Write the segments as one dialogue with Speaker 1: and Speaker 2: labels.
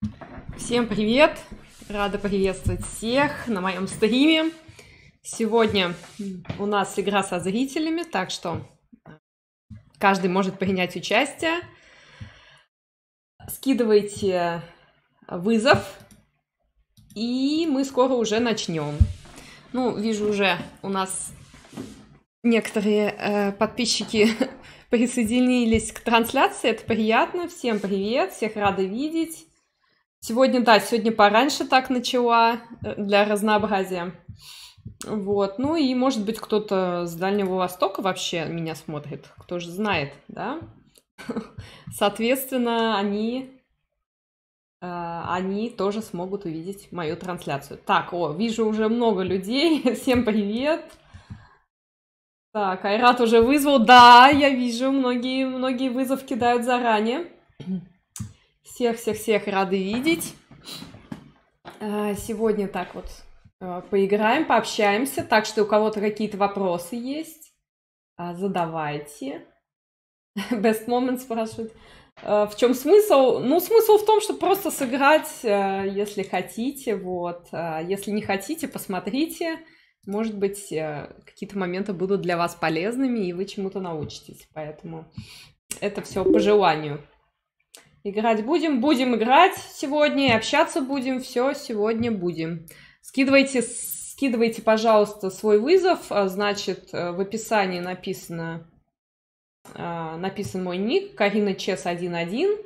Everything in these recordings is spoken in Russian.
Speaker 1: Всем привет! Рада приветствовать всех на моем стриме. Сегодня у нас игра со зрителями, так что каждый может принять участие. Скидывайте вызов, и мы скоро уже начнем. Ну, вижу, уже у нас некоторые подписчики присоединились к трансляции. Это приятно. Всем привет, всех рада видеть. Сегодня, да, сегодня пораньше так начала, для разнообразия. Вот, ну и, может быть, кто-то с Дальнего Востока вообще меня смотрит, кто же знает, да? Соответственно, они тоже смогут увидеть мою трансляцию. Так, вижу уже много людей. Всем привет! Так, Айрат уже вызвал. Да, я вижу, многие вызов кидают заранее. Всех рады видеть. Сегодня так вот поиграем, пообщаемся. Так что у кого-то какие-то вопросы есть, задавайте. Best Moment спрашивает. В чем смысл? Ну, смысл в том, чтобы просто сыграть, если хотите. Вот. Если не хотите, посмотрите. Может быть, какие-то моменты будут для вас полезными, и вы чему-то научитесь. Поэтому это все по желанию. Играть будем играть сегодня, и общаться будем, все сегодня будем. Скидывайте, пожалуйста, свой вызов, значит, в описании написан мой ник, Карина Чес 11.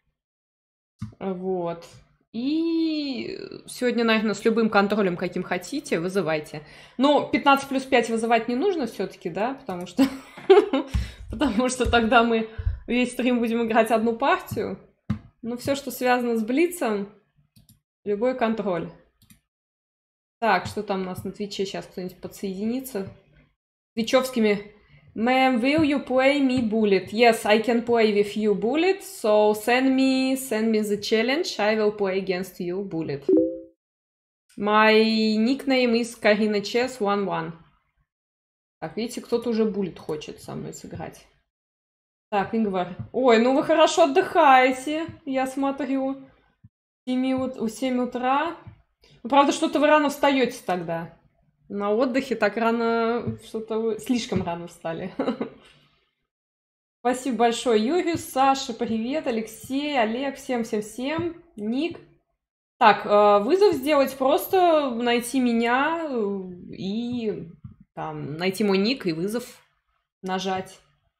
Speaker 1: Вот. И сегодня, наверное, с любым контролем, каким хотите, вызывайте. Но 15 плюс 5 вызывать не нужно все-таки, да, потому что тогда мы весь стрим будем играть одну партию. Ну, все, что связано с Блицем, любой контроль. Так, что там у нас на Твиче? Сейчас кто-нибудь подсоединится. Твичевскими. Ma'am, will you play me Bullet? Yes, I can play with you Bullet. So send me the challenge. I will play against you Bullet. My nickname is Karina Chess 11. Так, видите, кто-то уже Bullet хочет со мной сыграть. Так, Ингвар. Ой, ну вы хорошо отдыхаете, я смотрю. У 7 утра. Ну, правда, что-то вы рано встаете тогда. На отдыхе так рано, что-то вы слишком рано встали. Спасибо большое, Юрию, Саша, привет, Алексей, Олег, всем. Ник. Так, вызов сделать, просто найти меня и там найти мой ник и вызов нажать.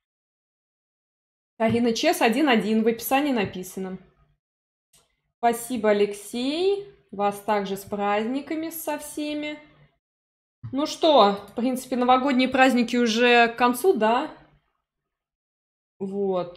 Speaker 1: Карина Чес 1.1, в описании написано. Спасибо, Алексей. Вас также с праздниками со всеми. Ну что, в принципе, новогодние праздники уже к концу, да? Вот.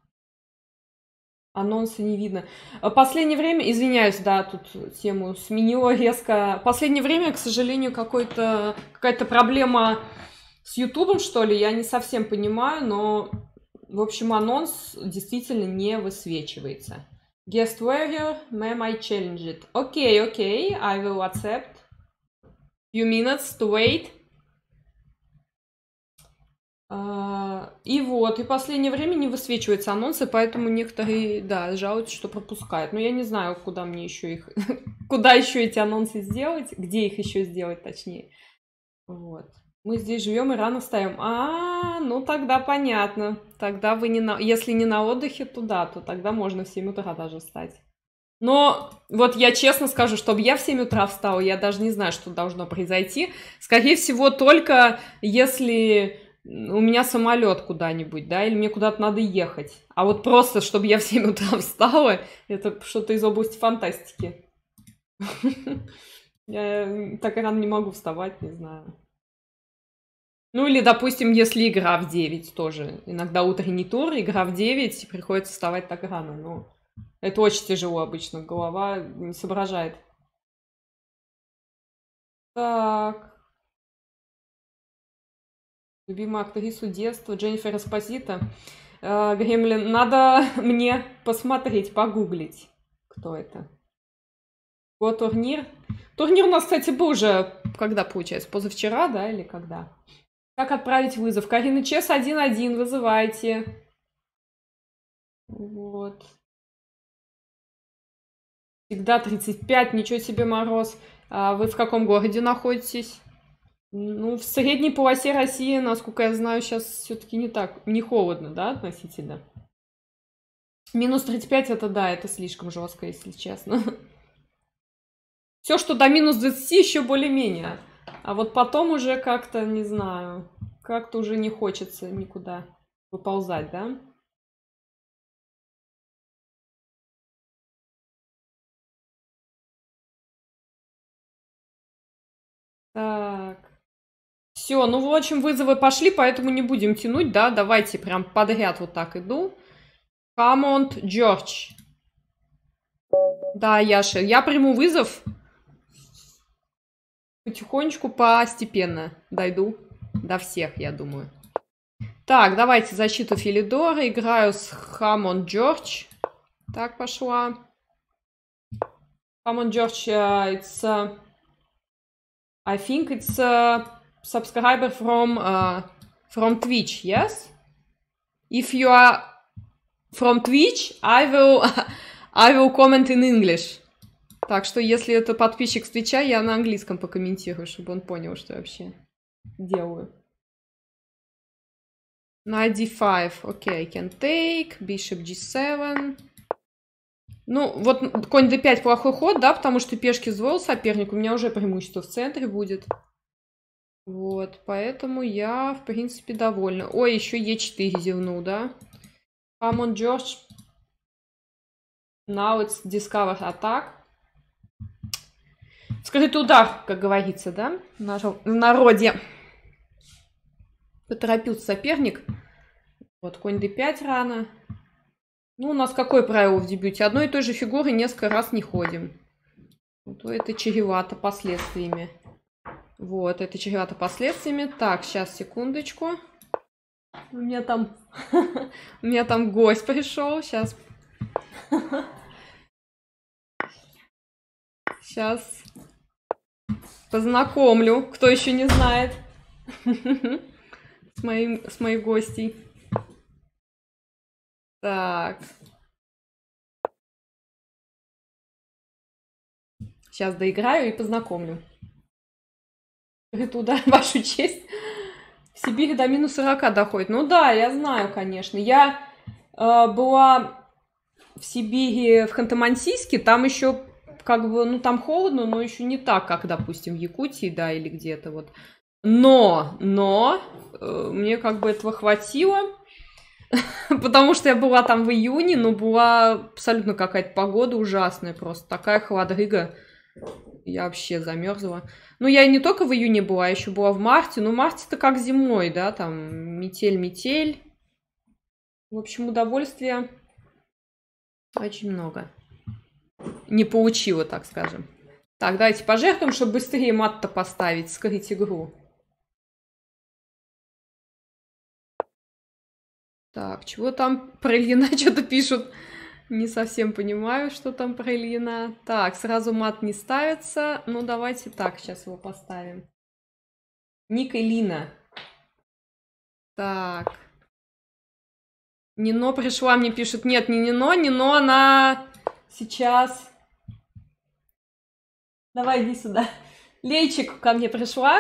Speaker 1: Анонсы не видно. Последнее время, извиняюсь, да, тут тему сменила резко. Последнее время, к сожалению, какая-то проблема с Ютубом, что ли, я не совсем понимаю, но, в общем, анонс действительно не высвечивается. Guest warrior, ma'am, I challenge it. Okay, I will accept. Few minutes to wait. И вот, и в последнее время не высвечиваются анонсы, поэтому некоторые, да, жалуются, что пропускают. Но я не знаю, куда мне еще их, куда еще эти анонсы сделать, где их еще сделать, точнее. Вот. Мы здесь живем и рано встаем. Ну тогда понятно. Тогда вы если не на отдыхе, то да, то тогда можно в 7 утра даже встать. Но вот я честно скажу, чтобы я в 7 утра встала, я даже не знаю, что должно произойти. Скорее всего, только если у меня самолет куда-нибудь, да, или мне куда-то надо ехать. А вот просто, чтобы я в 7 утра встала, это что-то из области фантастики. Я так рано не могу вставать, не знаю. Ну или, допустим, если игра в 9 тоже. Иногда утренний тур, игра в 9, и приходится вставать так рано. Но это очень тяжело обычно, голова не соображает. Так. Любимую актрису детства Дженнифер Эспозито. Гремлин. Надо мне посмотреть, погуглить, кто это. Вот турнир. Турнир у нас, кстати, был уже, когда, получается, позавчера, да, или когда? Как отправить вызов? Карина Чес 1.1, вызывайте. Вот. Всегда 35, ничего себе мороз. А вы в каком городе находитесь? Ну, в средней полосе России, насколько я знаю, сейчас все-таки не холодно, да, относительно. Минус 35 это да, это слишком жестко, если честно. Все, что до минус 20, еще более-менее. А вот потом уже как-то, не знаю, как-то уже не хочется никуда выползать, да? Так. Все, ну, в общем, вызовы пошли, поэтому не будем тянуть, да? Давайте прям подряд вот так иду. Hammond George. Да, Яша, я приму вызов. Потихонечку, постепенно дойду до всех, я думаю. Так, давайте защиту Филидора. Играю с Hammond George. Так, пошла. Hammond George, it's... I think it's a subscriber from Twitch, yes? If you are from Twitch, I will comment in English. Так что, если это подписчик с Твича, я на английском покомментирую, чтобы он понял, что я вообще делаю. Knight d5. Окей, can take. Bishop g7. Ну, вот конь d5 плохой ход, да, потому что пешки взвел соперник. У меня уже преимущество в центре будет. Вот, поэтому я, в принципе, довольна. Ой, еще e4 зевнул, да? Hammond George. Now it's discovered attack. Скрытый удар, как говорится, да? В народе. Поторопился соперник. Вот, конь d5 рано. Ну, у нас какое правило в дебюте? Одной и той же фигуры несколько раз не ходим. Вот это чревато последствиями. Вот, это чревато последствиями. Так, сейчас, секундочку. У меня там гость пришел. Сейчас. Сейчас познакомлю, кто еще не знает, с моей гостьей. Так. Сейчас доиграю и познакомлю. Туда, вашу честь. В Сибири до минус 40 доходит. Ну да, я знаю, конечно. Я была в Сибири, в Ханты-Мансийске. Там еще как бы, ну там холодно, но еще не так, как, допустим, в Якутии, да, или где-то вот. Но мне как бы этого хватило. Потому что я была там в июне, но была абсолютно какая-то погода ужасная, просто такая холодрыга. Я вообще замерзла. Ну, я и не только в июне была, еще была в марте. Но в марте-то как зимой, да, там метель. В общем, удовольствия очень много. Не получила, так скажем. Так, давайте пожертвуем, чтобы быстрее мат-то поставить, скрыть игру. Так, чего там про Ильина что-то пишут? Не совсем понимаю, что там про Ильина. Так, сразу мат не ставится. Ну, давайте так, сейчас его поставим. Ник Ильина. Так. Нино пришла, мне пишут. Нет, не Нино, она сейчас... Давай, иди сюда. Лейчик ко мне пришла.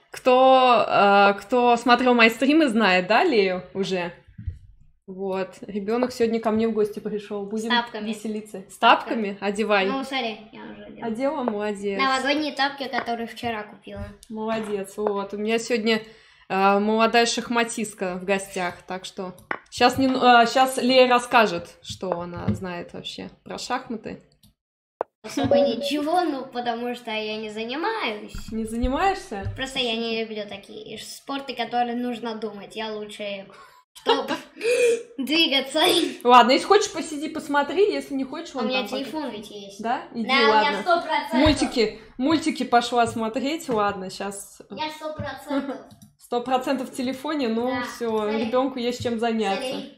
Speaker 1: Кто смотрел мои стримы, знает, да, Лею уже? Вот, ребенок сегодня ко мне в гости пришел. Будем веселиться. С тапками? Одевай.
Speaker 2: Ну, смотри, я уже одела.
Speaker 1: Одела, молодец.
Speaker 2: Новогодние тапки, которые вчера купила.
Speaker 1: Молодец, вот. У меня сегодня молодая шахматистка в гостях, так что сейчас Лея расскажет, что она знает вообще про шахматы.
Speaker 2: Особо ничего, ну, потому что я не занимаюсь.
Speaker 1: Не занимаешься?
Speaker 2: Просто я не люблю такие спорты, которые нужно думать. Я лучше... Чтобы двигаться.
Speaker 1: Ладно, если хочешь, посиди, посмотри, если не хочешь...
Speaker 2: У меня телефон ведь есть.
Speaker 1: Да? Иди,
Speaker 2: да,
Speaker 1: ладно.
Speaker 2: У меня
Speaker 1: 100%. Мультики пошла смотреть, ладно, сейчас...
Speaker 2: У меня 100%.
Speaker 1: 100% в телефоне, ну да, все, ребенку есть чем заняться. Смотри.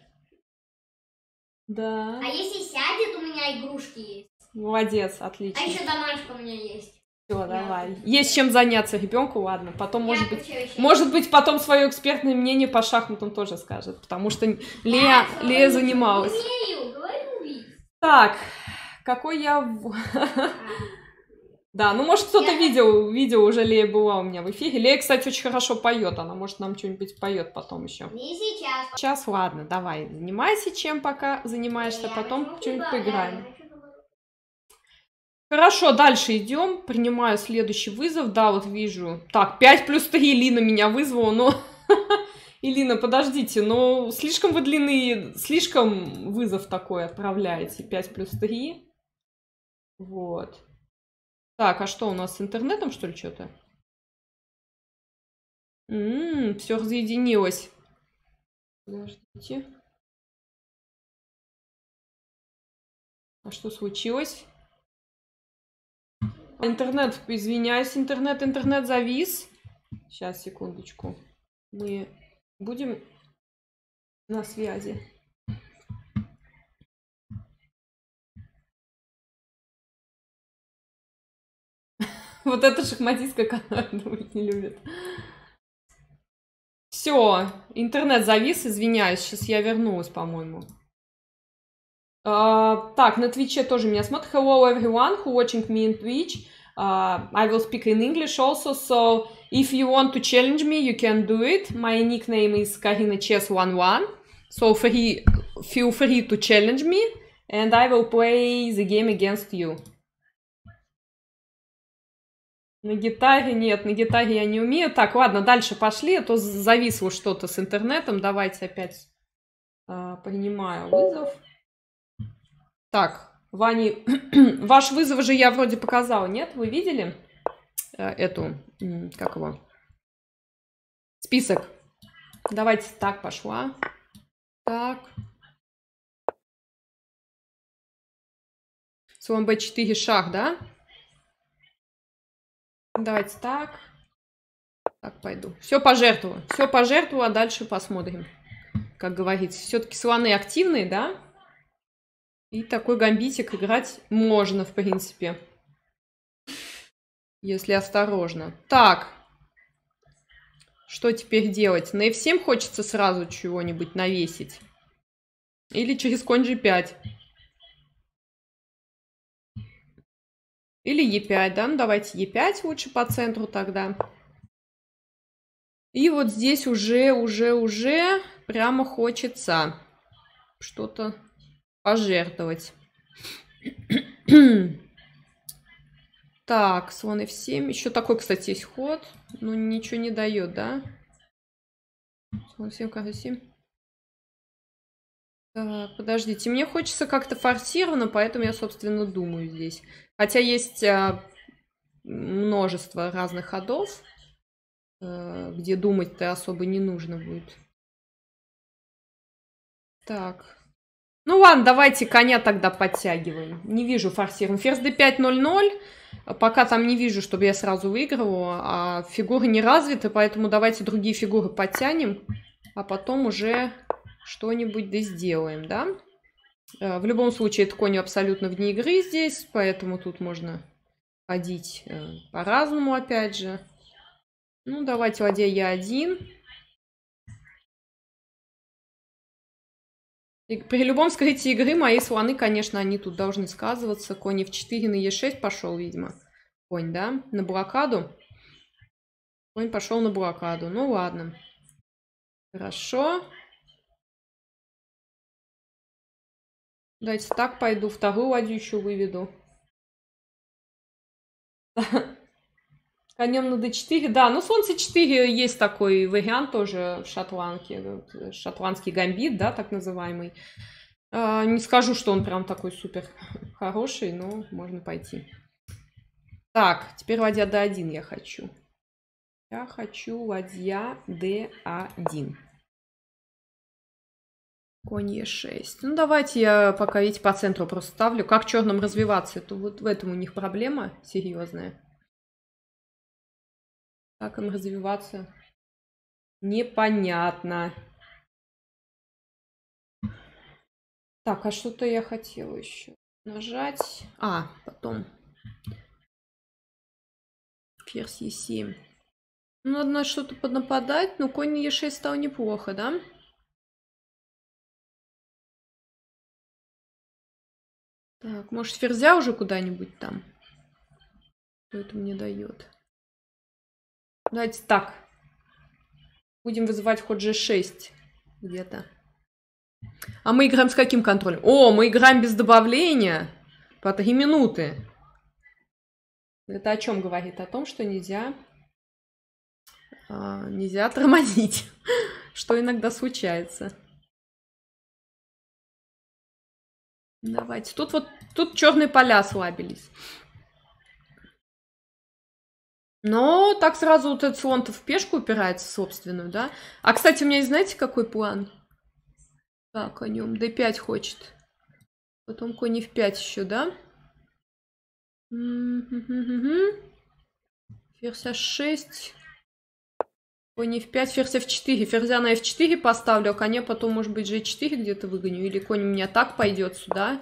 Speaker 1: Да.
Speaker 2: А если сядет, у меня игрушки есть.
Speaker 1: Молодец, отлично.
Speaker 2: А еще домашка у меня есть.
Speaker 1: Все, давай. Есть чем заняться ребенку, ладно. Потом, может быть, потом свое экспертное мнение по шахматам тоже скажет, потому что Лея занималась.
Speaker 2: Умею, говорю ведь.
Speaker 1: Так, какой я... Да, ну, может, кто-то видел уже Лея была у меня в эфире. Лея, кстати, очень хорошо поет. Она, может, нам что-нибудь поет потом еще.
Speaker 2: Не сейчас.
Speaker 1: Сейчас, ладно, давай, занимайся чем пока занимаешься, потом что-нибудь поиграем. Хорошо, дальше идем. Принимаю следующий вызов. Да, вот вижу. Так, 5 плюс 3 Лина меня вызвала, но... Илина, подождите, но слишком вы длинный, слишком вызов такой отправляете. 5 плюс 3. Вот. Так, а что у нас с интернетом, что ли, что-то? Все разъединилось. Подождите. А что случилось? Интернет, извиняюсь, интернет завис. Сейчас, секундочку. Мы будем на связи. Вот эта шахматистка, которая думать не любит. Все, интернет завис, извиняюсь. Сейчас я вернулась, по-моему. Так, на Твиче тоже меня смотрят. Hello everyone who watching me in Twitch. I will speak in English also, so if you want to challenge me, you can do it. My nickname is Karina Chess11, so feel free to challenge me, and I will play the game against you. На гитаре нет, на гитаре я не умею. Так, ладно, дальше пошли, а то зависло что-то с интернетом. Давайте опять принимаю вызов. Так, Ване, ваш вызов же я вроде показала, нет? Вы видели эту, как его, список? Давайте, так, пошла. Так. Слон b4 шах, да? Давайте так. Так, пойду. Все пожертвую, а дальше посмотрим. Как говорится, все-таки слоны активные, да? И такой гамбитик играть можно, в принципе. Если осторожно. Так. Что теперь делать? На f7 хочется сразу чего-нибудь навесить. Или через конь g5. Или e5, да? Ну, давайте e5 лучше по центру тогда. И вот здесь уже прямо хочется что-то пожертвовать. Так, слон f7. Еще такой, кстати, есть ход. Но ничего не дает, да? Слон f7, король 7. Так, подождите. Мне хочется как-то форсированно, поэтому я, собственно, думаю здесь. Хотя есть множество разных ходов, где думать-то особо не нужно будет. Так. Ну ладно, давайте коня тогда подтягиваем. Не вижу форсирования. Ферзь d5, 0-0. Пока там не вижу, чтобы я сразу выигрывала. А фигуры не развиты, поэтому давайте другие фигуры подтянем. А потом уже что-нибудь да сделаем, да? В любом случае, это конь абсолютно вне игры здесь. Поэтому тут можно ходить по-разному, опять же. Ну, давайте ладья e1. И при любом скрытии игры мои слоны, конечно, они тут должны сказываться. Конь f4 на e6 пошел, видимо. Конь, да? На блокаду. Конь пошел на блокаду. Ну, ладно. Хорошо. Давайте так пойду. Вторую ладью еще выведу. Конем на d4. Да, ну слон c4 есть такой вариант тоже в шотландке. Шотландский гамбит, да, так называемый. Не скажу, что он прям такой супер хороший, но можно пойти. Так, теперь ладья d1 я хочу. Я хочу ладья d1. Конь e6. Ну, давайте я пока, видите, по центру просто ставлю. Как черным развиваться? Это вот в этом у них проблема серьезная. Как им развиваться? Непонятно. Так, а что-то я хотела еще нажать. А, потом. Ферзь e7. Ну, надо на что-то поднападать. Но конь e6 стал неплохо, да? Так, может, ферзя уже куда-нибудь там? Что это мне дает? Давайте так. Будем вызывать ход g6 где-то. А мы играем с каким контролем? О, мы играем без добавления по 3 минуты. Это о чем говорит? О том, что нельзя тормозить, что иногда случается. Давайте. Тут черные поля ослабились. Но так сразу вот этот слон-то в пешку упирается собственную, да? А, кстати, у меня есть, знаете, какой план? Так, о нем d5 хочет. Потом конь f5 еще, да? Ферзь h6. Конь f5, ферзь f4. Ферзя на f4 поставлю, а коня потом, может быть, g4 где-то выгоню. Или конь у меня так пойдет сюда.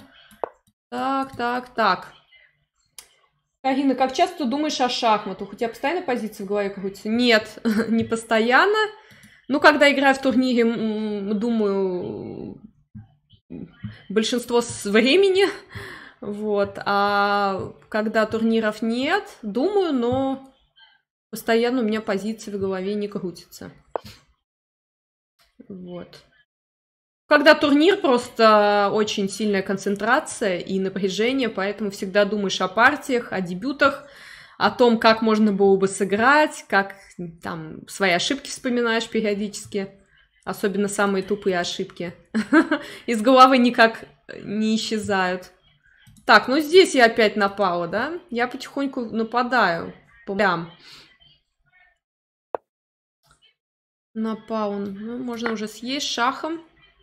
Speaker 1: Так. Карина, как часто ты думаешь о шахматах? У тебя постоянно позиция в голове крутится? Нет, не постоянно. Ну, когда играю в турнире, думаю, большинство времени. Вот. А когда турниров нет, думаю, но постоянно у меня позиция в голове не крутится. Вот. Когда турнир, просто очень сильная концентрация и напряжение, поэтому всегда думаешь о партиях, о дебютах, о том, как можно было бы сыграть, как там свои ошибки вспоминаешь периодически, особенно самые тупые ошибки. Из головы никак не исчезают. Так, ну здесь я опять напала, да? Я потихоньку нападаю. Прям. Напал. Ну, можно уже съесть шахом.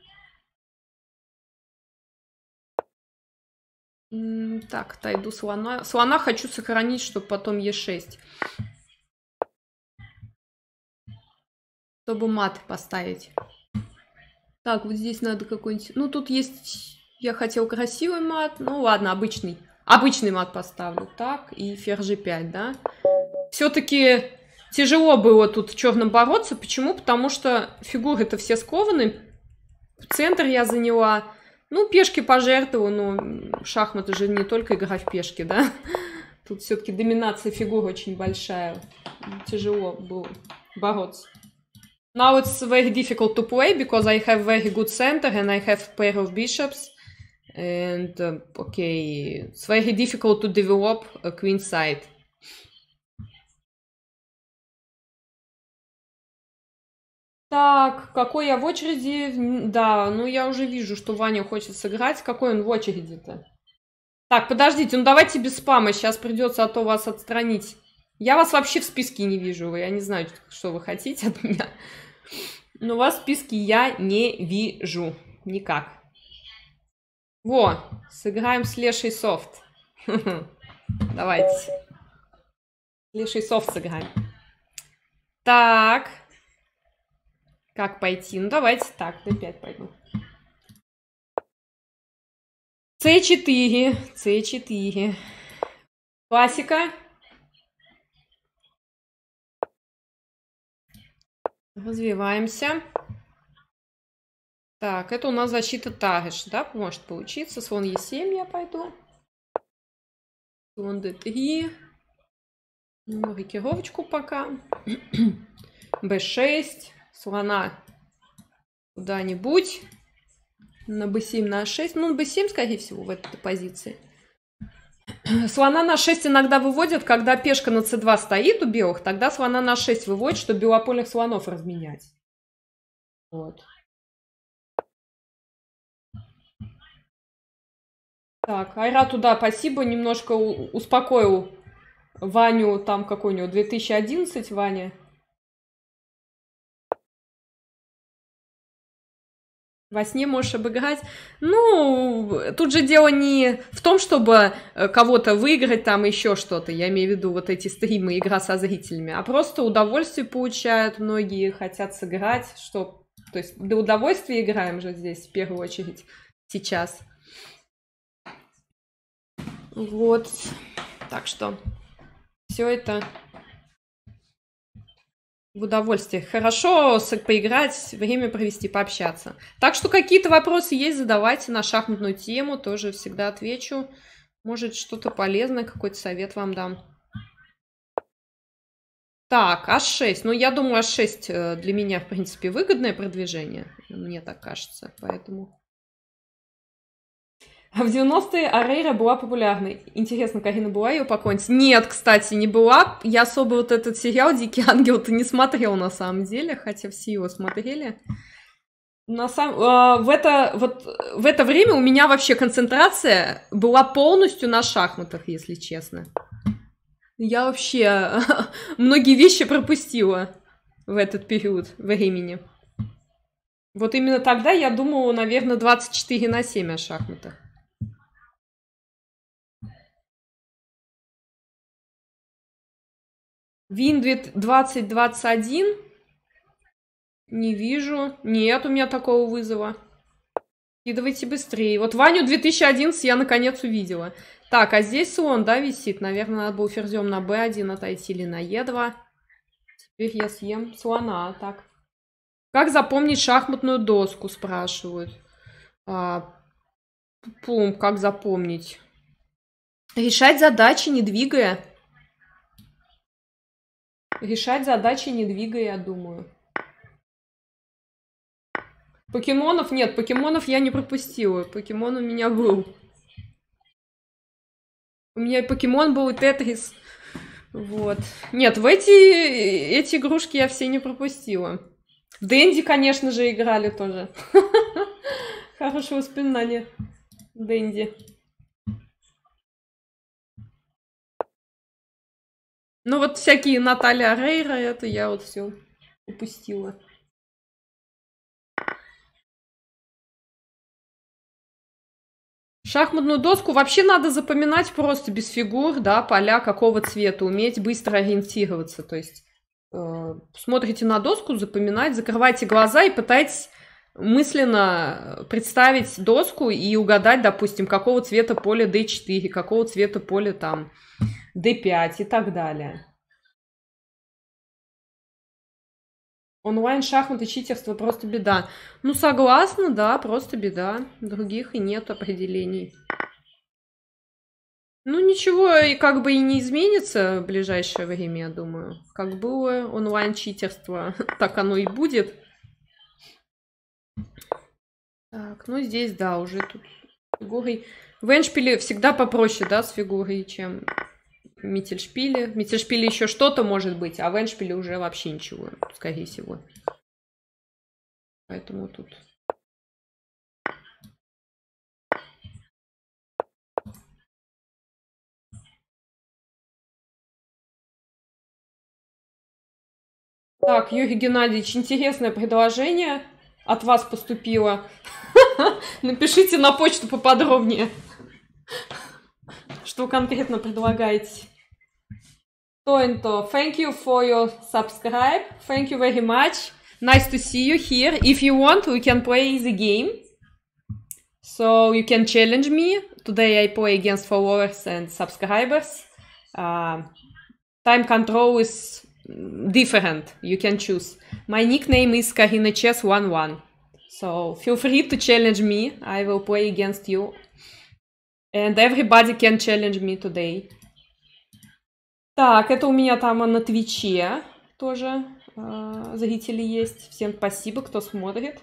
Speaker 1: Так, отойду слона. Слона хочу сохранить, чтобы потом Е6. Чтобы мат поставить. Так, вот здесь надо какой-нибудь... Ну, тут есть... Я хотел красивый мат. Ну, ладно, обычный. Обычный мат поставлю. Так, и ферзь G5, да? Все-таки тяжело было тут черным бороться. Почему? Потому что фигуры-то все скованы. Центр я заняла... Ну, пешки пожертвовала, но шахматы же не только игра в пешки, да? Тут все-таки доминация фигур очень большая. Тяжело было бороться. Now it's very difficult to play, because I have very good center and I have pair of bishops. And, okay, it's very difficult to develop a queen side. Так, какой я в очереди? Да, ну я уже вижу, что Ваня хочет сыграть. Какой он в очереди-то? Так, подождите, ну давайте без спама. Сейчас придется, а то вас отстранить. Я вас вообще в списке не вижу. Я не знаю, что вы хотите от меня. Но вас в списке я не вижу. Никак. Во, сыграем с Лешей Софт. Давайте. Лешей Софт сыграем. Так. Как пойти? Ну, давайте так, d5 пойду. c4. c4. Классика. Развиваемся. Так, это у нас защита Тарыш, да? Может получиться. Слон e7 я пойду. Слон d3. Рокировочку пока. b6. Слона куда-нибудь. На b7, на a6. Ну, b7, скорее всего, в этой позиции. Слона на 6 иногда выводят, когда пешка на c2 стоит у белых, тогда слона на 6 выводят, чтобы белополых слонов разменять. Вот. Так, Айра туда, спасибо, немножко успокоил Ваню, там какой у него, 2011, Ваня. Во сне можешь обыграть. Ну, тут же дело не в том, чтобы кого-то выиграть, там еще что-то. Я имею в виду вот эти стримы, игра со зрителями. А просто удовольствие получают, многие хотят сыграть. Что... То есть для удовольствия играем же здесь в первую очередь сейчас. Вот. Так что все это В удовольствие. Хорошо поиграть, время провести, пообщаться. Так что какие-то вопросы есть, задавайте на шахматную тему, тоже всегда отвечу. Может, что-то полезное, какой-то совет вам дам. Так, H6. Ну, я думаю, H6 для меня, в принципе, выгодное продвижение. Мне так кажется, поэтому... В 90-е Арейра была популярной. Интересно, Карина была ее поклонницей? Нет, кстати, не была. Я особо вот этот сериал «Дикий ангел»-то не смотрел на самом деле, хотя все его смотрели. В это время у меня вообще концентрация была полностью на шахматах, если честно. Я вообще многие вещи пропустила в этот период времени. Вот именно тогда я думала, наверное, 24/7 о шахматах. Вин 2021. Не вижу. Нет у меня такого вызова. Скидывайте быстрее. Вот Ваню 2011 я наконец увидела. Так, а здесь слон, да, висит? Наверное, надо было ферзем на b1 отойти или на e2. Теперь я съем слона. Так. Как запомнить шахматную доску, спрашивают. Пум, как запомнить? Решать задачи, не двигая. Решать задачи, не двигая, я думаю. Покемонов нет, покемонов я не пропустила. Покемон у меня был. У меня и покемон был, и тетрис. Вот. Нет, в эти игрушки я все не пропустила. В Дэнди, конечно же, играли тоже. Хорошее воспоминание. Дэнди. Ну вот всякие Наталья Рейра, это я вот все упустила. Шахматную доску вообще надо запоминать просто без фигур, да, поля какого цвета, уметь быстро ориентироваться. То есть смотрите на доску, запоминать, закрывайте глаза и пытайтесь мысленно представить доску и угадать, допустим, какого цвета поле d4, какого цвета поле там d5 и так далее. Онлайн шахматы, читерство просто беда. Ну, согласна, да, просто беда. Других и нет определений. Ну, ничего и как бы и не изменится в ближайшее время, я думаю. Как было онлайн-читерство, так оно и будет. Так, ну здесь, да, уже тут фигурой. В эндшпиле всегда попроще, да, с фигурой, чем в Миттельшпиле. В Миттельшпиле еще что-то может быть, а в эндшпиле уже вообще ничего, скорее всего. Поэтому тут... Так, Юрий Геннадьевич, интересное предложение от вас поступило. Напишите на почту поподробнее, что конкретно предлагаете. Тоинто, thank you for your subscribe. Thank you very much. Nice to see you here. If you want, we can play the game. So you can challenge me. Today I play against followers and subscribers. Time control is different. You can choose. My nickname is Karina Chess 11. So feel free to challenge me. I will play against you. And everybody can challenge me today. Так, это у меня там на Твиче тоже зрители есть. Всем спасибо, кто смотрит.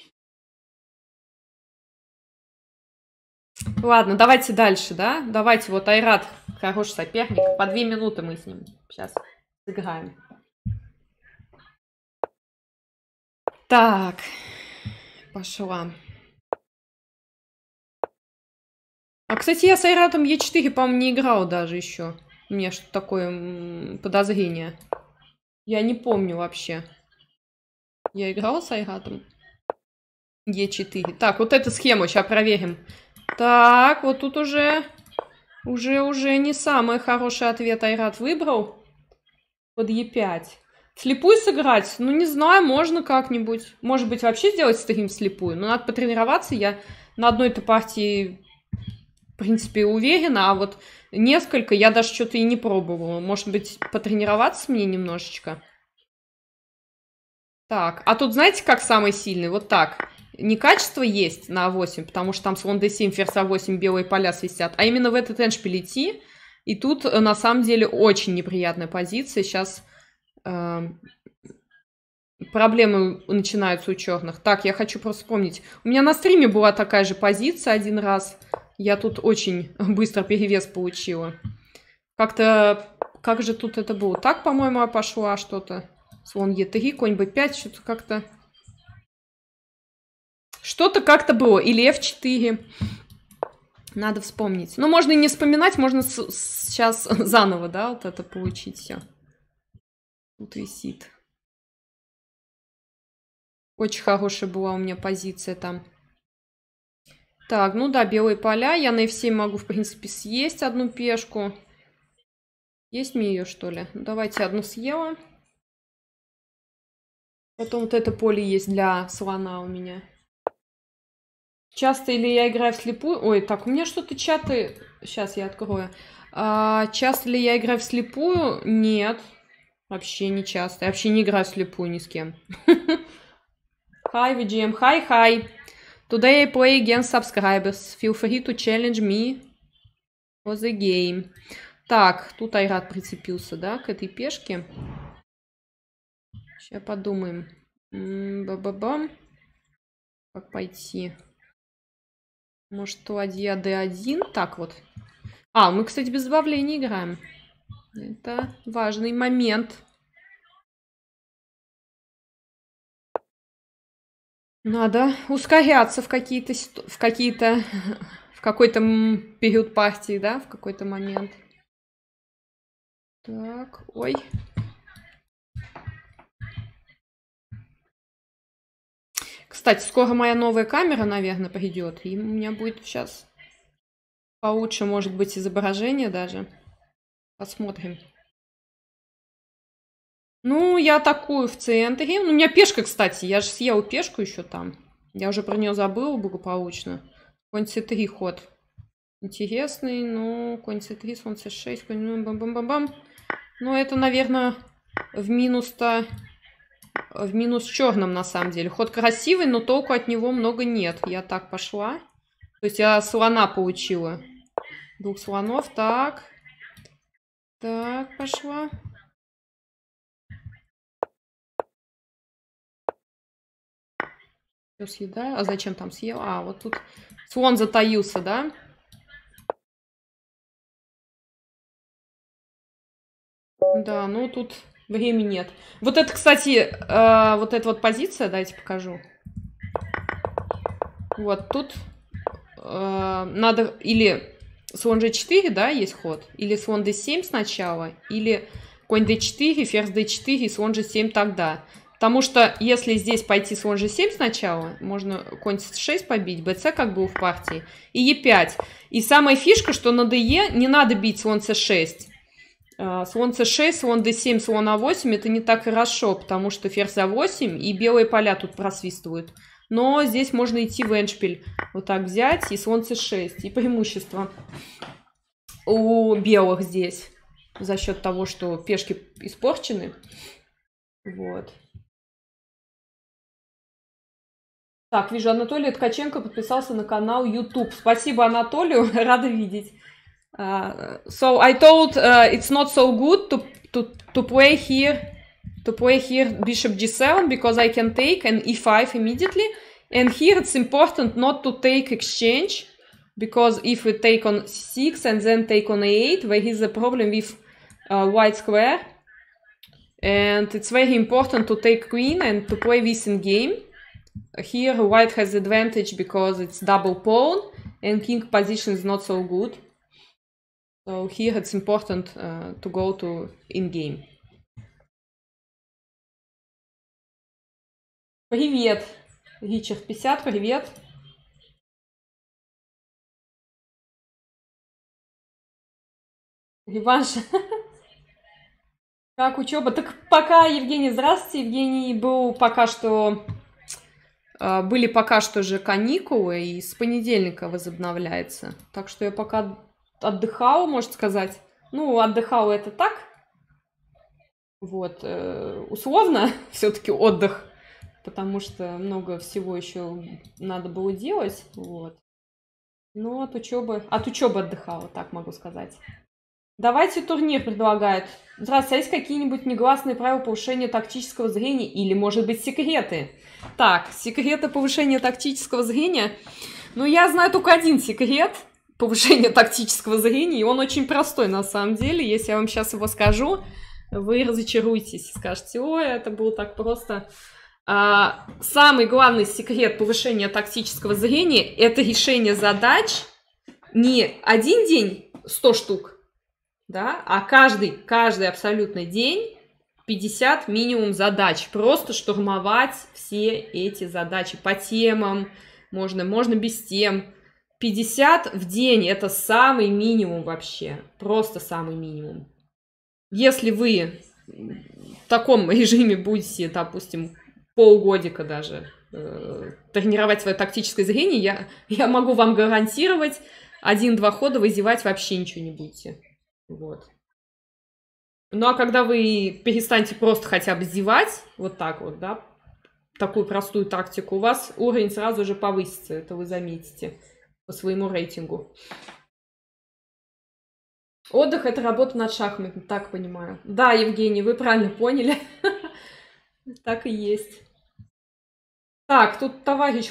Speaker 1: Ладно, давайте дальше, да? Давайте, вот Айрат, хороший соперник. По 2 минуты мы с ним сейчас сыграем. Так, пошла. А, кстати, я с Айратом Е4, по-моему, не играл даже еще. У меня что-то такое подозрение. Я не помню вообще. Я играла с Айратом? Е4. Так, вот эту схему сейчас проверим. Так, вот тут уже не самый хороший ответ Айрат выбрал. Под Е5. Вслепую сыграть? Ну, не знаю, можно как-нибудь. Может быть, вообще сделать стрим вслепую. Но надо потренироваться. Я на одной-то партии, в принципе, уверена. А вот несколько я даже что-то и не пробовала. Может быть, потренироваться мне немножечко? Так, а тут знаете, как самый сильный? Вот так. Не качество есть на А8, потому что там слон d7, ферзь А8, белые поля свистят, а именно в этот эндшпиль идти. И тут на самом деле очень неприятная позиция. Сейчас проблемы начинаются у черных. Так, я хочу просто вспомнить. У меня на стриме была такая же позиция один раз. Я тут очень быстро перевес получила. Как-то... Как же тут это было? Так, по-моему, пошла что-то. Слон Е3, конь Б5, что-то как-то... Что-то как-то было. Или F4. Надо вспомнить. Ну, можно и не вспоминать, можно сейчас заново, да, вот это получить все. Тут висит. Очень хорошая была у меня позиция там. Так, ну да, белые поля. Я на F7 могу, в принципе, съесть одну пешку. Есть мне ее, что ли? Ну, давайте одну съела. Потом вот это поле есть для слона у меня. Часто ли я играю вслепую? Ой, так, у меня что-то чаты... Сейчас я открою. Часто ли я играю вслепую? Нет. Вообще не часто. Я вообще не играю вслепую ни с кем. Hi, VGM. Hi, hi. Today I play against subscribers. Feel free to challenge me for the game. Так, тут Айрат прицепился, да, к этой пешке. Сейчас подумаем. Ба-ба-бам. Как пойти? Может, ладья D1? Так вот. А, мы, кстати, без добавления играем. Это важный момент. Надо ускоряться в какой-то период партии, да, в какой-то момент. Так, ой. Кстати, скоро моя новая камера, наверное, придет. И у меня будет сейчас получше, может быть, изображение даже. Посмотрим. Ну, я атакую в центре. Ну, у меня пешка, кстати. Я же съела пешку еще там. Я уже про нее забыла благополучно. Конь c3 ход. Интересный. Ну, конь c3, слон c6, конь бам-бам-бам-бам. Ну, это, наверное, в минус-то... В минус черном, на самом деле. Ход красивый, но толку от него много нет. Я так пошла. То есть я слона получила. Двух слонов. Так. Так, пошла. Все съедаю. А зачем там съел? А, вот тут слон затаился, да? Да, ну тут времени нет. Вот это, кстати, вот эта вот позиция, дайте покажу. Вот тут надо или слон g4, да, есть ход, или слон d7 сначала, или конь d4, ферзь d4 и слон g7 тогда. Потому что если здесь пойти слон g7 сначала, можно конь c6 побить, bc как был в партии, и e5. И самая фишка, что на de не надо бить слон c6. Слон c6, слон d7, слон a8 это не так хорошо, потому что ферзь a8 и белые поля тут просвистывают. Но здесь можно идти в эндшпиль. Вот так взять и слон c6. И преимущество у белых здесь. За счет того, что пешки испорчены. Вот. Так, вижу, Анатолий Ткаченко подписался на канал YouTube. Спасибо, Анатолию. Рада видеть. So I thought it's not so good to play here bishop g7 because I can take an e5 immediately, and here it's important not to take exchange because if we take on 6 and then take on a8 there is a problem with white square, and it's very important to take queen and to play this in game. Here white has advantage because it's double pawn and king position is not so good. So here it's important to go to in-game. Привет, Ричард 50, привет. Реванш. Как учеба? Так пока, Евгений, здравствуйте. Евгений был пока что... Были пока что же каникулы, и с понедельника возобновляется. Так что я пока... отдыхала, можно сказать. Ну, отдыхала это так. Вот. Условно, все-таки отдых. потому что много всего еще надо было делать, вот. Но от учебы отдыхала, так могу сказать. Давайте турнир предлагает. Здравствуйте, а есть какие-нибудь негласные правила повышения тактического зрения или, может быть, секреты? Так, секреты повышения тактического зрения. Ну, я знаю только один секрет повышения тактического зрения, и он очень простой на самом деле. Если я вам сейчас его скажу, вы разочаруетесь и скажете: ой, это было так просто. Самый главный секрет повышения тактического зрения – это решение задач не один день 100 штук, да, а каждый абсолютно день 50 минимум задач. Просто штурмовать все эти задачи по темам, можно без тем. 50 в день – это самый минимум вообще, просто самый минимум. Если вы в таком режиме будете, допустим, полгодика даже тренировать свое тактическое зрение, я могу вам гарантировать, 1-2 хода вы зевать вообще ничего не будете. Вот. Ну, а когда вы перестанете просто хотя бы зевать, вот так вот, да, такую простую тактику, у вас уровень сразу же повысится, это вы заметите по своему рейтингу. Отдых – это работа над шахматами, так понимаю. Да, Евгений, вы правильно поняли. Так и есть. Так, тут товарищ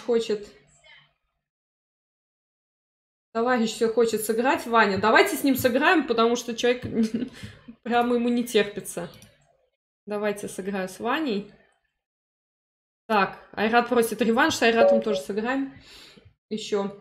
Speaker 1: все хочет сыграть, Ваня. Давайте с ним сыграем, потому что человек прямо ему не терпится. Давайте сыграю с Ваней. Так, Айрат просит реванш, с Айратом тоже сыграем. Еще.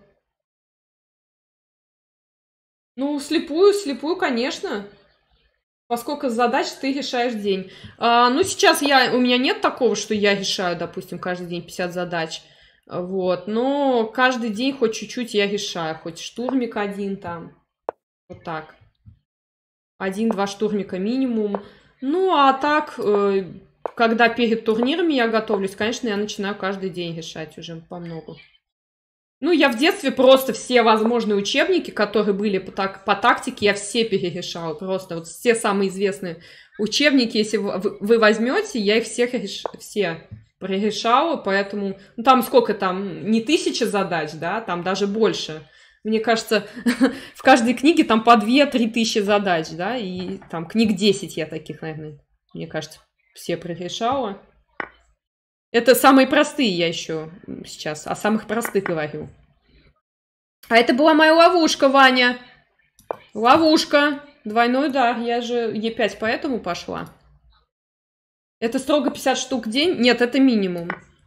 Speaker 1: Ну, слепую, конечно. Поскольку задач ты решаешь в день. Ну, сейчас у меня нет такого, что я решаю, допустим, каждый день 50 задач. Вот. Но каждый день хоть чуть-чуть я решаю. Хоть штурмик один там. Вот так. 1-2 штурмика минимум. Ну, а так, когда перед турнирами я готовлюсь, конечно, я начинаю каждый день решать уже по многу. Ну, я в детстве просто все возможные учебники, которые были по тактике, я все перерешала. Просто вот все самые известные учебники, если вы возьмете, я их все перерешала, поэтому... Ну, там сколько там? Не 1000 задач, да? Там даже больше. Мне кажется, в каждой книге там по 2-3 тысячи задач, да? И там книг 10 я таких, наверное, мне кажется, все перерешала. Это самые простые я еще сейчас, о самых простых говорю. А это была моя ловушка, Ваня. Ловушка. Двойной удар. Я же Е5 поэтому пошла. Это строго 50 штук в день? Нет, это минимум.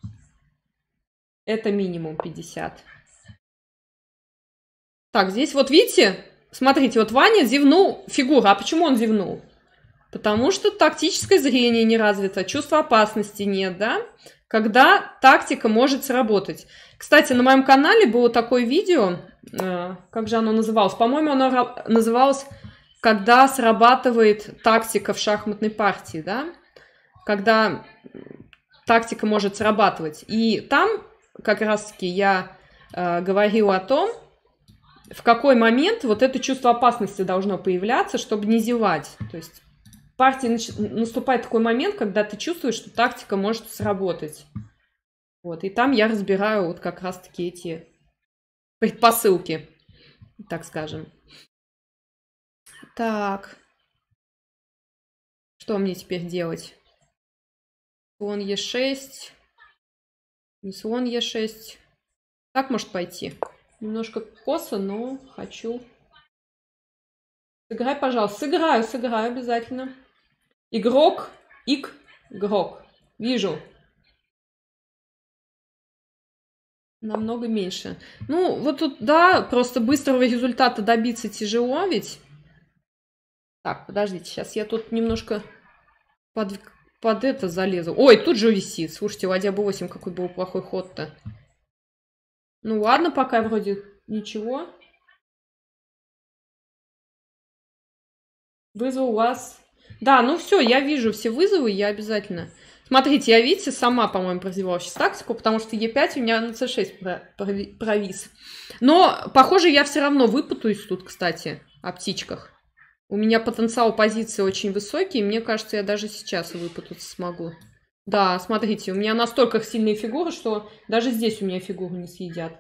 Speaker 1: Это минимум 50. Так, здесь вот видите? Смотрите, вот Ваня зевнул фигуру. А почему он зевнул? Потому что тактическое зрение не развито, чувства опасности нет, да? Когда тактика может сработать. Кстати, на моем канале было такое видео, как же оно называлось? По-моему, оно называлось «Когда срабатывает тактика в шахматной партии», да? Когда тактика может срабатывать. И там как раз-таки я говорила о том, в какой момент вот это чувство опасности должно появляться, чтобы не зевать. То есть в партии наступает такой момент, когда ты чувствуешь, что тактика может сработать. Вот. И там я разбираю вот как раз-таки эти предпосылки, так скажем. Так. Что мне теперь делать? Слон Е6. Не слон Е6. Так может пойти. Немножко косо, но хочу. Сыграй, пожалуйста. Сыграю обязательно. Игрок. Вижу. Намного меньше. Ну, вот тут, да, просто быстрого результата добиться тяжело ведь. Так, подождите, сейчас я тут немножко под это залезу. Ой, тут же висит. Слушайте, ладья b8, какой был плохой ход-то. Ну ладно, пока вроде ничего. Вызов у вас. Да, ну все, я вижу все вызовы, я обязательно. Смотрите, я, видите, сама, по-моему, прозевала сейчас тактику, потому что Е5 у меня на С6 провис. Но, похоже, я все равно выпутаюсь тут, кстати, о птичках. У меня потенциал позиции очень высокий, и мне кажется, я даже сейчас выпутаться смогу. Да, смотрите, у меня настолько сильные фигуры, что даже здесь у меня фигуру не съедят.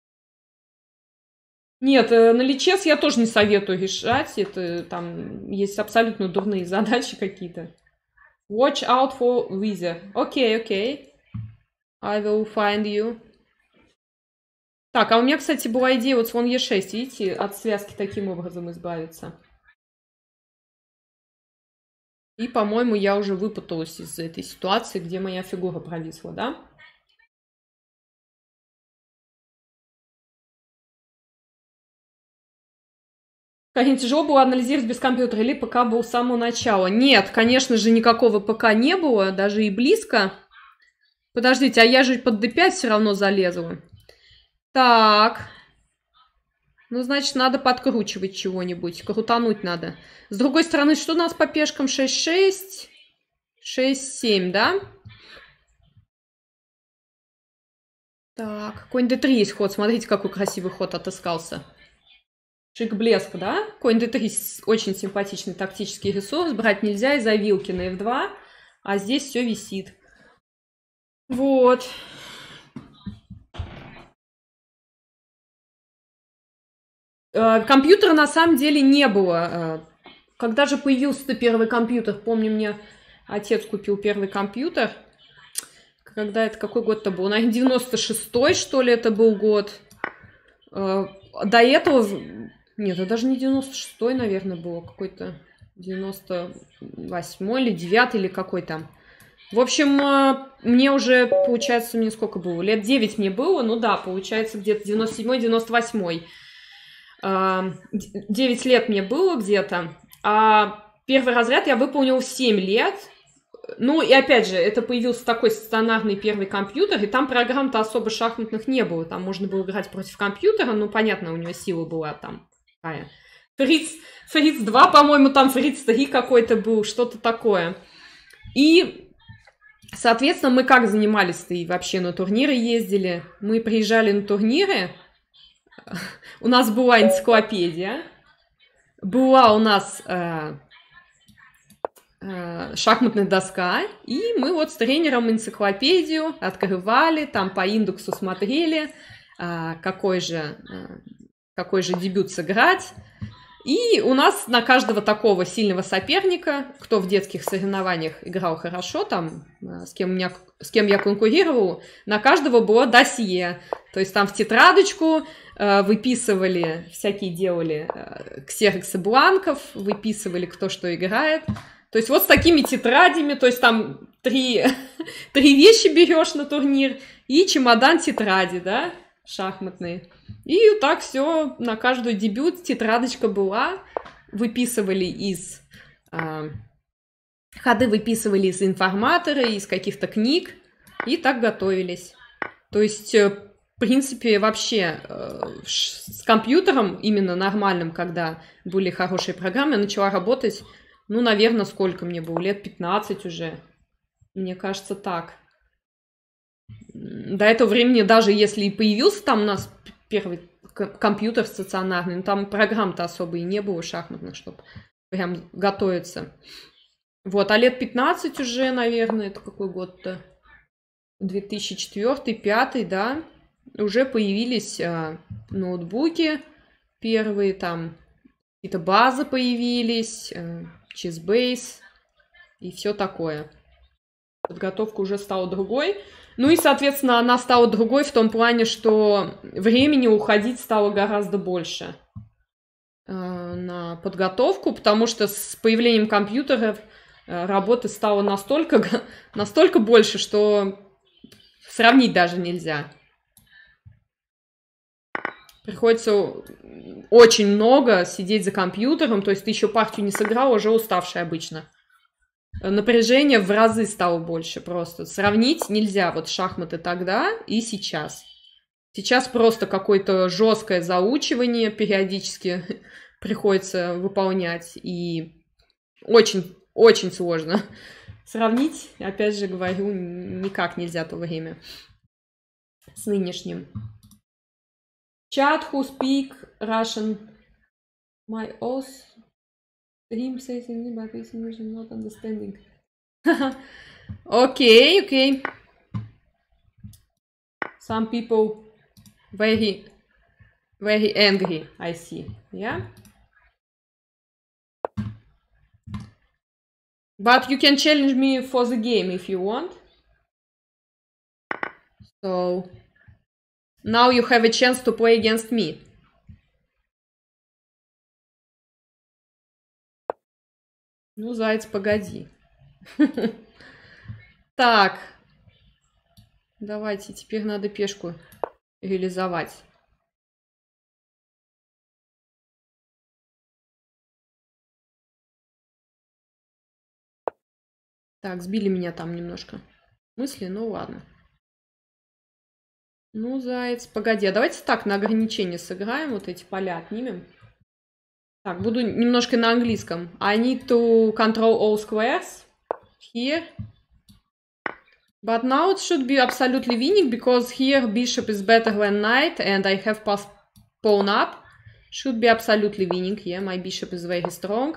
Speaker 1: Нет, на личес я тоже не советую решать. Это там есть абсолютно дурные задачи какие-то. Watch out for wither. Окей, окей. I will find you. Так, а у меня, кстати, была идея вот слон Е6, видите, от связки таким образом избавиться. И, по-моему, я уже выпуталась из этой ситуации, где моя фигура провисла, да? Карин, тяжело было анализировать без компьютера или ПК был с самого начала? Нет, конечно же, никакого ПК не было, даже и близко. Подождите, а я же под D5 все равно залезла. Так. Ну, значит, надо подкручивать чего-нибудь. Крутануть надо. С другой стороны, что у нас по пешкам? 6-6. 6-7, да? Так, конь d3 есть ход. Смотрите, какой красивый ход отыскался. Шик-блеск, да? Конь d3 очень симпатичный тактический ресурс. Брать нельзя из-за вилки на f2. А здесь все висит. Вот. Компьютера на самом деле не было. Когда же появился первый компьютер? Помню, мне отец купил первый компьютер. Когда это, какой год-то был? Наверное, 96-й, что ли, это был год. До этого... Нет, это даже не 96-й, наверное, было. Какой-то 98-й или 9-й, или какой там. В общем, мне уже, получается, мне сколько было? Лет 9 мне было. Ну да, получается, где-то 97-й, 98-й. 9 лет мне было где-то. А первый разряд я выполнил в 7 лет. Ну, и опять же, это появился такой стационарный первый компьютер, и там программ-то особо шахматных не было. Там можно было играть против компьютера, ну, понятно, у него сила была там такая. Фриц 2, по-моему, там Фриц 3 какой-то был, что-то такое. И, соответственно, мы как занимались-то и вообще на турниры ездили? Мы приезжали на турниры, у нас была энциклопедия, была у нас... шахматная доска, и мы вот с тренером энциклопедию открывали, там по индексу смотрели, какой же дебют сыграть. И у нас на каждого такого сильного соперника, кто в детских соревнованиях играл хорошо, там, с кем я конкурировал, на каждого было досье. То есть там в тетрадочку выписывали, всякие делали ксероксы бланков, выписывали, кто что играет. То есть вот с такими тетрадями, то есть там три вещи берешь на турнир и чемодан тетради, да, шахматные. И так все, на каждый дебют тетрадочка была, выписывали ходы выписывали из информатора, из каких-то книг, и так готовились. То есть, в принципе, вообще с компьютером, именно нормальным, когда были хорошие программы, я начала работать. Ну, наверное, сколько мне было? Лет 15 уже. Мне кажется, так. До этого времени, даже если и появился там у нас первый компьютер стационарный, но там программ-то особо и не было шахматных, чтобы прям готовиться. Вот, а лет 15 уже, наверное, это какой год-то? 2004-2005, да? Уже появились ноутбуки первые, там какие-то базы появились, Chessbase и все такое. Подготовка уже стала другой. Ну и, соответственно, она стала другой в том плане, что времени уходить стало гораздо больше на подготовку, потому что с появлением компьютеров работы стало настолько больше, что сравнить даже нельзя. Приходится очень много сидеть за компьютером, то есть ты еще партию не сыграл, уже уставший обычно. Напряжение в разы стало больше просто. Сравнить нельзя вот шахматы тогда и сейчас. Сейчас просто какое-то жесткое заучивание периодически приходится выполнять, и очень, очень сложно. Сравнить, опять же говорю, никак нельзя то время с нынешним. Chat, who speak Russian? My oath. Him says in but is not understanding. Okay, okay. Some people very angry, I see. Yeah. But you can challenge me for the game if you want. So now you have a chance to play against me. Ну, заяц, погоди. Так. Давайте, теперь надо пешку реализовать. Так, сбили меня там немножко мысли, ну ладно. Ну, заяц, погоди, а давайте так на ограничение сыграем, вот эти поля отнимем. Так, буду немножко на английском. I need to control all squares here. But now it should be absolutely winning, because here bishop is better than knight, and I have passed pawn up. Should be absolutely winning. Yeah, my bishop is very strong.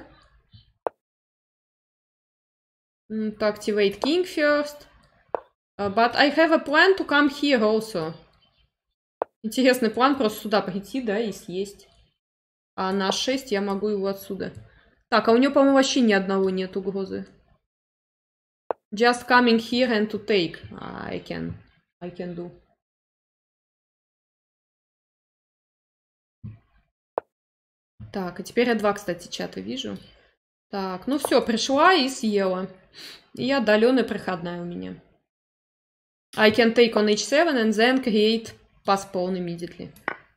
Speaker 1: To activate king first. But I have a plan to come here also. Интересный план, просто сюда прийти, да, и съесть. А на 6 я могу его отсюда. Так, а у него, по-моему, вообще ни одного нет угрозы. Just coming here and to take. I can do. Так, а теперь я 2, кстати, чата вижу. Так, ну все, пришла и съела. И отдаленная проходная у меня. I can take on h7 and then create pass pawn immediately.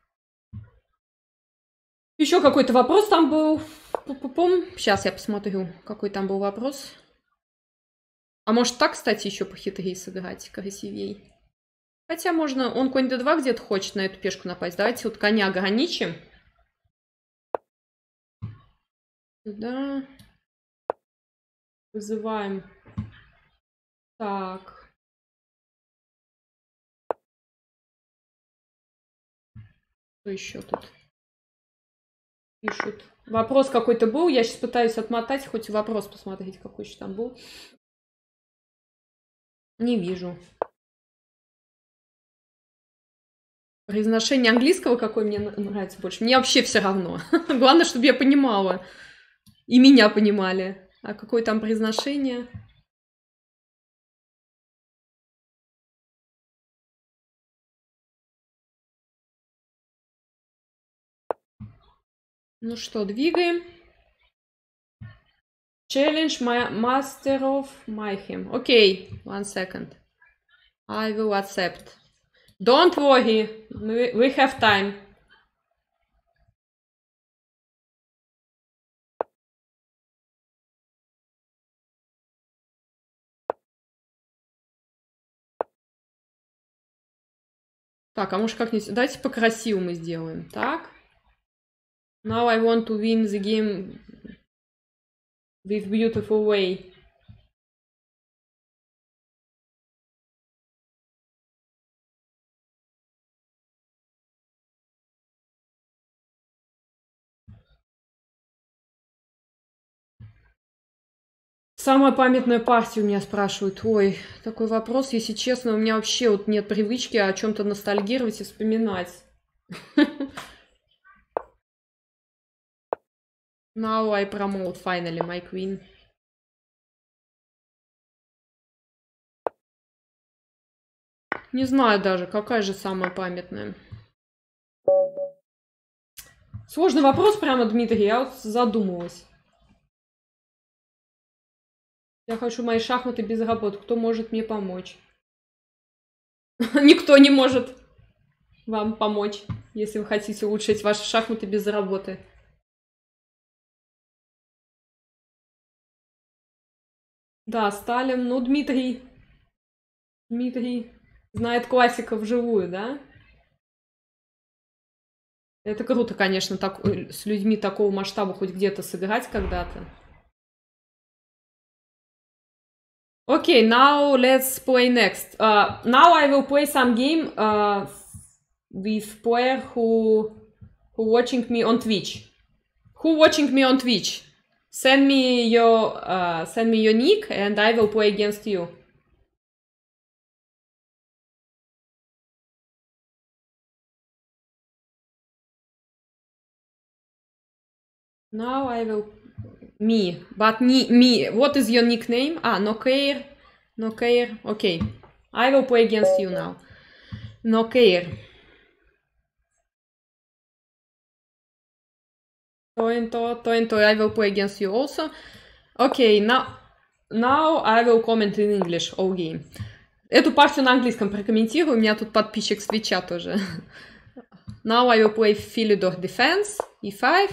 Speaker 1: Еще какой-то вопрос там был. Сейчас я посмотрю, какой там был вопрос. А может так, кстати, еще похитрее сыграть, красивей. Хотя можно, он конь d2 где-то хочет на эту пешку напасть. Давайте вот коня ограничим. Сюда. Вызываем. Так. Что еще тут пишут? Вопрос какой-то был. Я сейчас пытаюсь отмотать, хоть вопрос посмотреть, какой еще там был. Не вижу. Произношение английского какой мне нравится больше? Мне вообще все равно. Главное, чтобы я понимала. И меня понимали. А какое там произношение? Ну что, двигаем. Challenge my master of mayhem. Okay, 1 second. I will accept. Don't worry, we have time. Так, а может как-нибудь... Давайте по-красивому сделаем. Так. Now I want to win the game with beautiful way. Самая памятная партия у меня спрашивают. Ой, такой вопрос, если честно, у меня вообще вот нет привычки о чем-то ностальгировать и вспоминать. Now I promote finally my queen. Не знаю даже, какая же самая памятная. Сложный вопрос прямо, Дмитрий, я вот задумалась. Я хочу мои шахматы без работы. Кто может мне помочь? Никто не может вам помочь, если вы хотите улучшить ваши шахматы без работы. Да, Сталин. Ну, Дмитрий знает классиков вживую, да? Это круто, конечно, так, с людьми такого масштаба хоть где-то сыграть когда-то. Okay, now let's play next. Now I will play some game with player who watching me on Twitch. Who watching me on Twitch? Send me your nick and I will play against you. Now I will... Me. But me. What is your nickname? Ah, no care. No care. Okay. I will play against you now. No care. Toento, I will play against you also. Okay, now I will comment in English all game. Эту партию на английском прокомментирую, у меня тут подписчик с Твича тоже. Now I will play Philidor defense, e5.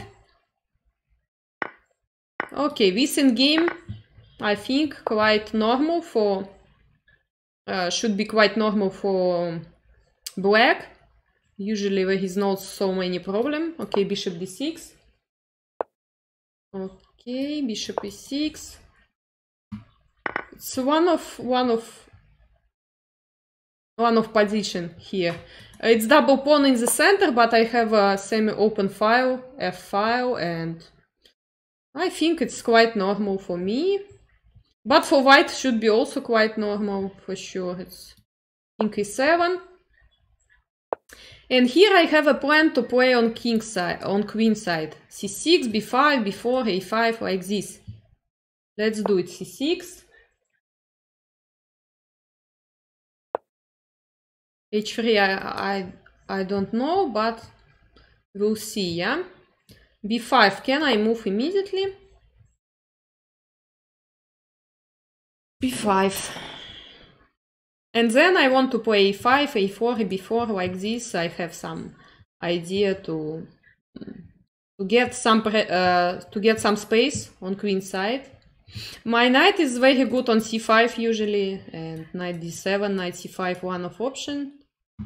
Speaker 1: Okay, this in game, I think, quite normal for... should be quite normal for black. Usually there is not so many problem. Okay, bishop d6. Okay, bishop e6. It's one of position here. It's double pawn in the center, but I have a semi-open file, F file, and I think it's quite normal for me. But for white should be also quite normal for sure. It's king e7. And here I have a plan to play on king side, on queen side. c6, b5, b4, a5, like this. Let's do it. c6. h3 I don't know, but we'll see, yeah? b5, can I move immediately? b5. And then I want to play a5, a4, b4, like this. I have some idea to get some space on queen side. My knight is very good on c5 usually, and knight d7, knight c5, one of option.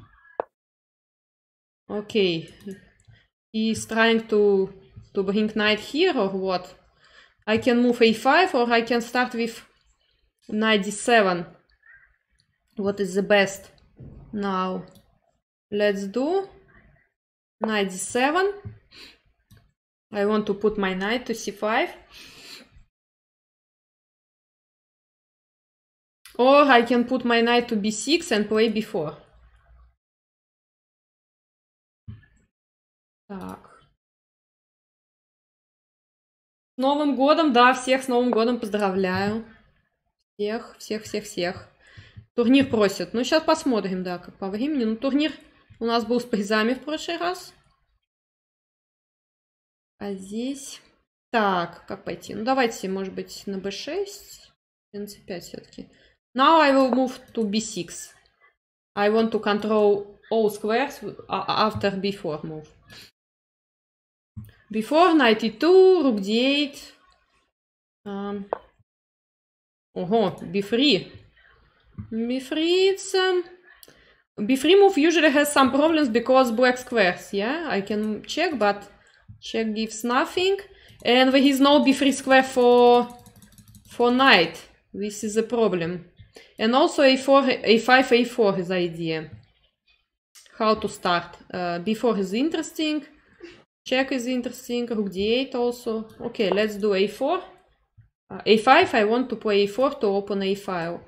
Speaker 1: Okay, he's trying to bring knight here or what? I can move a5 or I can start with knight d7. What is the best? Now, let's do knight d7. I want to put my knight to c5. Or I can put my knight to b6 and play b4. Так. С Новым годом, да, всех с Новым годом поздравляю. Всех. Турнир просят. Ну, сейчас посмотрим, да, как по времени. Ну, турнир у нас был с призами в прошлый раз. А здесь... Так, как пойти? Ну, давайте, может быть, на b6. На c5 все-таки. Now I will move to b6. I want to control all squares after b4 move. b4, knight e2, rook d8. Ого, b3. b3, it's... b3 move usually has some problems because black squares, yeah? I can check, but check gives nothing. And there is no b3 square for knight. This is a problem. And also a5, a4 is the idea. How to start. b4 is interesting. Check is interesting. Rook d8 also. Okay, let's do a4. a5, I want to play a4 to open a file.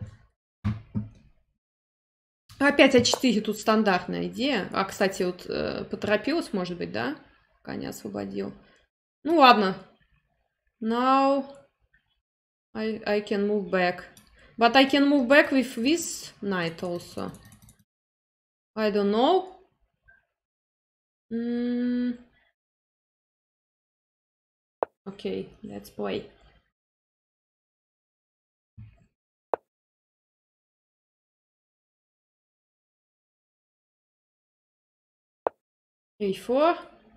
Speaker 1: Опять а4, тут стандартная идея. А, кстати, вот поторопилась, может быть, да? Коня освободил. Ну ладно. Now I can move back. But I can move back with this knight also. I don't know. Okay, let's play. a4.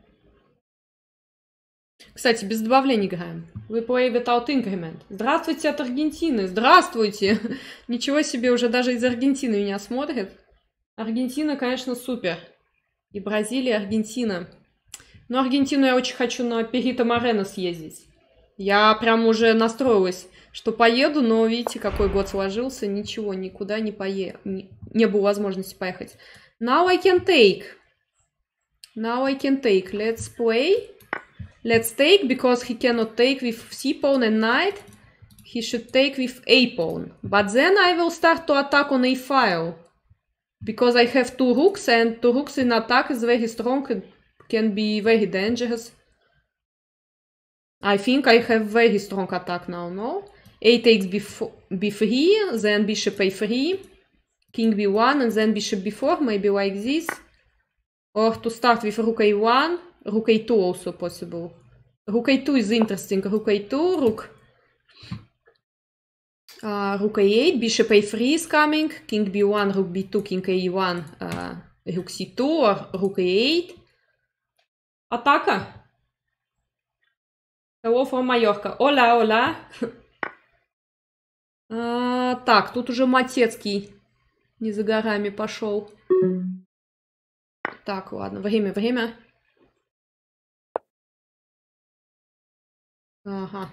Speaker 1: Кстати, без добавлений играем. We play without increment. Здравствуйте от Аргентины. Здравствуйте. Ничего себе, уже даже из Аргентины меня смотрят. Аргентина, конечно, супер. И Бразилия, Аргентина. Но Аргентину я очень хочу на Перито Морено съездить. Я прям уже настроилась, что поеду, но видите, какой год сложился. Ничего, никуда не не было возможности поехать. Now I can take. Now I can take. Let's play. Let's take, because he cannot take with c-pawn and knight. He should take with a-pawn. But then I will start to attack on a file. Because I have two rooks, and two rooks in attack is very strong and can be very dangerous. I think I have very strong attack now, no? A takes b3, then bishop a3, king b1, and then bishop b4, maybe like this. Or to start with rook a1, rook a2 also possible. Rook a2 is interesting. Rook a2, rook a8, bishop a3 is coming, king b1, rook b2, king a1, rook c2, or rook a8. Атака. Hello from Mallorca. Оля, Оля. Так, тут уже Матецкий не за горами пошел. Так, ладно, время. Ага.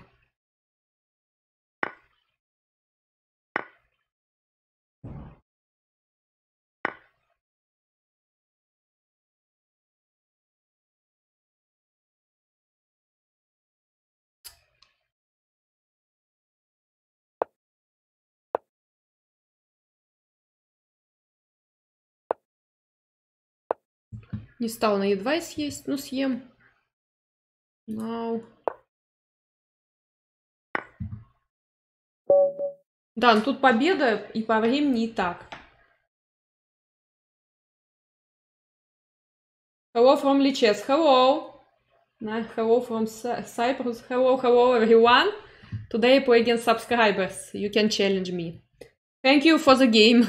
Speaker 1: Не стал на Е2 съесть, ну съем. Now. Да, ну тут победа и по времени и так. Hello from Lichess. Hello. Hello from Cyprus. Hello everyone. Today I play against subscribers. You can challenge me. Thank you for the game.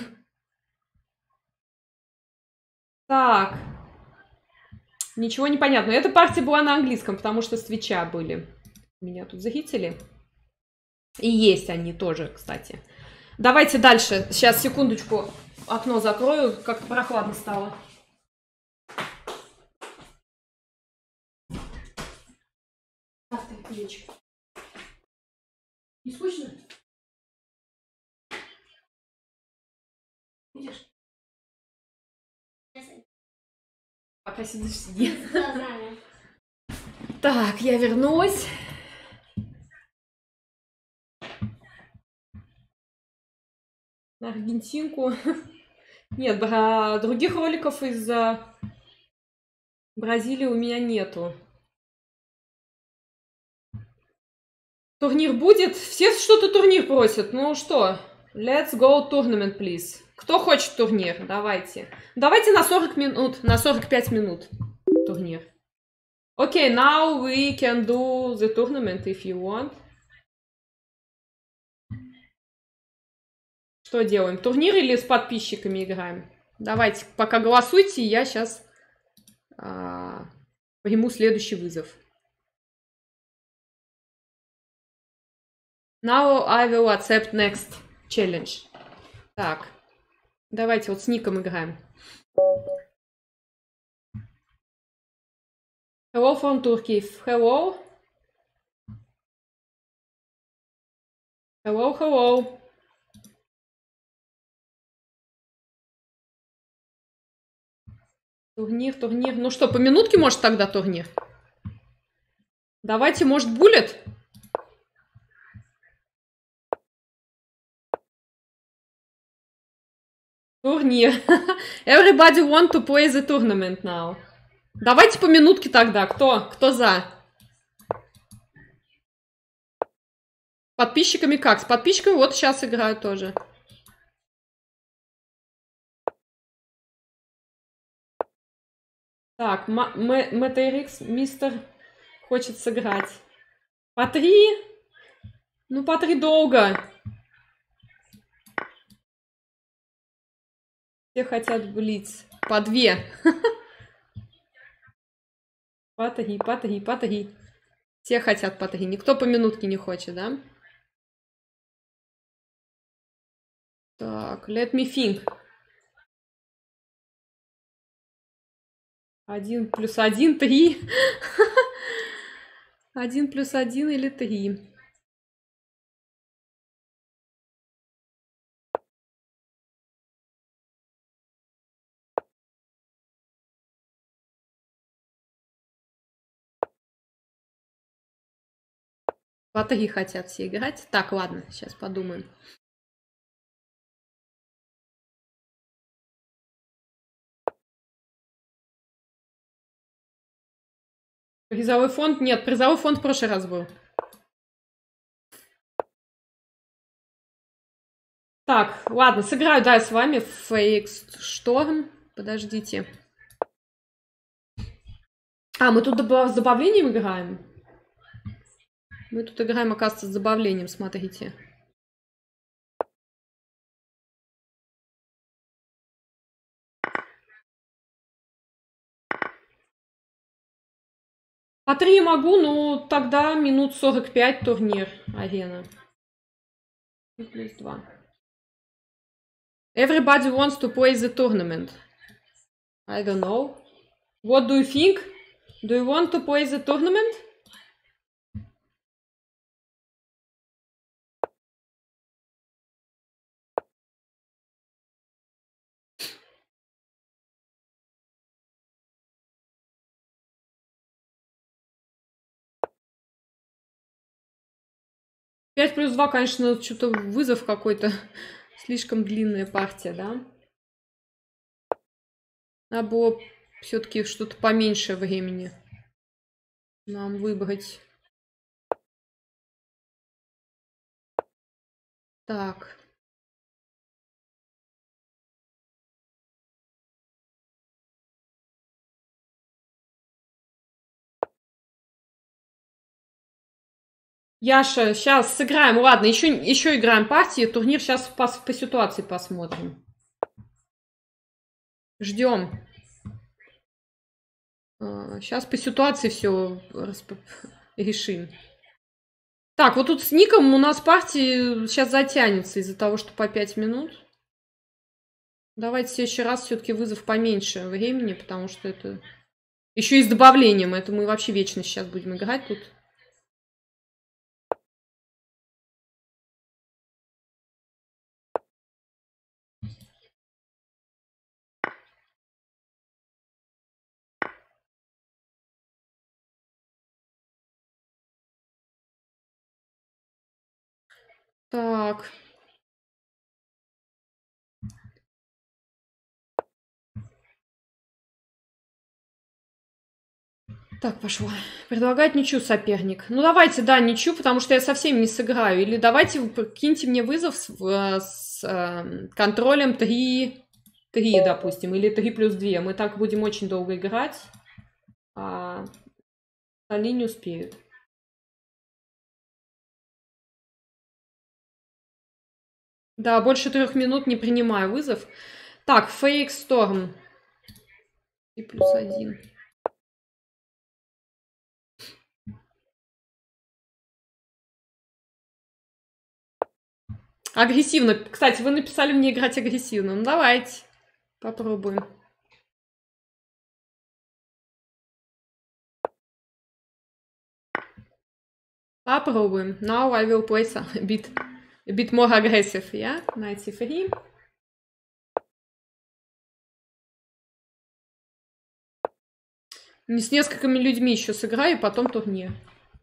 Speaker 1: Так. Ничего не понятно. Эта партия была на английском, потому что с Твича были. Меня тут зрители. И есть они тоже, кстати. Давайте дальше. Сейчас, секундочку, окно закрою. Как-то прохладно стало. Не скучно? Видишь? Пока сидишь, сиди. Так, я вернусь. На Аргентинку. Нет, других роликов из Бразилии у меня нету. Турнир будет? Все что-то турнир просят. Ну что, let's go tournament, please. Кто хочет турнир? Давайте. Давайте на 40 минут, на 45 минут турнир. Okay, now we can do the tournament if you want. Что делаем? Турнир или с подписчиками играем? Давайте, пока голосуйте, я сейчас приму следующий вызов. Now I will accept next challenge. Так, давайте вот с ником играем. Hello from Turkey. Hello. Hello. Турнир. Ну что, по минутке, может, тогда турнир? Давайте, может, буллет? Турнир. Everybody want to play the tournament now. Давайте по минутке тогда. Кто за? Подписчиками как? С подписчиками вот сейчас играю тоже. Так, MTRX мистер хочет сыграть. По 3? Ну, по 3 долго. Все хотят блиц. По 2. По 3. Все хотят по 3. Никто по минутке не хочет, да? Так, let me think. 1 плюс 1, 3. 1 плюс 1 или 3. По 3 хотят все играть. Так, ладно, сейчас подумаем. Призовой фонд? Нет, призовой фонд в прошлый раз был. Так, ладно, сыграю, да, с вами в Phoenix Storm. Подождите. А, мы тут с добавлением играем? Мы тут играем, оказывается, с добавлением, смотрите. По 3 могу, но тогда минут 45 турнир арена. Плюс 2. Everybody wants to play the tournament. I don't know. What do you think? Do you want to play the tournament? Пять плюс 2, конечно, что-то вызов какой-то. Слишком длинная партия, да? Надо было все-таки что-то поменьше времени нам выбрать. Так. Яша, сейчас сыграем. Ладно, еще играем партии. Турнир сейчас по ситуации посмотрим. Ждем. Сейчас по ситуации все решим. Так, вот тут с ником у нас партия сейчас затянется из-за того, что по 5 минут. Давайте в следующий раз все-таки вызов поменьше времени, потому что это... Еще и с добавлением. Это мы вообще вечно сейчас будем играть тут. Так. Так, пошло. Предлагает ничью соперник. Ну, давайте, да, ничью, потому что я совсем не сыграю. Или давайте киньте мне вызов с контролем 3, допустим, или 3 плюс 2. Мы так будем очень долго играть. Они не успеют. Да, больше 3 минут не принимаю вызов. Так, Fake Storm. И плюс 1. Агрессивно. Кстати, вы написали мне играть агрессивно. Ну, давайте. Попробуем. Попробуем. Now I will play a bit more aggressive, yeah? Knight c3. С несколькими людьми еще сыграю, и потом турнир.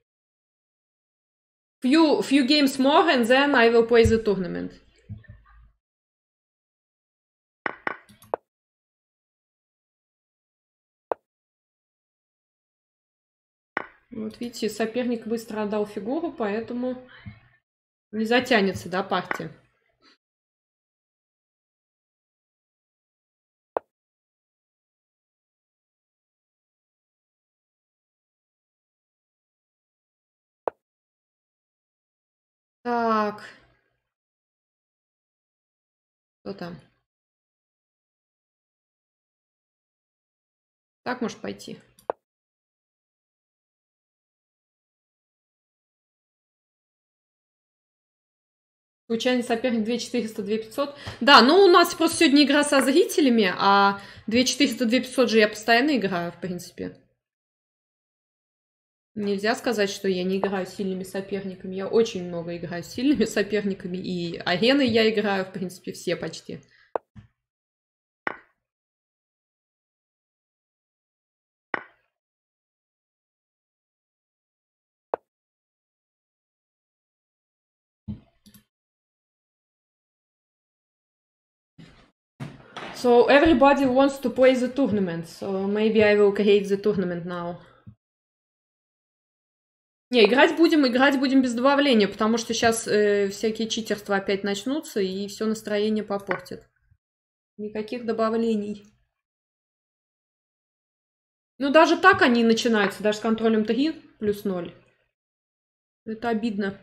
Speaker 1: Few games more, and then I will play the tournament. Вот видите, соперник быстро отдал фигуру, поэтому не затянется, да, партия. Так. Что там? Так может пойти. Случайный соперник 2400, 2500. Да, ну у нас просто сегодня игра со зрителями, а 2400, 2500 же я постоянно играю, в принципе. Нельзя сказать, что я не играю с сильными соперниками. Я очень много играю с сильными соперниками. И арены я играю, в принципе, все почти. So everybody wants to play the tournament. So maybe I will create the tournament now. Не, играть будем без добавления, потому что сейчас всякие читерства опять начнутся, и все настроение попортит. Никаких добавлений. Ну, даже так они начинаются, даже с контролем 3 плюс 0. Это обидно.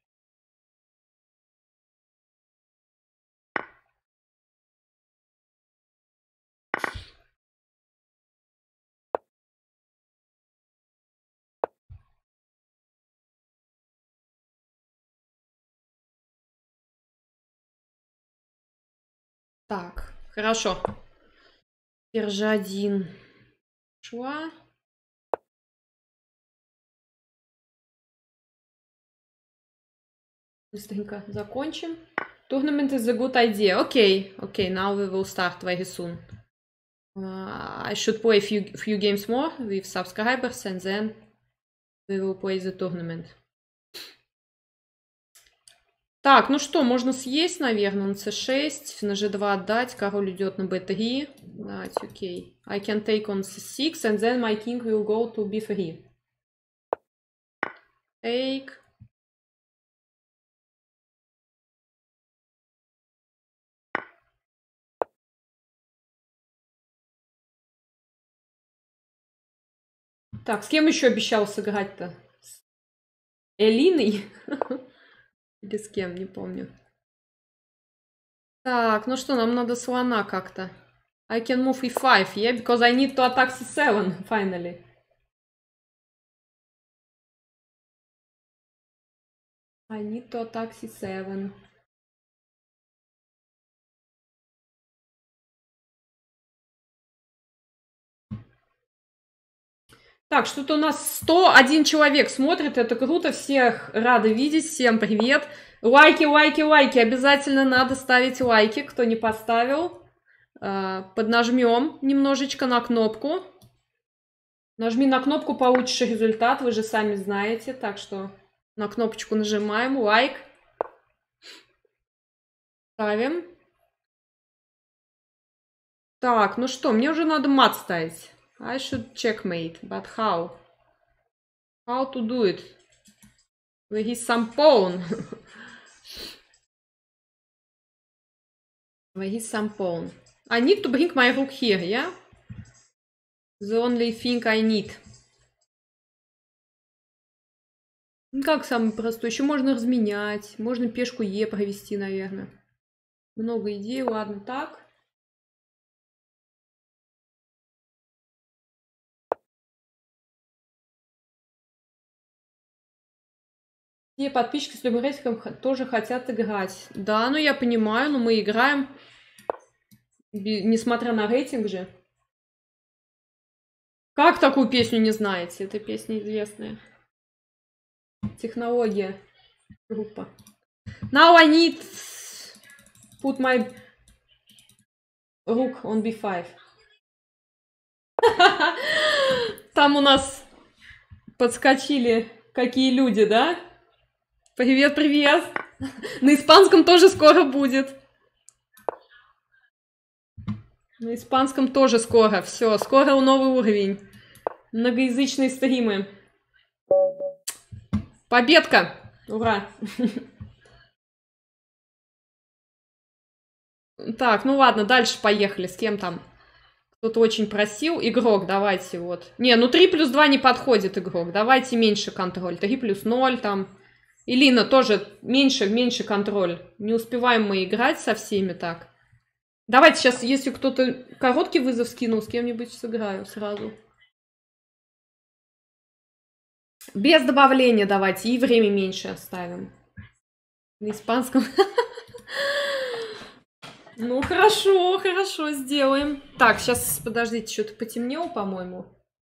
Speaker 1: Так, хорошо. Держи один. Шла. Быстренько закончим. Tournament is a good idea. Okay, now we will start very soon. I should play a few games more with subscribers, and then we will play the tournament. Так, ну что, можно съесть, наверное, на c6, на g2 отдать, король идет на b3. Давайте, окей. I can take on c6, and then my king will go to b3. Take. Так, с кем еще обещал сыграть-то? С Элиной? Или с кем, не помню. Так, ну что, нам надо слона как-то. I can move e5, yeah, because I need to attack c7, finally. I need to attack c7. Так, что-то у нас 101 человек смотрит, это круто, всех рада видеть, всем привет. Лайки, лайки, лайки, обязательно надо ставить лайки, кто не поставил. Поднажмем немножечко на кнопку. Нажми на кнопку, получишь результат, вы же сами знаете, так что на кнопочку нажимаем, лайк. Ставим. Так, ну что, мне уже надо мат ставить. I should checkmate, but how? How to do it? Where is some pawn? Where is some pawn? I need to bring my rook here, yeah? The only thing I need. Ну, как самый простой? Еще можно разменять. Можно пешку Е провести, наверное. Много идей, ладно, так. Все подписчики с любым рейтингом тоже хотят играть. Да, ну я понимаю, но мы играем, несмотря на рейтинг же. Как такую песню не знаете? Эта песня известная. Технология. Группа. Now I need put my rook on b5. Там у нас подскочили какие люди, да? Привет, привет. На испанском тоже скоро будет. На испанском тоже скоро. Все, скоро новый уровень. Многоязычные стримы. Победка! Ура! Так, ну ладно, дальше поехали. С кем там? Кто-то очень просил. Игрок, давайте вот. Не, ну 3 плюс 2 не подходит, игрок. Давайте меньше контроль. 3 плюс 0 там. Илина тоже меньше контроль. Не успеваем мы играть со всеми так. Давайте сейчас, если кто-то короткий вызов скинул, с кем-нибудь сыграю сразу. Без добавления давайте. И время меньше оставим. На испанском. Ну, хорошо, хорошо, сделаем. Так, сейчас, подождите, что-то потемнело, по-моему.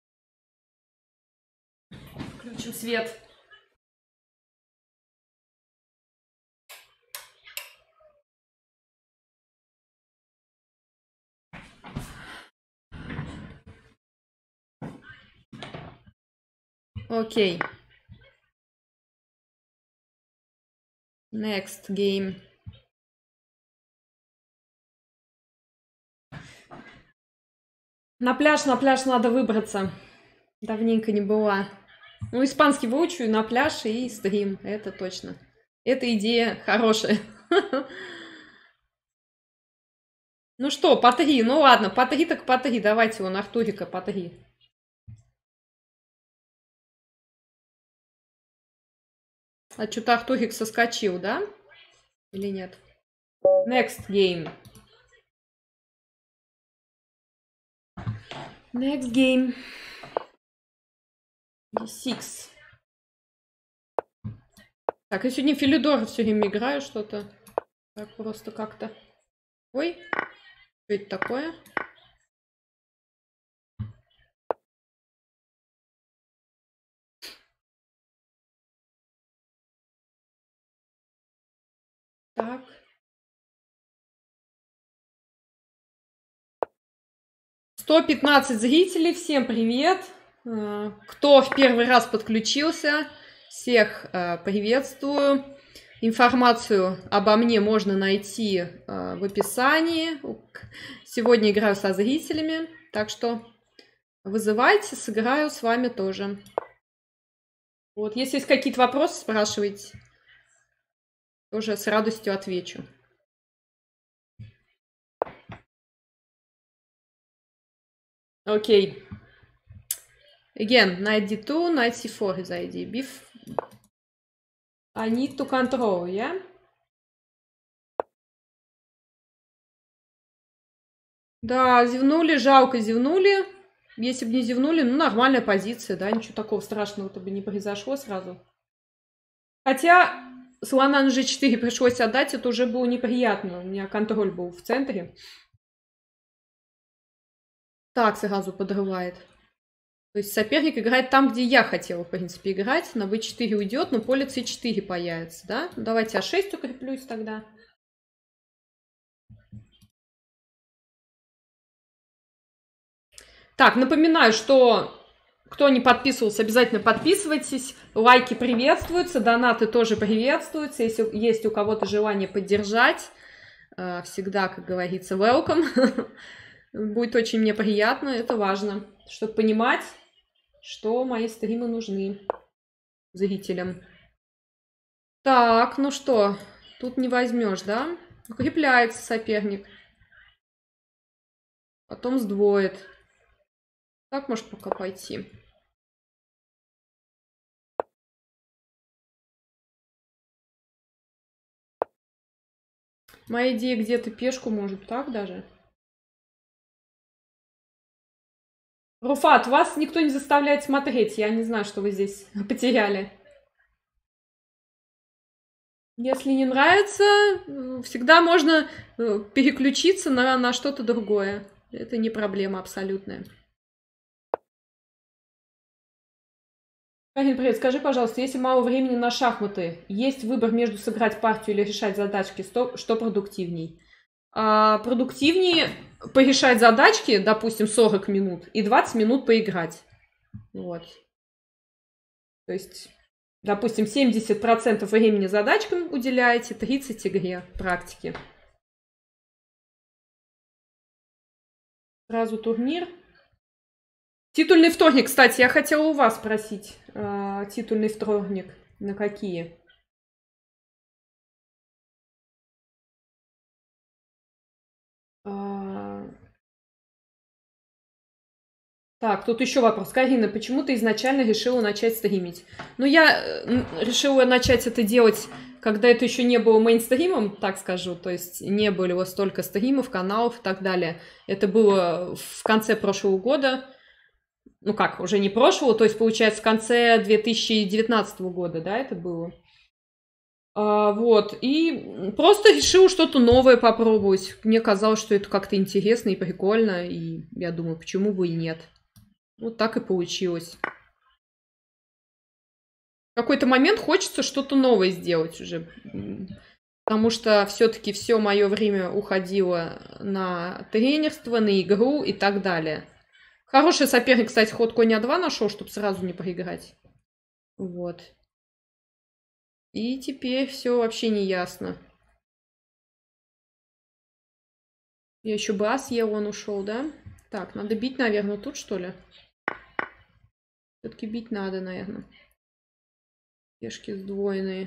Speaker 1: Включим свет. Окей. Next game. На пляж надо выбраться. Давненько не была. Ну, испанский выучу на пляж и стрим, это точно. Эта идея хорошая. Ну что, по 3. Ну ладно, по 3 так по 3. Давайте вон Артурика по 3. А что-то Артурик соскочил, да? Или нет? Next game. Next game. D6. Так, я сегодня Филидор все время играю что-то. Так, просто как-то. Ой, что это такое? Так. «115 зрителей, всем привет! Кто в первый раз подключился, всех приветствую. Информацию обо мне можно найти в описании. Сегодня играю со зрителями, так что вызывайте, сыграю с вами тоже. Вот, если есть какие-то вопросы, спрашивайте. Тоже с радостью отвечу. Окей. Again, knight d2, knight c4 is idea. I need to control, yeah? Да, зевнули, жалко зевнули. Если бы не зевнули, ну, нормальная позиция, да, ничего такого страшного-то бы не произошло сразу. Хотя слона на g4 пришлось отдать, это уже было неприятно. У меня контроль был в центре. Так, сразу подрывает. То есть соперник играет там, где я хотела, в принципе, играть. На b4 уйдет, но поле c4 появится, да? Ну, давайте а6 укреплюсь тогда. Так, напоминаю, что кто не подписывался, обязательно подписывайтесь. Лайки приветствуются, донаты тоже приветствуются. Если есть у кого-то желание поддержать, всегда, как говорится, welcome. Будет очень мне приятно, это важно, чтобы понимать, что мои стримы нужны зрителям. Так, ну что, тут не возьмешь, да? Укрепляется соперник. Потом сдвоит. Так, может, пока пойти. Моя идея где-то пешку может, так даже? Руфат, вас никто не заставляет смотреть. Я не знаю, что вы здесь потеряли. Если не нравится, всегда можно переключиться на что-то другое. Это не проблема абсолютная. Карин, привет. Скажи, пожалуйста, если мало времени на шахматы, есть выбор между сыграть партию или решать задачки, что продуктивней? Продуктивнее порешать задачки, допустим, 40 минут, и 20 минут поиграть. Вот. То есть, допустим, 70% времени задачкам уделяете, 30 игре, практике. Сразу турнир. Титульный вторник, кстати, я хотела у вас спросить. Титульный вторник на какие? Так, тут еще вопрос. Карина, почему ты изначально решила начать стримить? Ну, я решила начать это делать, когда это еще не было мейнстримом, так скажу. То есть не было вот столько стримов, каналов и так далее. Это было в конце прошлого года. Ну как, уже не прошлого, то есть, получается, в конце 2019 года, да, это было. Вот, и просто решила что-то новое попробовать. Мне казалось, что это как-то интересно и прикольно, и я думаю, почему бы и нет. Вот так и получилось. В какой-то момент хочется что-то новое сделать уже. Потому что все-таки все мое время уходило на тренерство, на игру и так далее. Хороший соперник, кстати, ход конь А2 нашел, чтобы сразу не проиграть. Вот. И теперь все вообще не ясно. Я еще бы съел, он ушел, да? Так, надо бить, наверное, тут, что ли? Все-таки бить надо, наверное. Пешки сдвоенные.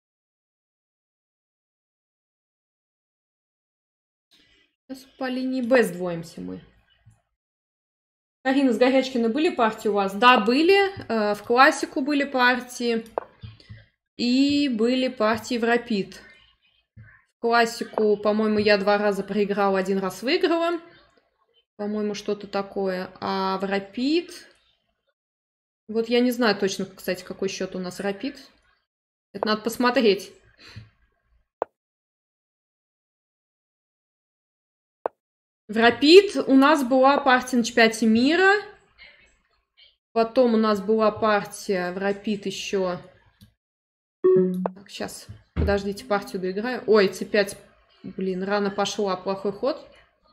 Speaker 1: Сейчас по линии Б сдвоимся мы. Карина, с Горячкиной были партии у вас? Да, были. В классику были партии. И были партии в рапид. В классику, по-моему, я 2 раза проиграла, 1 раз выиграла. По-моему, что-то такое. А в рапид... Вот я не знаю точно, кстати, какой счет у нас рапид. Это надо посмотреть. В рапид у нас была партия на чемпионате мира. Потом у нас была партия в рапид еще... Так, сейчас, подождите, партию доиграю. Ой, c5, блин, рано пошла, плохой ход.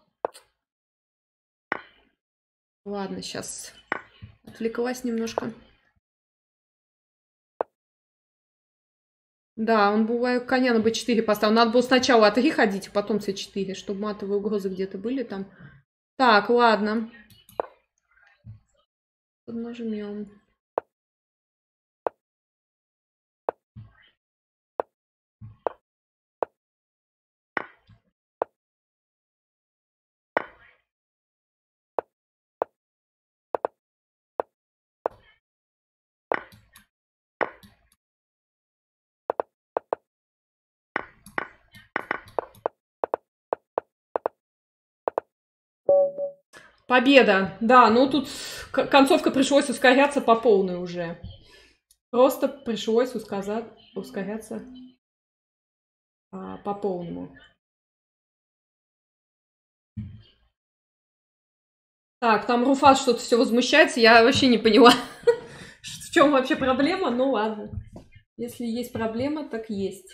Speaker 1: Ладно, сейчас отвлеклась немножко. Да, он бывает коня на b4 поставил. Надо было сначала А3 ходить, а потом c4, чтобы матовые угрозы где-то были там. Так, ладно. Нажмем. Победа. Да, ну тут концовка пришлось ускоряться по полной уже. Просто пришлось ускоряться по полному. Так, там Руфас что-то все возмущается. Я вообще не поняла, в чем вообще проблема. Ну ладно. Если есть проблема, так есть.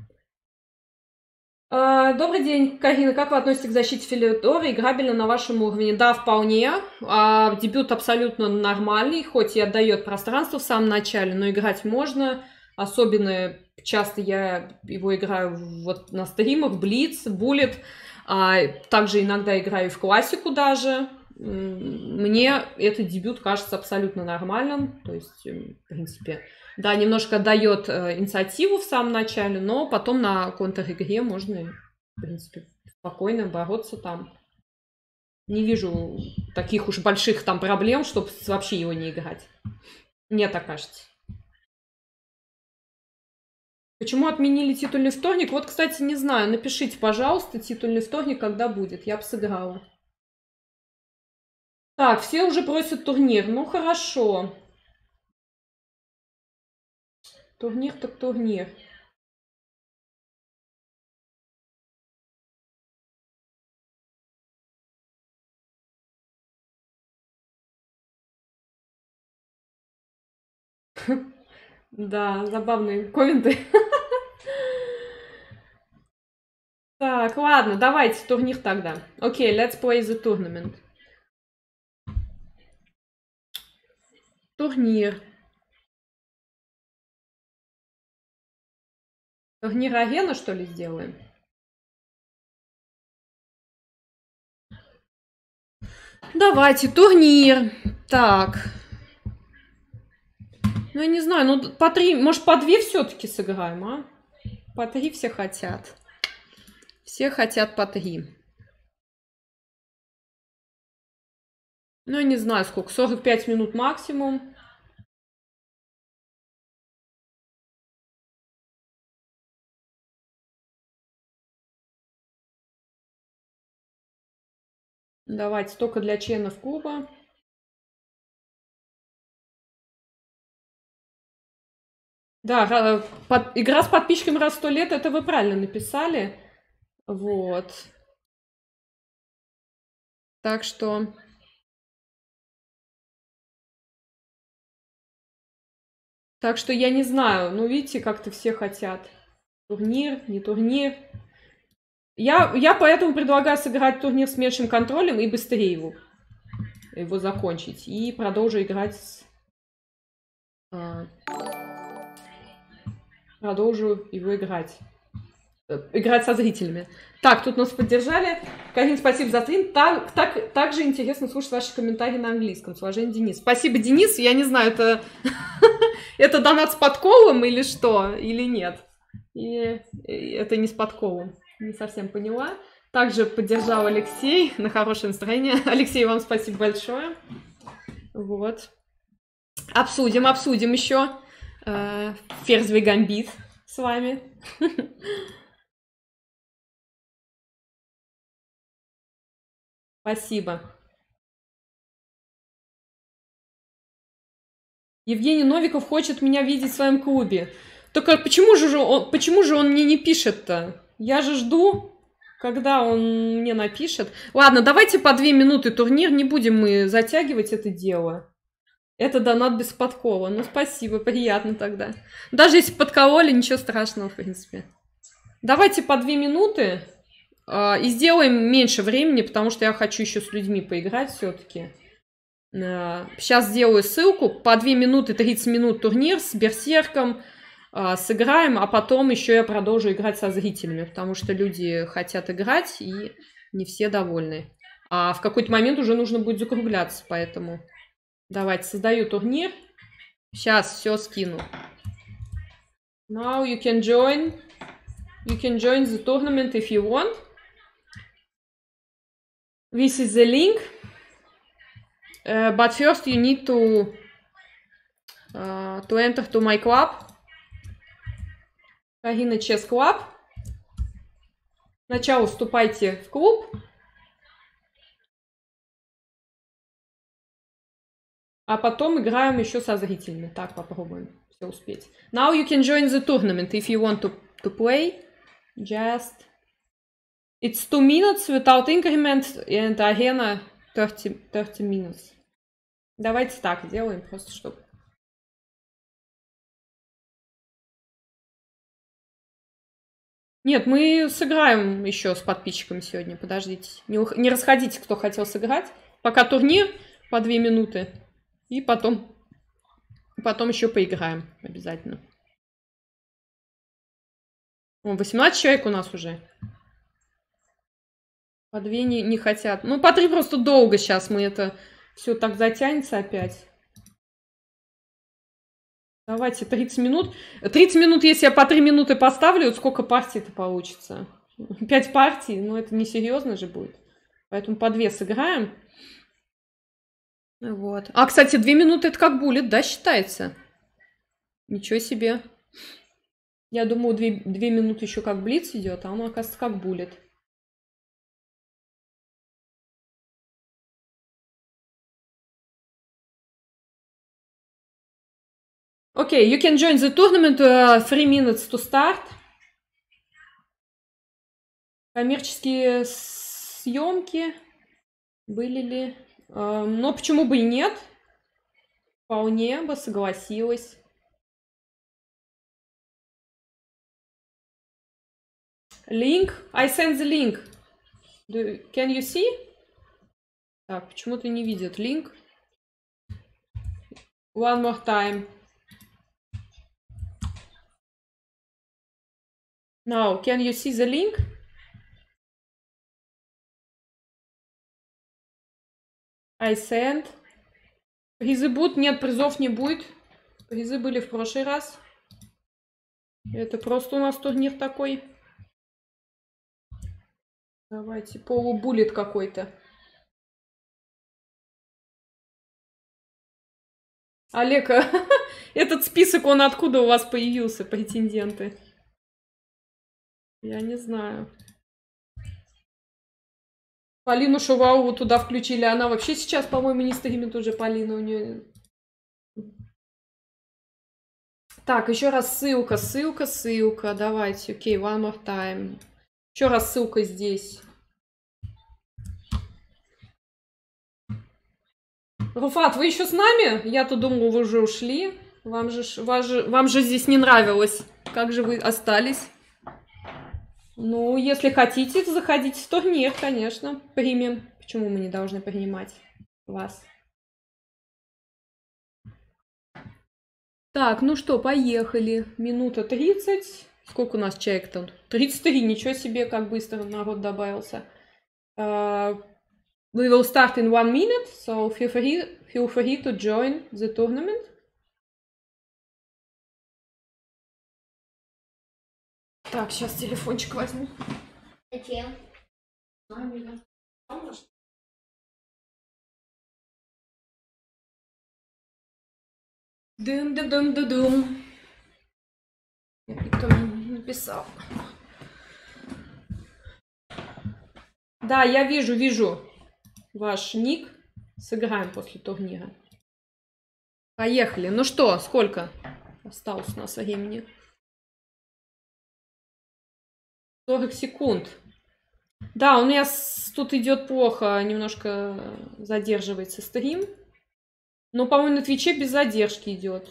Speaker 1: Добрый день, Карина. Как вы относитесь к защите Филидора? Играбельно на вашем уровне? Да, вполне. Дебют абсолютно нормальный, хоть и отдает пространство в самом начале, но играть можно. Особенно часто я его играю вот на стримах, Блиц, Буллет. Также иногда играю в классику даже. Мне этот дебют кажется абсолютно нормальным. То есть, в принципе... Да, немножко дает инициативу в самом начале, но потом на контр-игре можно, в принципе, спокойно бороться там. Не вижу таких уж больших там проблем, чтобы вообще его не играть. Мне так кажется. Почему отменили титульный вторник? Вот, кстати, не знаю. Напишите, пожалуйста, титульный вторник, когда будет. Я бы сыграла. Так, все уже просят турнир. Ну, хорошо. Турнир так турнир. Да, забавные комменты. Так, ладно, давайте турнир тогда. Окей, let's play the tournament. Турнир. Турнир арена, что ли, сделаем? Давайте, турнир. Так. Ну, я не знаю, ну, по 3, может, по 2 все-таки сыграем, а? По 3 все хотят. Все хотят по 3. Ну, я не знаю, сколько, 45 минут максимум. Давайте, только для членов клуба. Да, игра с подписчиками раз в 100 лет, это вы правильно написали. Вот. Так что... Так что я не знаю. Ну, видите, как-то все хотят. Турнир, не турнир. Я поэтому предлагаю сыграть турнир с меньшим контролем и быстрее его закончить. И продолжу играть продолжу его играть. играть со зрителями. Так, тут нас поддержали. Карин, спасибо за стрим. Также интересно слушать ваши комментарии на английском. С уважением, Денис. Спасибо, Денис. Я не знаю, это это донат с подколом или что, или нет. И это не с подколом. Не совсем поняла. Также поддержал Алексей на хорошее настроение. Алексей, вам спасибо большое. Вот. Обсудим еще ферзевый гамбит с вами. Спасибо. Евгений Новиков хочет меня видеть в своем клубе. Только почему же он мне не пишет-то? Я же жду, когда он мне напишет. Ладно, давайте по 2 минуты турнир, не будем мы затягивать это дело. Это донат без подкола. Ну, спасибо, приятно тогда. Даже если подкололи, ничего страшного, в принципе. Давайте по 2 минуты. И сделаем меньше времени, потому что я хочу еще с людьми поиграть все-таки. Сейчас сделаю ссылку. По 2 минуты, 30 минут турнир с Берсерком. Сыграем, а потом еще я продолжу играть со зрителями, потому что люди хотят играть, и не все довольны. А в какой-то момент уже нужно будет закругляться, поэтому давайте, создаю турнир. Сейчас все скину. Now you can join. You can join the tournament if you want. This is the link. But first you need to enter to my club. Карина Chess Club. Сначала вступайте в клуб. А потом играем еще со зрителями. Так, попробуем все успеть. Now you can join the tournament if you want to play. Just... It's 2 minutes without increment and arena 30 minutes. Давайте так сделаем, просто чтобы... Нет, мы сыграем еще с подписчиками сегодня, подождите. Не расходитесь, кто хотел сыграть. Пока турнир по 2 минуты. И потом еще поиграем обязательно. 18 человек у нас уже. По 2 не хотят. Ну, по 3 просто долго сейчас мы это... Все так затянется опять. Давайте 30 минут. 30 минут, если я по 3 минуты поставлю, сколько партий-то получится? 5 партий? Ну, это несерьезно же будет. Поэтому по 2 сыграем. Вот. А, кстати, 2 минуты это как буллет, да, считается? Ничего себе. Я думаю, 2 минуты еще как блиц идет, а он, оказывается, как буллет. Okay, you can join the tournament 3 minutes to start. Коммерческие съемки были ли? Но почему бы и нет? Вполне бы согласилась. Link. I send the link. Can you see? Так, почему-то не видит link. One more time. Now, can you see the link? I send. Призы будут? Нет, призов не будет. Призы были в прошлый раз. Это просто у нас турнир такой. Давайте, полубуллет какой-то. Олег, этот список, он откуда у вас появился, претенденты? Я не знаю. Полину Шувалову туда включили. Она вообще сейчас, по-моему, не стримит уже, Полина. У нее... Так, еще раз ссылка. Давайте. Окей, one more time. Еще раз ссылка здесь. Руфат, вы еще с нами? Я-то думала, вы уже ушли. Вам же здесь не нравилось. Как же вы остались? Ну, если хотите, то заходите в турнир, конечно. Примем. Почему мы не должны принимать вас? Так, ну что, поехали. Минута 30. Сколько у нас человек там? 33, ничего себе, как быстро народ добавился. We will start in 1 minute, so feel free to join the tournament. Так, сейчас телефончик возьму.
Speaker 2: Зачем?
Speaker 1: Дым-дым-дым-дым-дым. Никто мне не написал. Да, я вижу ваш ник. Сыграем после турнира. Поехали. Ну что, сколько осталось у нас времени? 40 секунд. Да, у меня тут идет плохо, немножко задерживается стрим. Но, по-моему, на Твиче без задержки идет.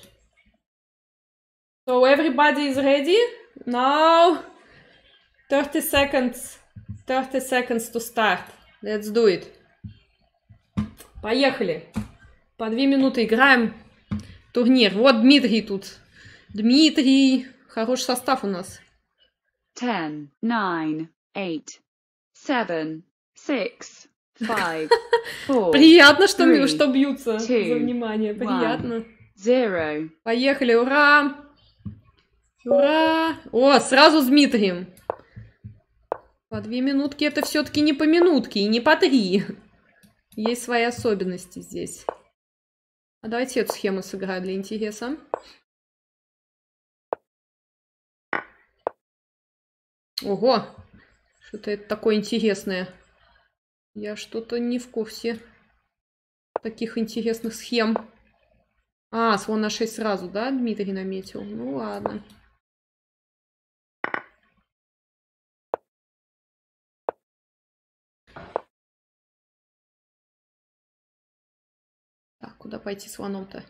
Speaker 1: So everybody is ready? Now 30 seconds. 30 seconds to start. Let's do it. Поехали. По 2 минуты играем турнир. Вот Дмитрий тут. Дмитрий. Хороший состав у нас.
Speaker 3: 10, 9, 8, 7, 6, 5, 4.
Speaker 1: Приятно, что
Speaker 3: three,
Speaker 1: бьются
Speaker 3: two,
Speaker 1: за внимание. Приятно.
Speaker 3: 0.
Speaker 1: Поехали. Ура! Ура! О, сразу с Дмитрием. По 2 минутки это все-таки не по минутке и не по 3. Есть свои особенности здесь. А давайте эту схему сыграю для интереса. Ого! Что-то это такое интересное. Я что-то не в курсе таких интересных схем. А, слон на 6 сразу, да, Дмитрий наметил? Ну ладно. Так, куда пойти слоном-то?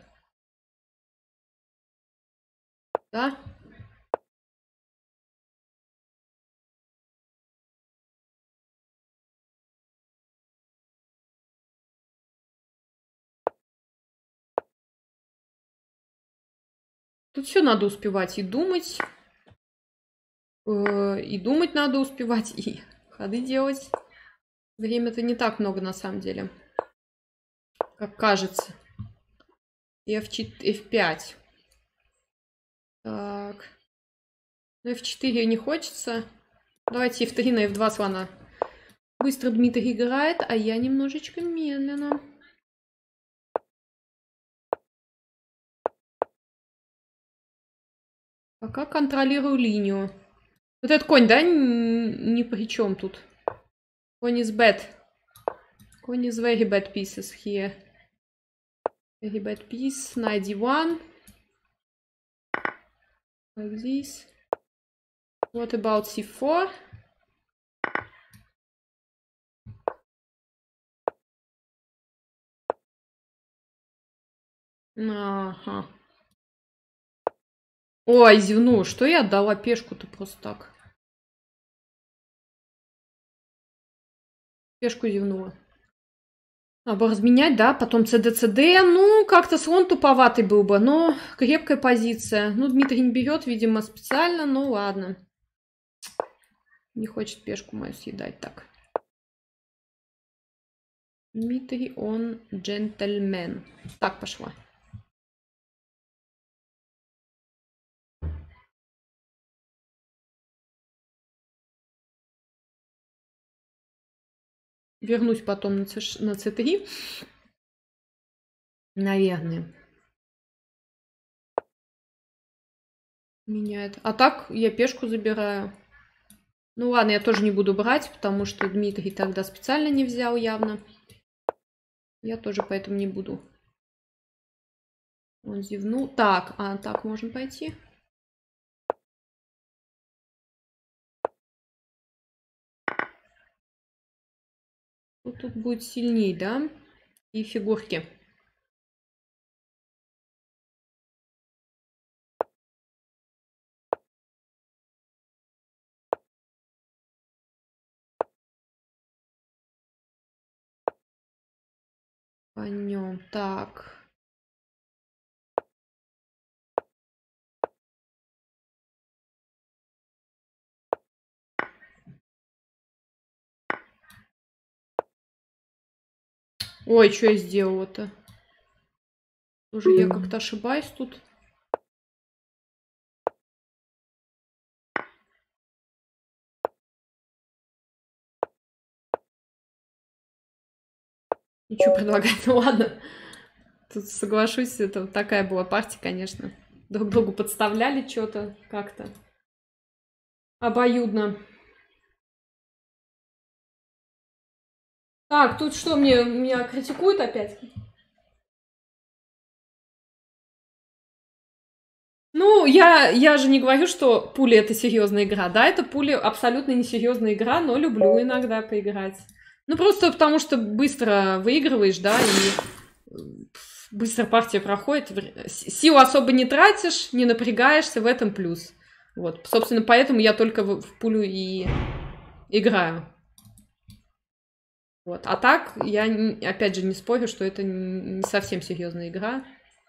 Speaker 1: Да? Тут все надо успевать и думать. И думать надо успевать, и ходы делать. Время-то не так много на самом деле, как кажется. F5. Так. Ну, F4 не хочется. Давайте F3 на F2 слона. Быстро Дмитрий играет, а я немножечко медленно. Пока контролирую линию. Вот этот конь, да, ни при чем тут. Конь is bad. Конь is very bad pieces here. Very bad piece. Knight d1. Like this. What about c4? Ага. Ой, зевну. Что я отдала пешку-то просто так? Пешку зевнула. Надо разменять, да? Потом cd-cd. Ну, как-то слон туповатый был бы, но крепкая позиция. Ну, Дмитрий не берет, видимо, специально. Ну, ладно. Не хочет пешку мою съедать так. Дмитрий, он джентльмен. Так, пошла. Вернусь потом на c3. Наверное. Меняет. А так я пешку забираю. Ну ладно, я тоже не буду брать, потому что Дмитрий тогда специально не взял явно. Я тоже поэтому не буду. Он зевнул. Так, так можно пойти. Тут будет сильнее, да? И фигурки. По нем. Так. Ой, что я сделала-то? Тоже я как-то ошибаюсь тут. Ничего предлагать, ну ладно. Тут соглашусь, это такая была партия, конечно. Друг другу подставляли что-то как-то. Обоюдно. Так, тут что, меня критикуют опять? Ну, я же не говорю, что пули это серьезная игра. Да, это пули абсолютно несерьезная игра, но люблю иногда поиграть. Ну, просто потому что быстро выигрываешь, да, и быстро партия проходит. Силу особо не тратишь, не напрягаешься, в этом плюс. Вот, собственно, поэтому я только в пулю и играю. Вот. А так, я опять же не спорю, что это не совсем серьезная игра.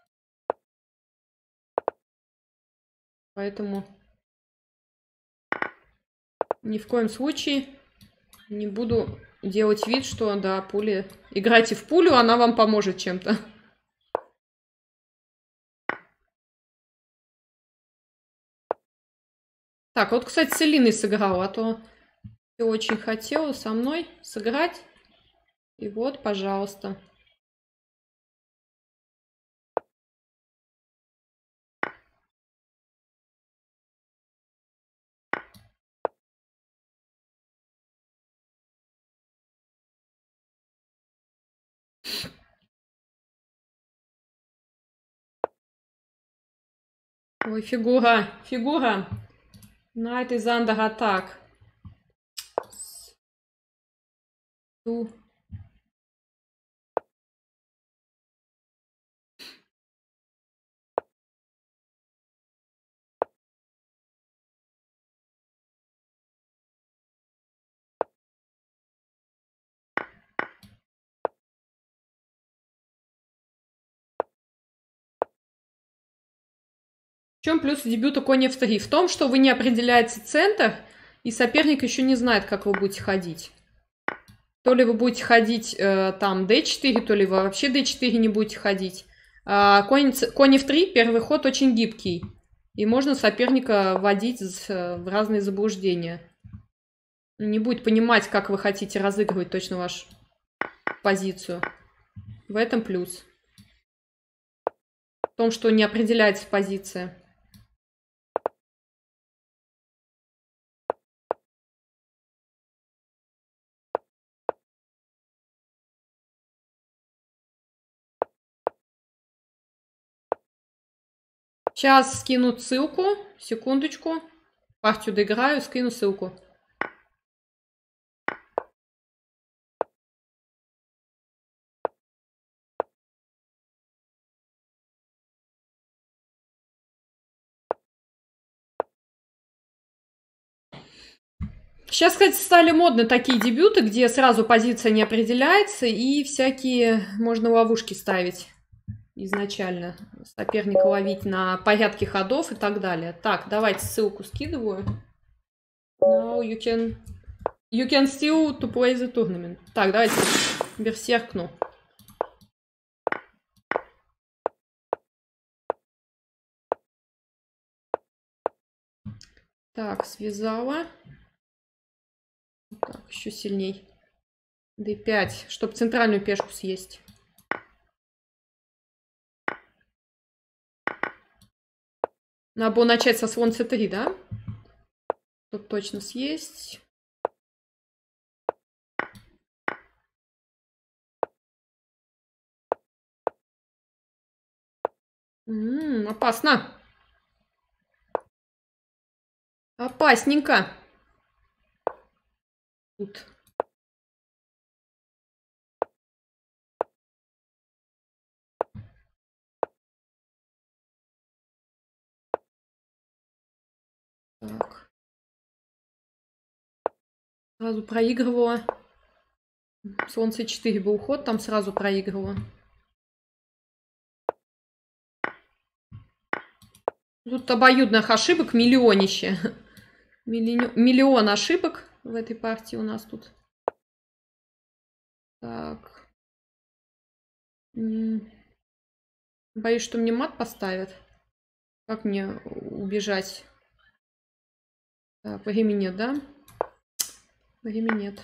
Speaker 1: Поэтому ни в коем случае не буду делать вид, что, да, пули... Играйте в пулю, она вам поможет чем-то. Так, вот, кстати, с Элиной сыграла, а то ты очень хотела со мной сыграть. И вот, пожалуйста. Ой, фигура. Knight is under attack. В чем плюс дебюта конь f3? В том, что вы не определяете центр, и соперник еще не знает, как вы будете ходить. То ли вы будете ходить там d4, то ли вы вообще d4 не будете ходить. Конь f3, первый ход очень гибкий. И можно соперника вводить в разные заблуждения. Не будет понимать, как вы хотите разыгрывать точно вашу позицию. В этом плюс. В том, что не определяется позиция. Сейчас скину ссылку. Секундочку. Партию доиграю, скину ссылку. Сейчас, кстати, стали модны такие дебюты, где сразу позиция не определяется, и всякие можно ловушки ставить изначально. Соперника ловить на порядке ходов и так далее. Так, давайте ссылку скидываю. Now you can still to play the tournament. Так, давайте берсеркну. Так, связала. Так, еще сильней. d5, чтобы центральную пешку съесть. Надо было начать со слон c3, да? Тут точно съесть. Опасно. Опасненько. Тут. Так. Сразу проигрывала. Слон c4 был уход, там сразу проигрывала. Тут обоюдных ошибок миллионище. Миллион ошибок в этой партии у нас тут. Так. Боюсь, что мне мат поставят. Как мне убежать? Так, времени нет, да? Времени нет.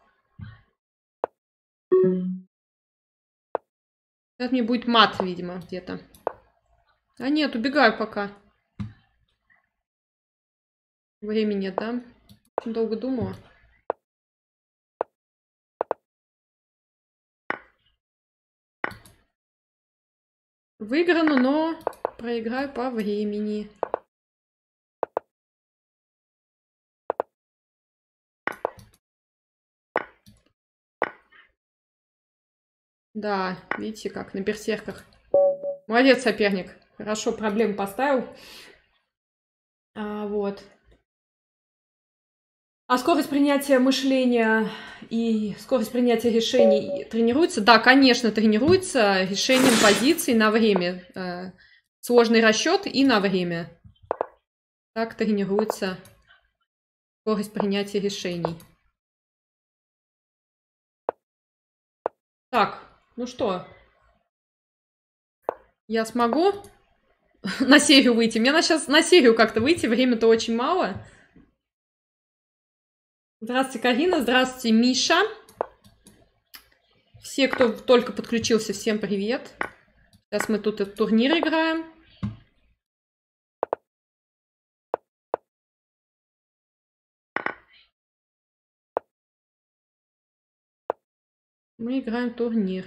Speaker 1: Сейчас мне будет мат, видимо, где-то. А нет, убегаю пока. Времени нет, да? Очень долго думала. Выиграно, но проиграю по времени. Да, видите, как на берсерках. Молодец, соперник. Хорошо, проблему поставил. Вот. А скорость принятия мышления и скорость принятия решений тренируется? Да, конечно, тренируется решением позиций на время. Сложный расчет и на время. Так тренируется скорость принятия решений. Так, ну что? Я смогу на серию выйти? Мне надо сейчас на серию как-то выйти, время-то очень мало. Здравствуйте, Карина, здравствуйте, Миша. Все, кто только подключился, всем привет. Сейчас мы тут этот турнир играем. Мы играем турнир.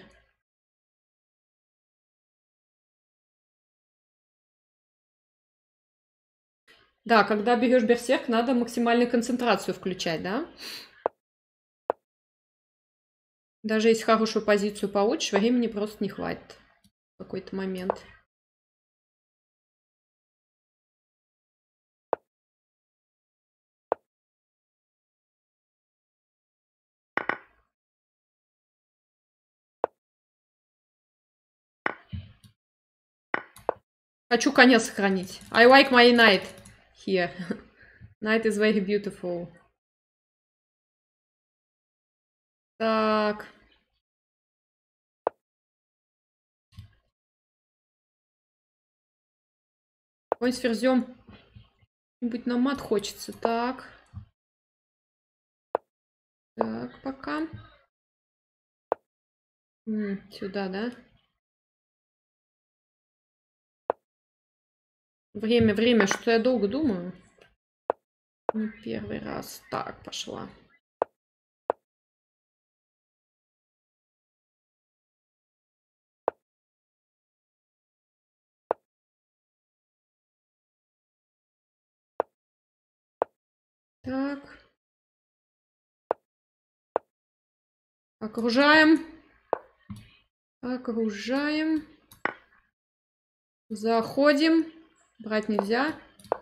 Speaker 1: Да, когда берешь берсерк, надо максимальную концентрацию включать, да? Даже если хорошую позицию получишь, времени просто не хватит в какой-то момент. Хочу коня сохранить. I like my knight here. Knight is very beautiful. Так. Конь с ферзем. Быть на мат хочется. Так. Так, пока. Сюда, да? Время. Что я долго думаю? Не первый раз. Так, пошла. Так. Окружаем. Окружаем. Заходим. Брать нельзя.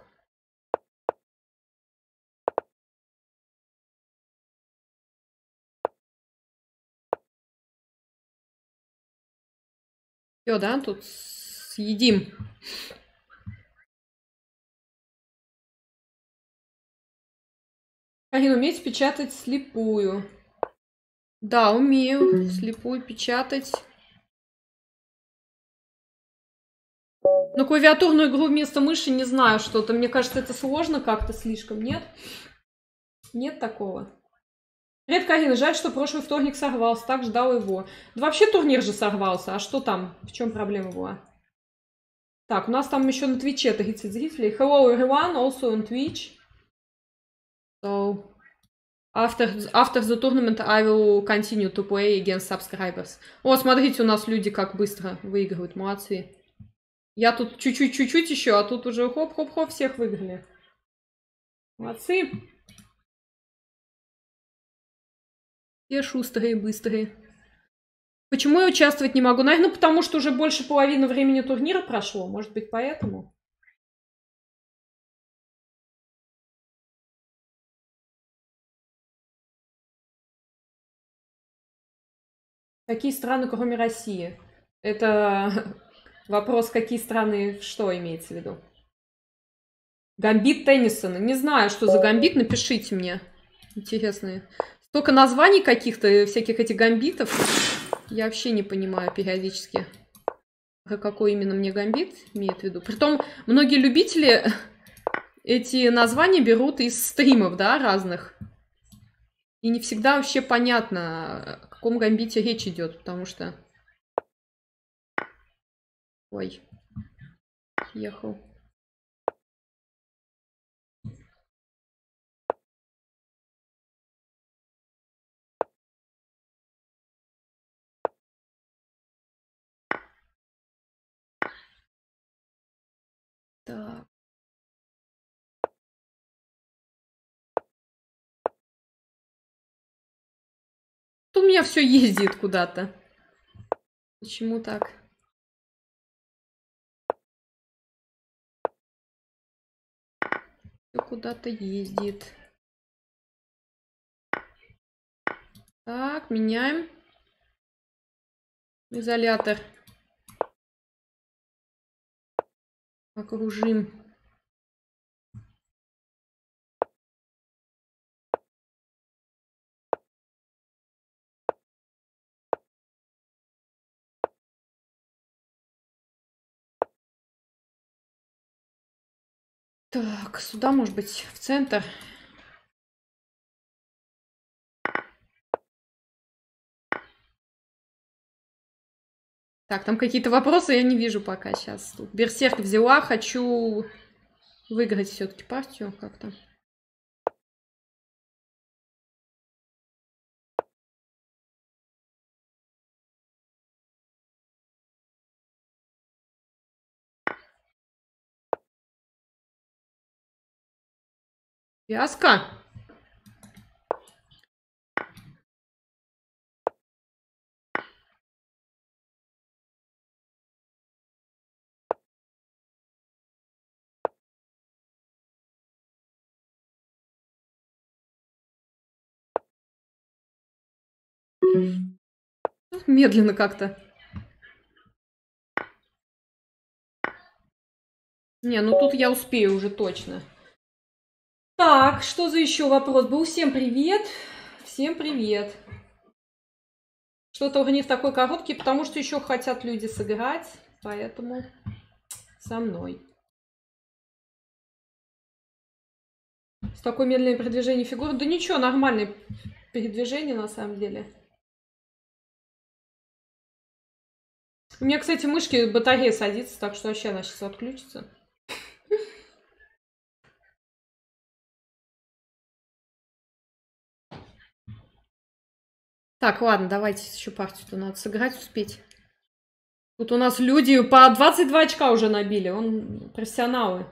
Speaker 1: Все, да, тут съедим. Карина, умеете печатать слепую? Да, умею слепую печатать. Но клавиатурную игру вместо мыши не знаю что-то. Мне кажется, это сложно как-то слишком, нет? Нет такого. Привет, Карина. Жаль, что прошлый вторник сорвался. Так ждал его. Да вообще турнир же сорвался. А что там? В чем проблема была? Так, у нас там еще на Твиче 30 зрителей. Hello everyone, also on Twitch. So, after the tournament I will continue to play against subscribers. О, смотрите, у нас люди как быстро выигрывают. Молодцы. Я тут чуть-чуть еще, а тут уже хоп-хоп-хоп, всех выиграли. Молодцы. Все шустрые, быстрые. Почему я участвовать не могу? Наверное, потому что уже больше половины времени турнира прошло. Может быть, поэтому? Какие страны, кроме России? Это вопрос, какие страны, что имеется в виду? Гамбит Теннисона. Не знаю, что за гамбит, напишите мне. Интересные. Столько названий каких-то, всяких этих гамбитов. Я вообще не понимаю периодически, какой именно мне гамбит имеет в виду. Притом, многие любители эти названия берут из стримов, да, разных. И не всегда вообще понятно, о каком гамбите речь идет, потому что... Ой, ехал. Так. У меня все ездит куда-то. Почему так? Всё куда-то ездит. Так, меняем. Изолятор. Окружим. Так, сюда, может быть, в центр. Так, там какие-то вопросы я не вижу пока сейчас. Тут берсерк взяла, хочу выиграть все-таки партию как-то. Вязка. Медленно как-то. Не, ну тут я успею уже точно. Так, что за еще вопрос был? Всем привет. Всем привет. Что-то огонь такой короткий, потому что еще хотят люди сыграть, поэтому со мной. С такой медленной передвижением фигуры. Да ничего, нормальное передвижение на самом деле. У меня, кстати, мышки батарея садится, так что вообще она сейчас отключится. Так, ладно, давайте еще партию-то надо сыграть, успеть. Тут у нас люди по 22 очка уже набили, он профессионалы.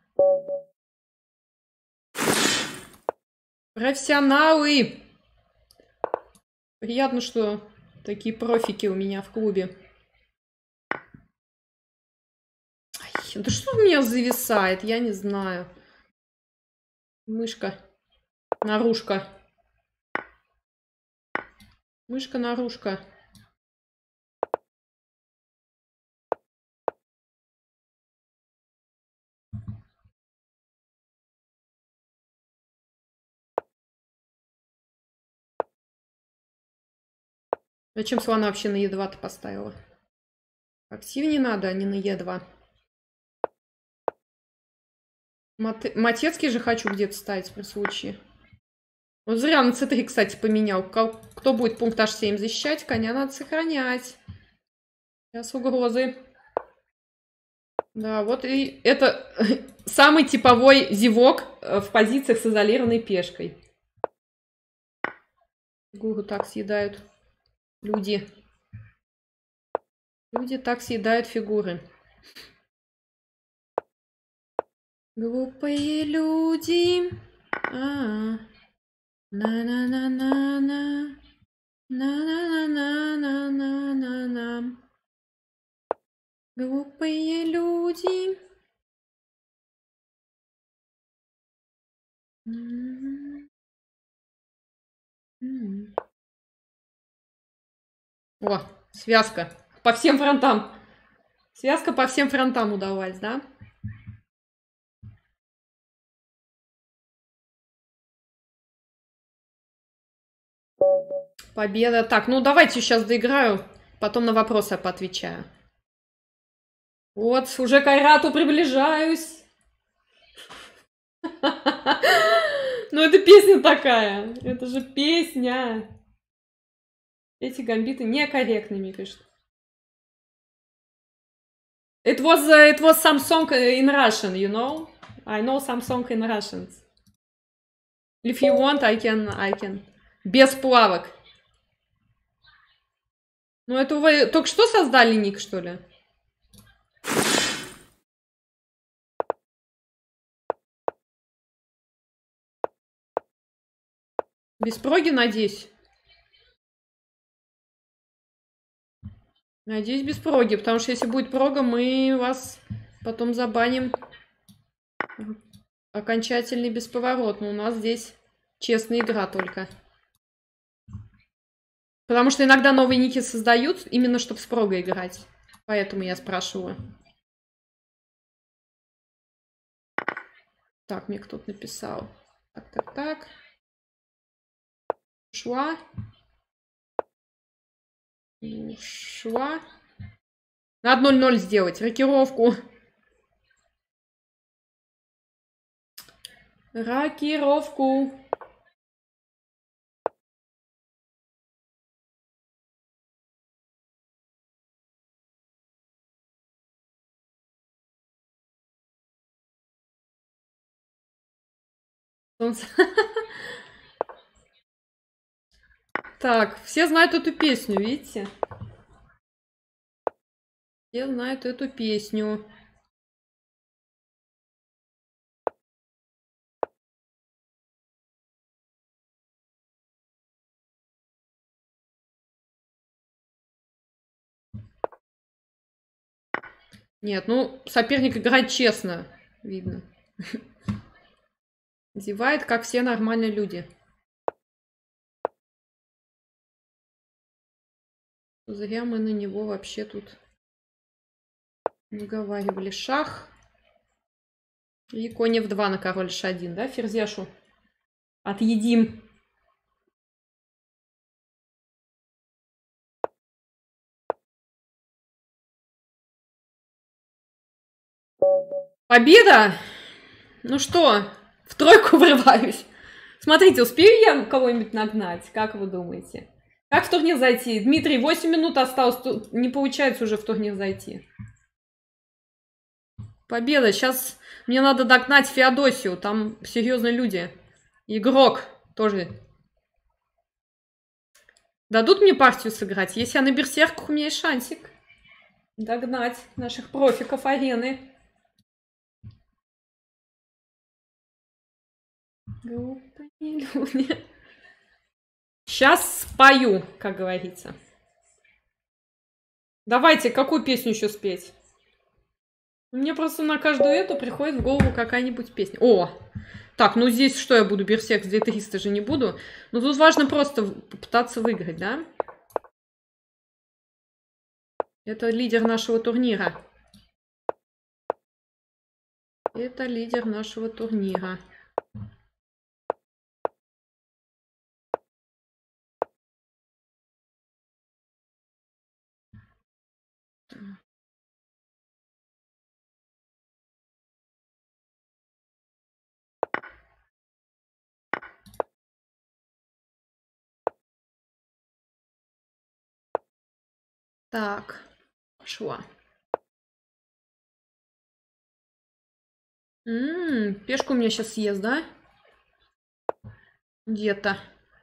Speaker 1: Профессионалы! Приятно, что такие профики у меня в клубе. Ай, да что у меня зависает, я не знаю. Мышка. Наружка. Мышка-наружка. Зачем слона вообще на Е2-то поставила? Активнее надо, а не на Е2. Матецкий же хочу где-то ставить при случае. Вот зря на c3, кстати, поменял. Кто будет пункт h7 защищать, коня надо сохранять. Сейчас угрозы. Да, вот и это самый типовой зевок в позициях с изолированной пешкой. Фигуру так съедают люди. Люди так съедают фигуры. Глупые люди. На-на-на-на-на. На-на-на-на-на-на-на. Глупые люди. О, связка. По всем фронтам. Связка по всем фронтам удалась, да? Победа. Так, ну давайте сейчас доиграю. Потом на вопросы я поотвечаю. Вот, уже к Айрату приближаюсь. Ну, это песня такая. Это же песня. Эти гамбиты некорректными пишут. It was some song in Russian, you know? I know some song in Russian. If you want, I can. Без плавок. Ну, это вы только что создали ник, что ли? Без проги, надеюсь. Надеюсь, без проги, потому что если будет прога, мы вас потом забаним окончательный бесповорот. Но у нас здесь честная игра только. Потому что иногда новые ники создают, именно чтобы с прогой играть. Поэтому я спрашиваю. Так, мне кто-то написал. Так. Шла. Надо 0-0 сделать. Рокировку. Рокировку. Так, все знают эту песню, видите? Все знают эту песню. Нет, ну, соперник играет честно, видно. Зевает, как все нормальные люди. Зря мы на него вообще тут наговаривали. Шах. И конь f2 на король h1, да, ферзяшу? Отъедим. Победа! Ну что, в тройку врываюсь. Смотрите, успею я кого-нибудь нагнать? Как вы думаете? Как в турнир зайти? Дмитрий, 8 минут осталось. Не получается уже в турнир зайти. Победа. Сейчас мне надо догнать Феодосию. Там серьезные люди. Игрок тоже. Дадут мне партию сыграть? Если я на берсерках, у меня есть шансик догнать наших профиков арены. Глупые люди. Сейчас спою, как говорится. Давайте, какую песню еще спеть? Мне просто на каждую эту приходит в голову какая-нибудь песня. О! Так, ну здесь что я буду? Берсерк с 2300 же не буду. Но тут важно просто попытаться выиграть, да? Это лидер нашего турнира. Это лидер нашего турнира. Так, пошла. Пешку у меня сейчас съест, да? Где-то.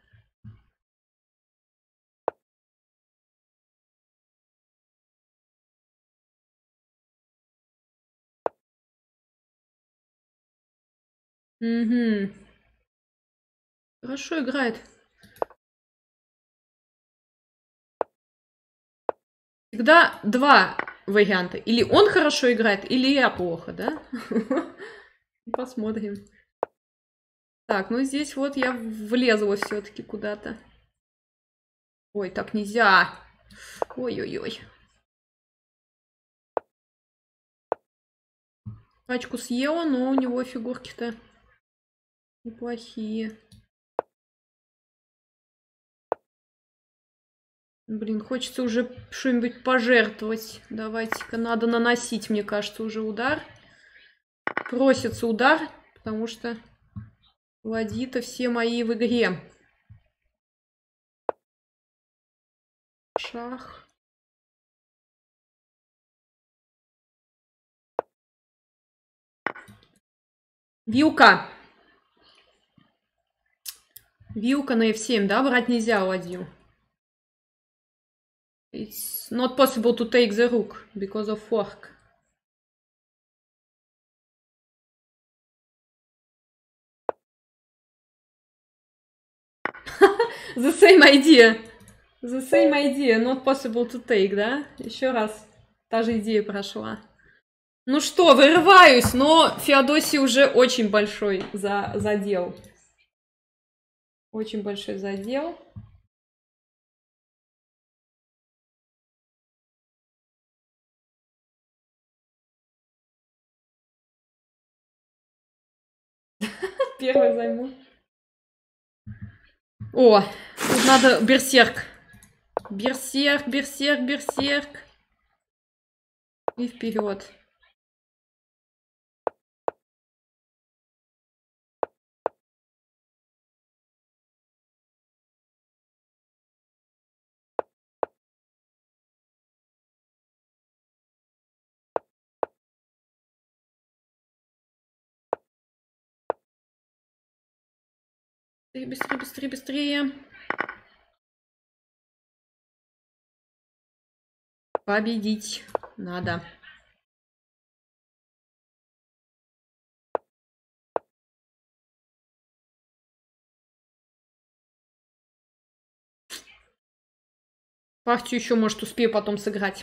Speaker 1: Угу. Хорошо играет. Всегда два варианта. Или он хорошо играет, или я плохо, да? Посмотрим. Так, ну здесь вот я влезла все-таки куда-то. Ой, так нельзя. Ой-ой-ой. Пачку съела, но у него фигурки-то неплохие. Блин, хочется уже что-нибудь пожертвовать. Давайте-ка, надо наносить, мне кажется, уже удар. Просится удар, потому что ладьи-то все мои в игре. Шах. Вилка. Вилка на f7, да? Брать нельзя ладью. It's not possible to take the rook because of fork. The same idea. The same idea. Not possible to take, да? Еще раз. Та же идея прошла. Ну что, вырываюсь, но Феодосий уже очень большой задел. Очень большой задел. Первый займу. О, тут надо берсерк. Берсерк, берсерк, берсерк. И вперед. Быстрее, быстрее, быстрее. Победить надо. Партию еще, может, успею потом сыграть.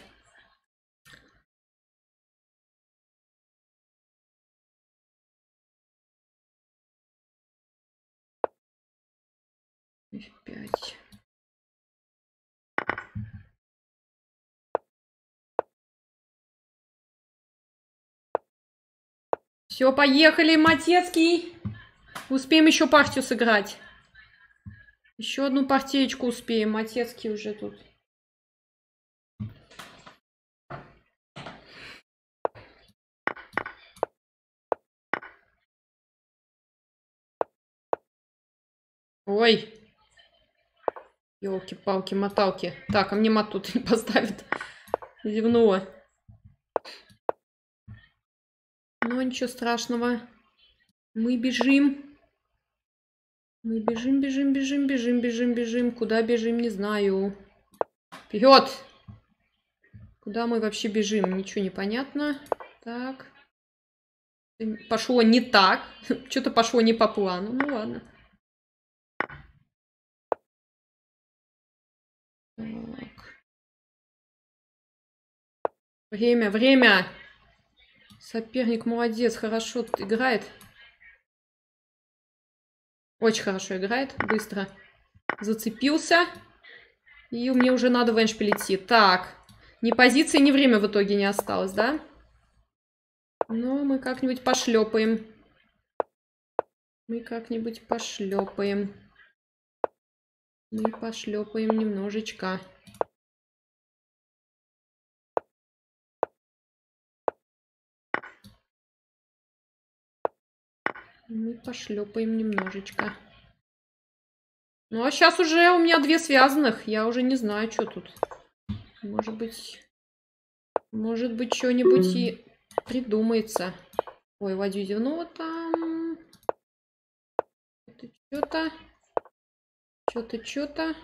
Speaker 1: F5. Все, поехали, Матецкий. Успеем еще партию сыграть. Еще одну партиечку успеем. Матецкий уже тут. Ой. Ёлки-палки, моталки. Так, а мне мат тут не поставит. Зевнула. Ну, ничего страшного. Мы бежим. Мы бежим, бежим, бежим, бежим, бежим, бежим. Куда бежим, не знаю. Вперед! Куда мы вообще бежим? Ничего не понятно. Так. Пошло не так. Что-то пошло не по плану. Ну ладно. Так. Время, время. Соперник молодец, хорошо играет. Очень хорошо играет, быстро зацепился. И мне уже надо в эндшпиль идти. Так, ни позиции, ни время в итоге не осталось, да? Ну, мы как-нибудь пошлепаем. Мы как-нибудь пошлепаем. Мы пошлепаем немножечко. Мы пошлепаем немножечко. Ну, а сейчас уже у меня 2 связанных. Я уже не знаю, что тут. Может быть, что-нибудь и придумается. Ой, ладью зевнула там. Это что-то. Что-то.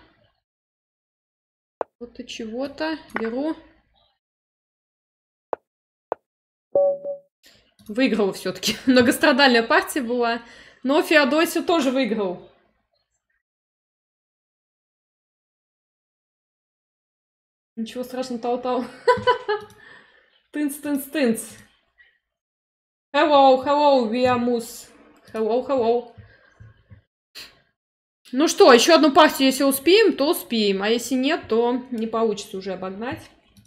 Speaker 1: Вот-то чего-то. Беру. Выиграла все-таки. Многострадальная партия была. Но Феодосий тоже выиграл. Ничего страшного, тау-тау. Тынц. Hello, we are moose. Hello. Ну что, еще одну партию, если успеем, то успеем. А если нет, то не получится уже обогнать.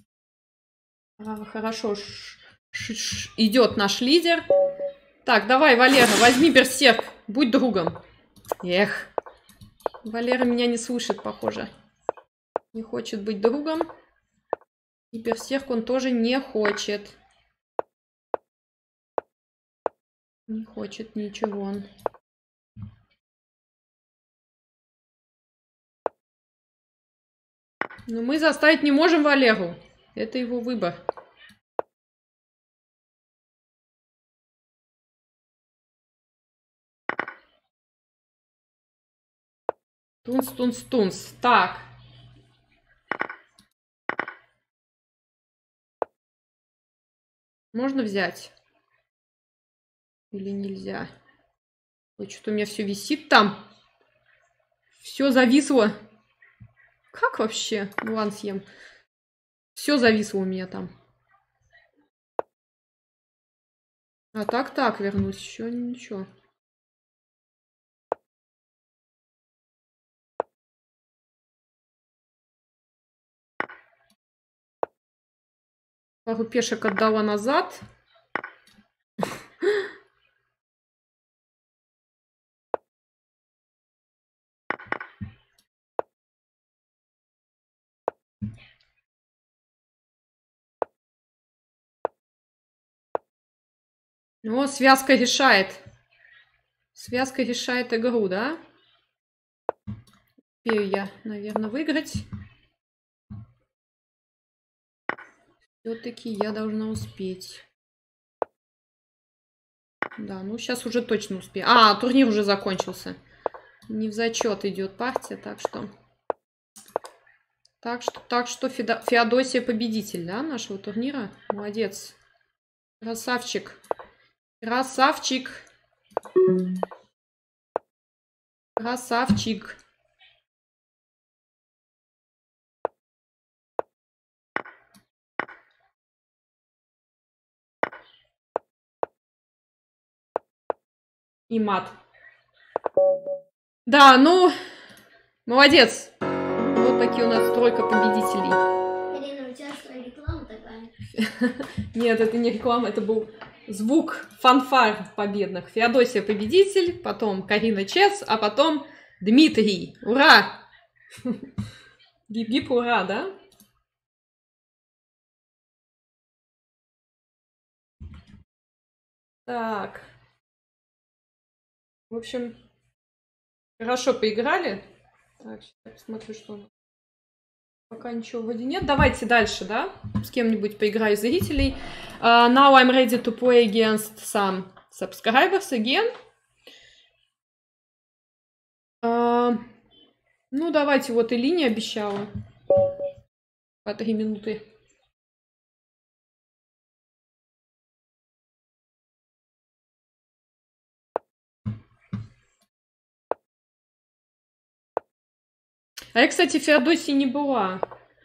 Speaker 1: Хорошо. Идет наш лидер. Так, давай, Валера, возьми берсерк. Будь другом. Эх. Валера меня не слышит, похоже. Не хочет быть другом. И берсерк он тоже не хочет. Не хочет ничего он. Но мы заставить не можем Валеру. Это его выбор. Тунс, тунс, тунс. Так. Можно взять? Или нельзя? Ой, что-то у меня все висит там. Все зависло. Как вообще? Ну ладно, съем. Все зависло у меня там. А так вернусь. Еще ничего. Пару пешек отдала назад. О, связка решает. Связка решает игру, да? Успею я, наверное, выиграть. Все-таки я должна успеть. Да, ну сейчас уже точно успею. А, турнир уже закончился. Не в зачет идет партия, так что... Так что Феодосия победитель, да, нашего турнира. Молодец. Красавчик. Красавчик. Красавчик. И мат. Да, ну, молодец. Вот такие у нас тройка победителей.
Speaker 2: Ирина, у тебя что, реклама такая?
Speaker 1: Нет, это не реклама, это был звук фанфар победных. Феодосия победитель, потом Карина Чес, а потом Дмитрий. Ура! Бип-бип, ура, да? Так. В общем, хорошо поиграли. Так, сейчас посмотрю, что у нас. Пока ничего вроде нет. Давайте дальше, да? С кем-нибудь поиграю из зрителей. Now I'm ready to play against some subscribers again. Ну, давайте, вот и линия обещала. По 3 минуты. А я, кстати, в Феодосии не была.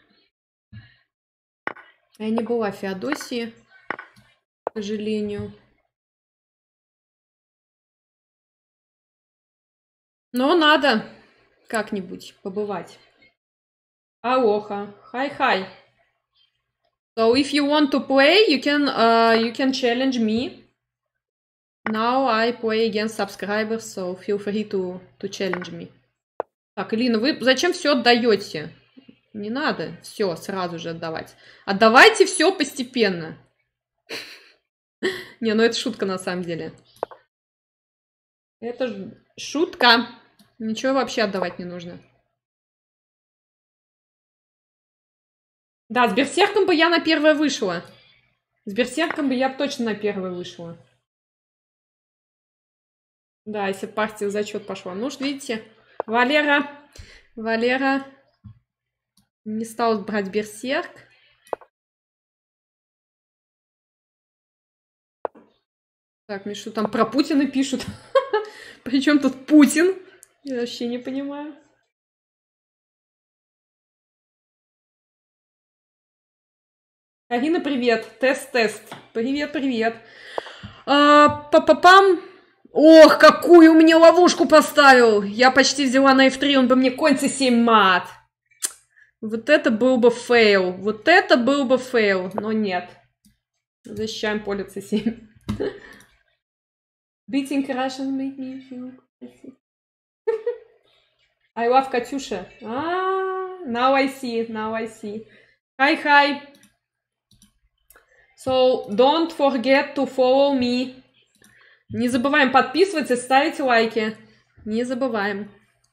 Speaker 1: Я не была в Феодосии, к сожалению. Но надо как-нибудь побывать. Алоха. Hi. So if you want to play, you can challenge me. Now I play against subscribers, so feel free to challenge me. Так, Элина, вы зачем все отдаете? Не надо все сразу же отдавать. Отдавайте все постепенно. Не, ну это шутка на самом деле. Это шутка. Ничего вообще отдавать не нужно. Да, с берсерком бы я на первое вышла. С берсерком бы я точно на первое вышла. Да, если партия в зачет пошла. Ну уж видите, Валера не стал брать берсерк. Так, мне что там про Путина пишут? Причем тут Путин? Я вообще не понимаю. Карина, привет. Тест. Привет. Па-па-пам. Ох, какую мне ловушку поставил. Я почти взяла на F3, он бы мне конь c7 мат. Вот это был бы фейл. Но нет. Защищаем поле c7. Beating Russian make me feel crazy. I love Катюша. Now I see, now I see. Hi, hi. So, don't forget to follow me. Не забываем подписываться, ставить лайки. Не забываем.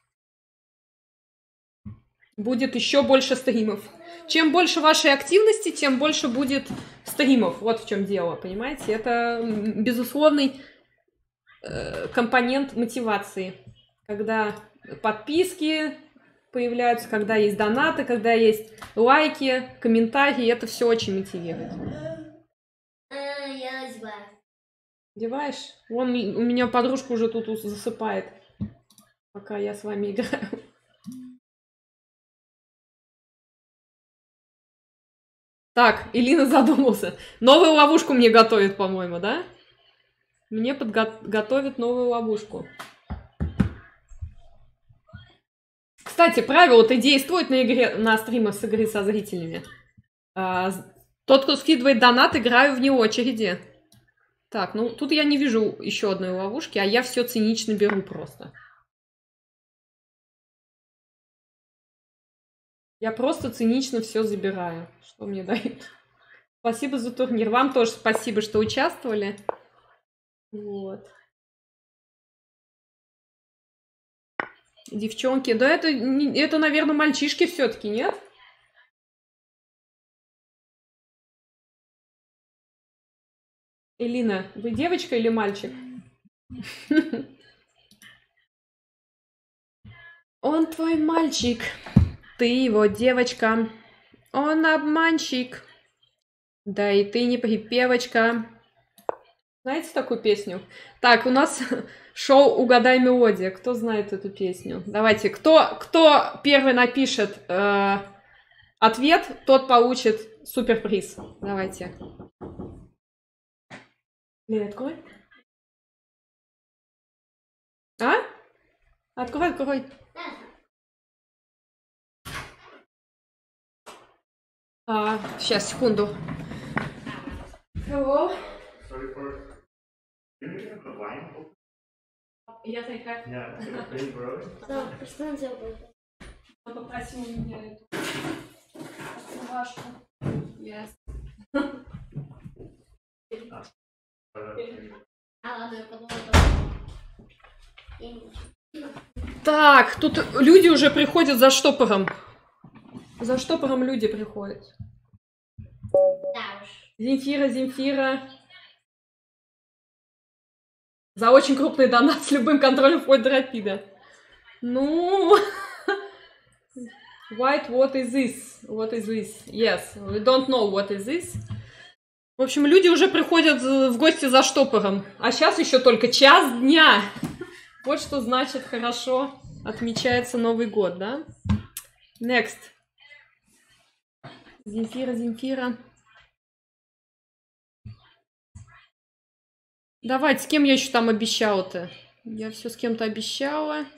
Speaker 1: Будет еще больше стримов. Чем больше вашей активности, тем больше будет стримов. Вот в чем дело, понимаете? Это безусловный компонент мотивации. Когда подписки появляются, когда есть донаты, когда есть лайки, комментарии, это все очень мотивирует.
Speaker 2: Я одеваю.
Speaker 1: Одеваешь? Вон у меня подружка уже тут засыпает, пока я с вами играю. Так, Илина задумался. Новую ловушку мне готовит, по-моему, да? Мне готовит новую ловушку. Кстати, правило-то действует на стримах с игры со зрителями. Тот, кто скидывает донат, играю вне очереди. Так, ну тут я не вижу еще одной ловушки, а я все цинично беру просто. Я просто цинично все забираю, что мне дают. Спасибо за турнир. Вам тоже спасибо, что участвовали. Вот. Девчонки, да это, наверное, мальчишки все-таки, нет? Элина, вы девочка или мальчик? Он твой мальчик, ты его девочка. Он обманщик. Да и ты не припевочка. Знаете такую песню? Так, у нас шоу «Угадай мелодия». Кто знает эту песню? Давайте, кто первый напишет ответ, тот получит суперприз. Давайте. Лена, открой. А? Открой, открой. Сейчас, секунду. Hello.
Speaker 4: Sorry for. Can you have a wine?
Speaker 1: Yes, I have.
Speaker 4: Yeah, very broad.
Speaker 2: Да, что он делает?
Speaker 1: Он попросил у меня эту открывашку. Yes.
Speaker 2: Ладно, я подумала.
Speaker 1: Так, тут люди уже приходят за штопором. За штопором люди приходят.
Speaker 2: Да уж.
Speaker 1: Земфира. За очень крупный донат с любым контролем вплоть до рапида. Ну... White, what is this? What is this? Yes, we don't know what is this. В общем, люди уже приходят в гости за штопором. А сейчас еще только час дня. Вот что значит хорошо отмечается Новый год, да? Next. Земфира. Давайте, с кем я еще там обещала-то? Я все с кем-то обещала.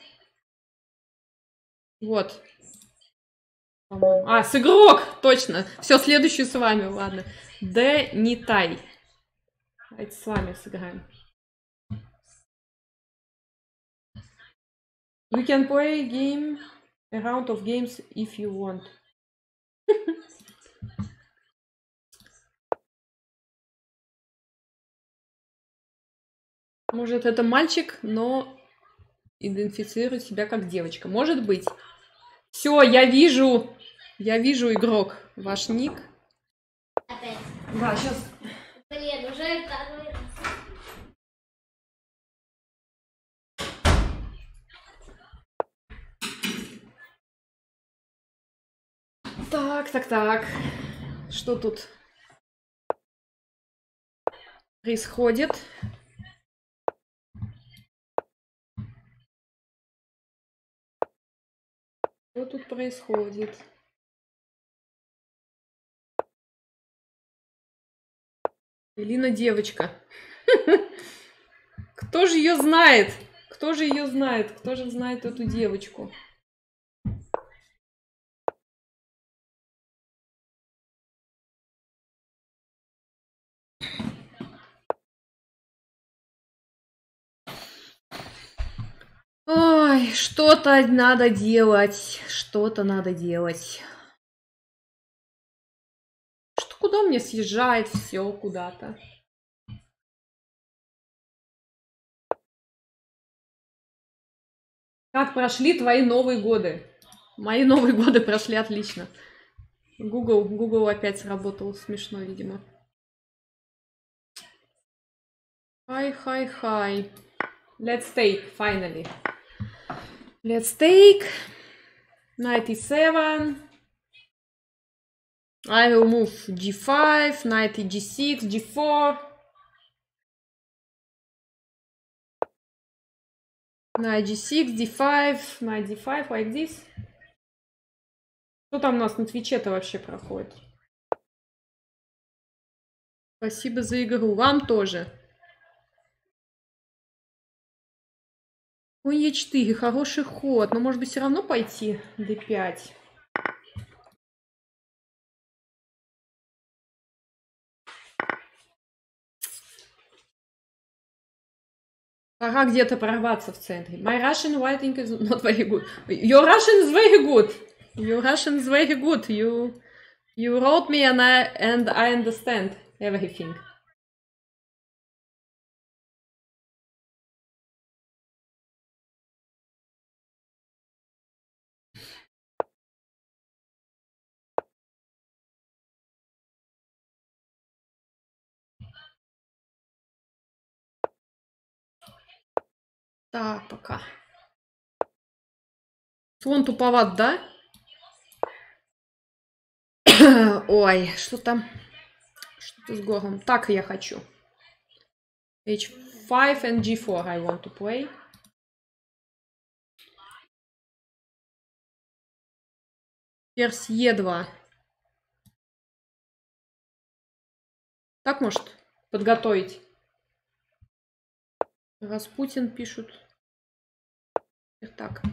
Speaker 1: Вот. С игрок! Точно. Все, следующий с вами, ладно. Нитай. Давайте с вами сыграем. You can play game, a round of games if you want. Может, это мальчик, но идентифицирует себя как девочка. Может быть. Все, я вижу игрок. Ваш ник.
Speaker 2: Опять.
Speaker 1: Да, сейчас.
Speaker 2: Блин, уже второй раз.
Speaker 1: Так. Что тут происходит? Что тут происходит? Элина девочка. Кто же ее знает? Кто же знает эту девочку? Ой. Ой, что-то надо делать. Что-то надо делать. Что, куда мне съезжает все куда-то? Как прошли твои Новые годы? Мои Новые годы прошли отлично. Google опять сработал. Смешно, видимо. Hi. Let's take, finally. Let's take. 97. I will move g5, knight g6, g4. Knight g6, d5, knight d5, like this. Что там у нас на Твиче-то вообще проходит? Спасибо за игру. Вам тоже. Конь Е4, хороший ход. Но может быть все равно пойти d5. Пора где-то прорваться в центре. My Russian writing is not very good. Your Russian is very good. Your Russian is very good. You wrote me and I understand everything. Так, пока. Слон туповат, да? Ой, что там? Что-то с гором. Так я хочу. H5 and G4 I want to play. Ферзь Е2. Так, может, подготовить? Распутин пишут. Так.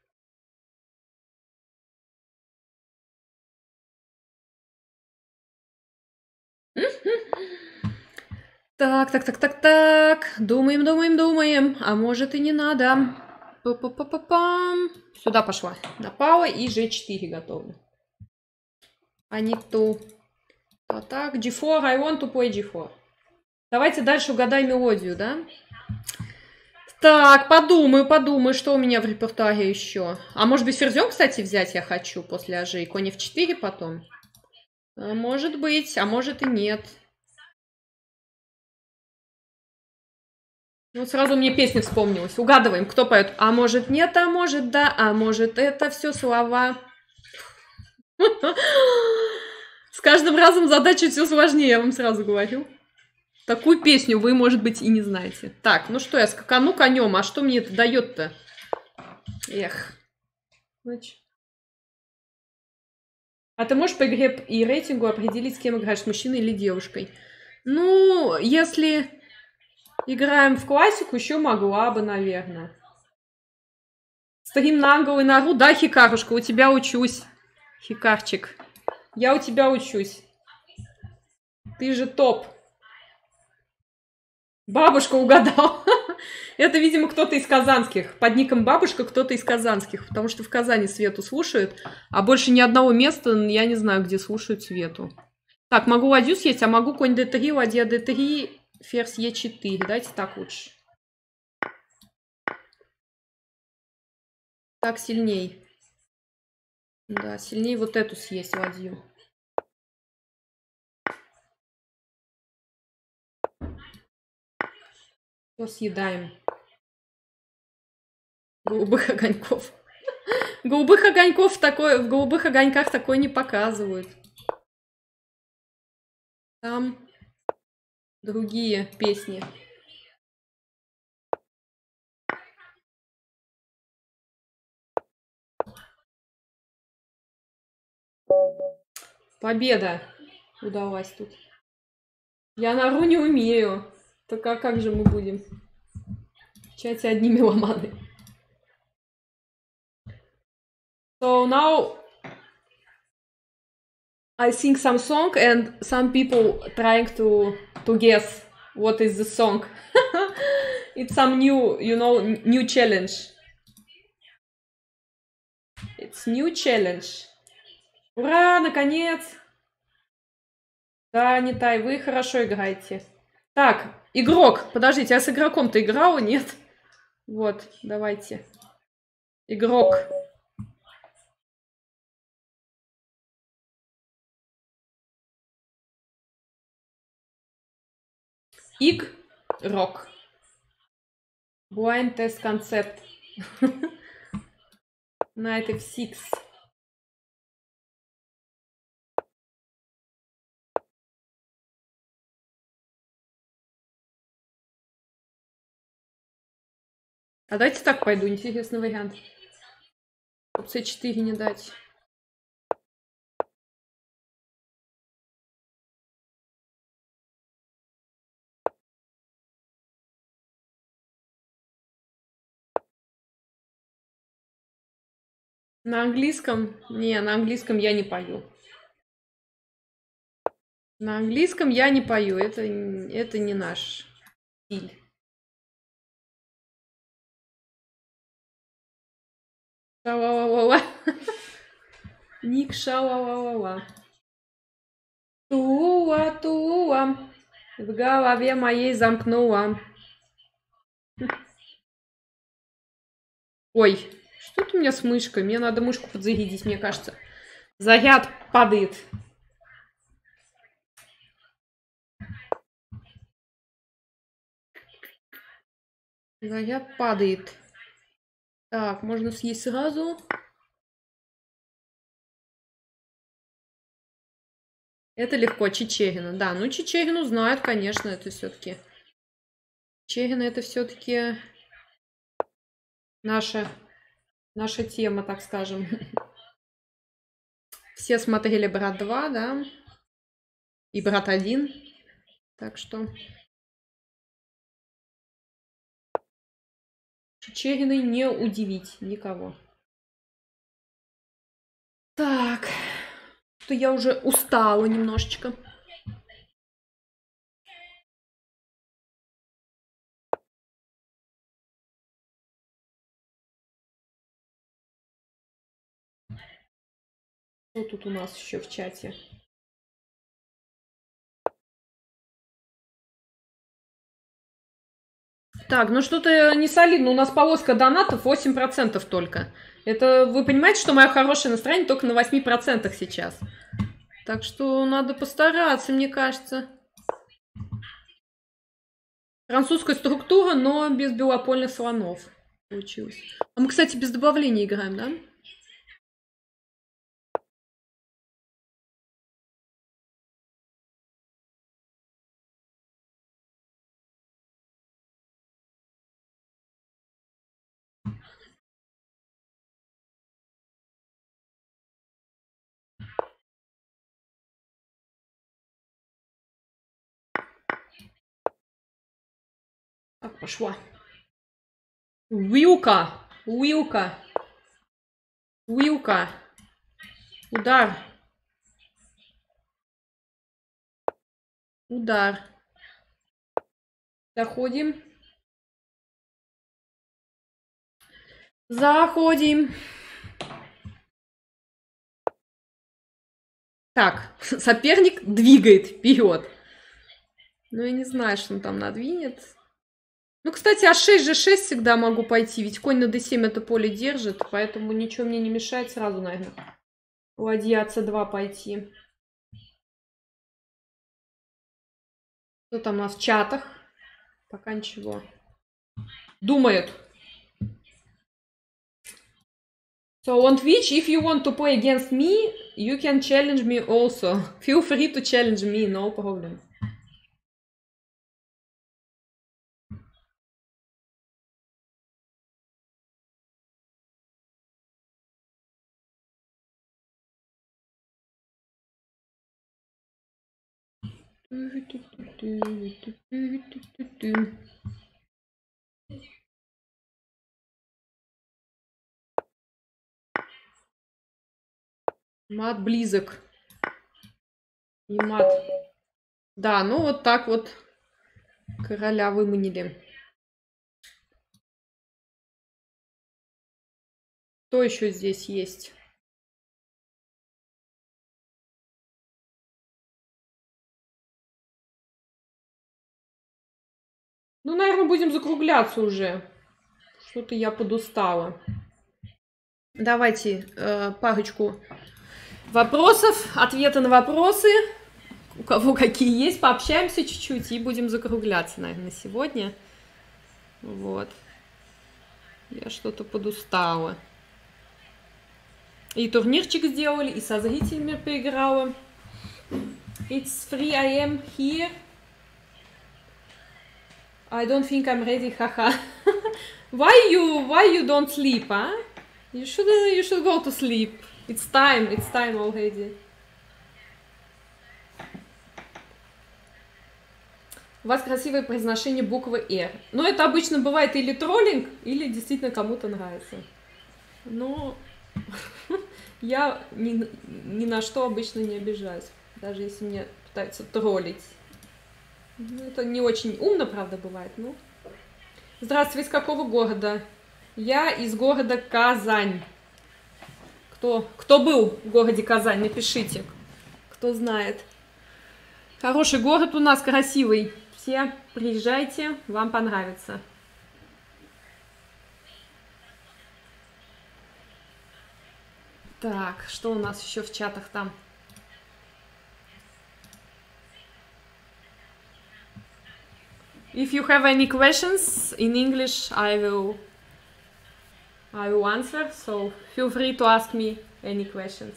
Speaker 1: Так. Думаем. А может и не надо. Па-па-па-па-пам. Сюда пошла. Напала и G4 готовы. А не то. Так, G4. I want to play G4. Давайте дальше угадай мелодию, да? Так, подумаю, что у меня в репертуаре еще. А может быть, ферзем, кстати, взять я хочу после АЖ и конь F4 потом? Может быть, а может и нет. Вот сразу мне песня вспомнилась. Угадываем, кто поет. А может нет, а может да, а может это все слова. С каждым разом задача все сложнее, я вам сразу говорю. Такую песню вы, может быть, и не знаете. Так, ну что, я скакану конем. А что мне это дает-то? Эх. Значит. А ты можешь по игре и рейтингу определить, с кем играешь, с мужчиной или девушкой? Ну, если играем в классику, еще могла бы, наверное. Стрим на ангел и на ру. Да, Хикарушка, у тебя учусь. Хикарчик. Я у тебя учусь. Ты же топ. Бабушка угадал. Это, видимо, кто-то из казанских. Под ником бабушка кто-то из казанских. Потому что в Казани Свету слушают. А больше ни одного места, я не знаю, где слушают Свету. Так, могу ладью съесть, а могу конь d3, ладья d3, ферзь e4. Давайте так лучше. Так сильней. Да, сильней вот эту съесть ладью. Все съедаем. Голубых огоньков. Голубых огоньков такое, в голубых огоньках такое не показывают. Там другие песни. Победа удалась тут. Я на ру не умею. Так а как же мы будем? В чате одни меломаны. So now I sing some song and some people trying to guess what is the song. It's some new, you know, new challenge. It's new challenge. Ура, наконец! Да, Нитай, вы хорошо играете. Так, игрок. Подождите, я с игроком-то играла, нет? Вот, давайте. Игрок. Игрок. Blind test concept. Knight f6. А давайте так пойду, интересный вариант. c4 не дать. На английском? Не, на английском я не пою. На английском я не пою. Это не наш стиль. Ша-ла-ла-ла-ла. Ник ша-ла-ла-ла-ла. Тула. В голове моей замкнула. Ой, что-то у меня с мышкой. Мне надо мышку подзарядить, мне кажется. Заряд падает. Заряд падает. Так, можно съесть сразу. Это легко, Чичерина. Да, ну Чичерину знают, конечно, это все-таки. Чичерина это все-таки наша тема, так скажем. Все смотрели «Брат 2», да? И «Брат 1». Так что... Чичериной не удивить никого. Так... Что я уже устала немножечко. Что тут у нас еще в чате? Так, ну что-то не солидно. У нас полоска донатов 8% только. Это вы понимаете, что мое хорошее настроение только на 8% сейчас. Так что надо постараться, мне кажется. Французская структура, но без белопольных слонов получилось. А мы, кстати, без добавления играем, да? Так, пошла. Вилка. Удар. Заходим. Так, соперник двигает вперед. Ну, я не знаю, что он там надвинет. Ну, кстати, А6, G6 всегда могу пойти, ведь конь на D7 это поле держит, поэтому ничего мне не мешает сразу, наверное, ладья C2 пойти. Что там у нас в чатах? Пока ничего. Думают. So on Twitch, if you want to play against me, you can challenge me also. Feel free to challenge me, no problem. Мат близок. И мат. Да, ну вот так вот короля выманили. Кто еще здесь есть? Ну, наверное, будем закругляться уже. Что-то я подустала. Давайте парочку вопросов, ответы на вопросы. У кого какие есть, пообщаемся чуть-чуть и будем закругляться, наверное, сегодня. Вот. Я что-то подустала. И турнирчик сделали, и со зрителями поиграла. It's 3 AM here. I don't think I'm ready, haha. Why you don't sleep, huh? You should go to sleep. It's time already. У вас красивое произношение буквы «Р». Но это обычно бывает или троллинг, или действительно кому-то нравится. Но я ни на что обычно не обижаюсь, даже если меня пытаются троллить. Ну, это не очень умно, правда, бывает. Ну. Здравствуйте, вы из какого города? Я из города Казань. Кто был в городе Казань, напишите, кто знает. Хороший город у нас, красивый. Все приезжайте, вам понравится. Так, что у нас еще в чатах там? If you have any questions in English, I will answer. So feel free to ask me any questions.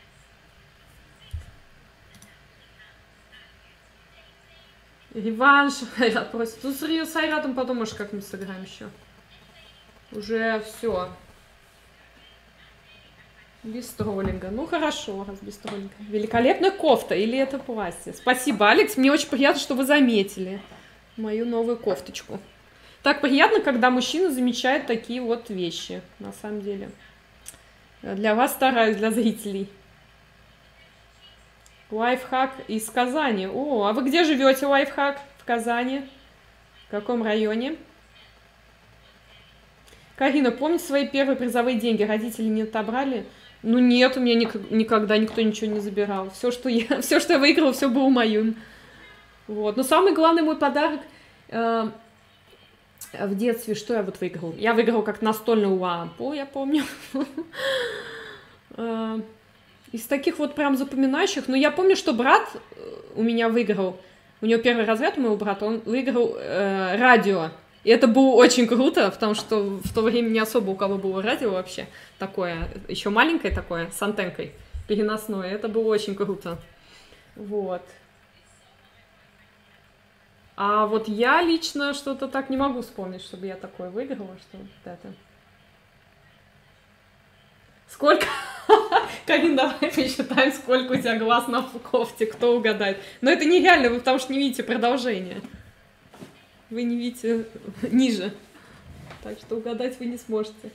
Speaker 1: Реванш. Айрат просит. Ну, с Айратом потом, может, как-нибудь сыграем еще. Уже все. Без троллинга. Ну, хорошо, раз без троллинга. Великолепная кофта или это платье? Спасибо, Алекс. Мне очень приятно, что вы заметили мою новую кофточку. Так приятно, когда мужчина замечает такие вот вещи, на самом деле. Для вас стараюсь, для зрителей. Лайфхак из Казани. О, а вы где живете, лайфхак? В Казани? В каком районе? Карина, помните свои первые призовые деньги? Родители не отобрали? Ну нет, у меня никогда никто ничего не забирал. Все, что я выиграла, все было моим. Вот. Но самый главный мой подарок в детстве, что я вот выиграла? Я выиграла как настольную лампу, я помню. Из таких вот прям запоминающих. Но я помню, что брат у меня выиграл. У него первый разряд у моего брата, он выиграл радио. И это было очень круто, потому что в то время не особо у кого было радио вообще. Такое, еще маленькое такое, с антенкой переносное. Это было очень круто. Вот. А вот я лично что-то так не могу вспомнить, чтобы я такое выиграла, что вот это. Сколько? Карин, давай посчитаем, сколько у тебя глаз на кофте, кто угадает. Но это нереально, вы потому что не видите продолжение. Вы не видите ниже. Так что угадать вы не сможете.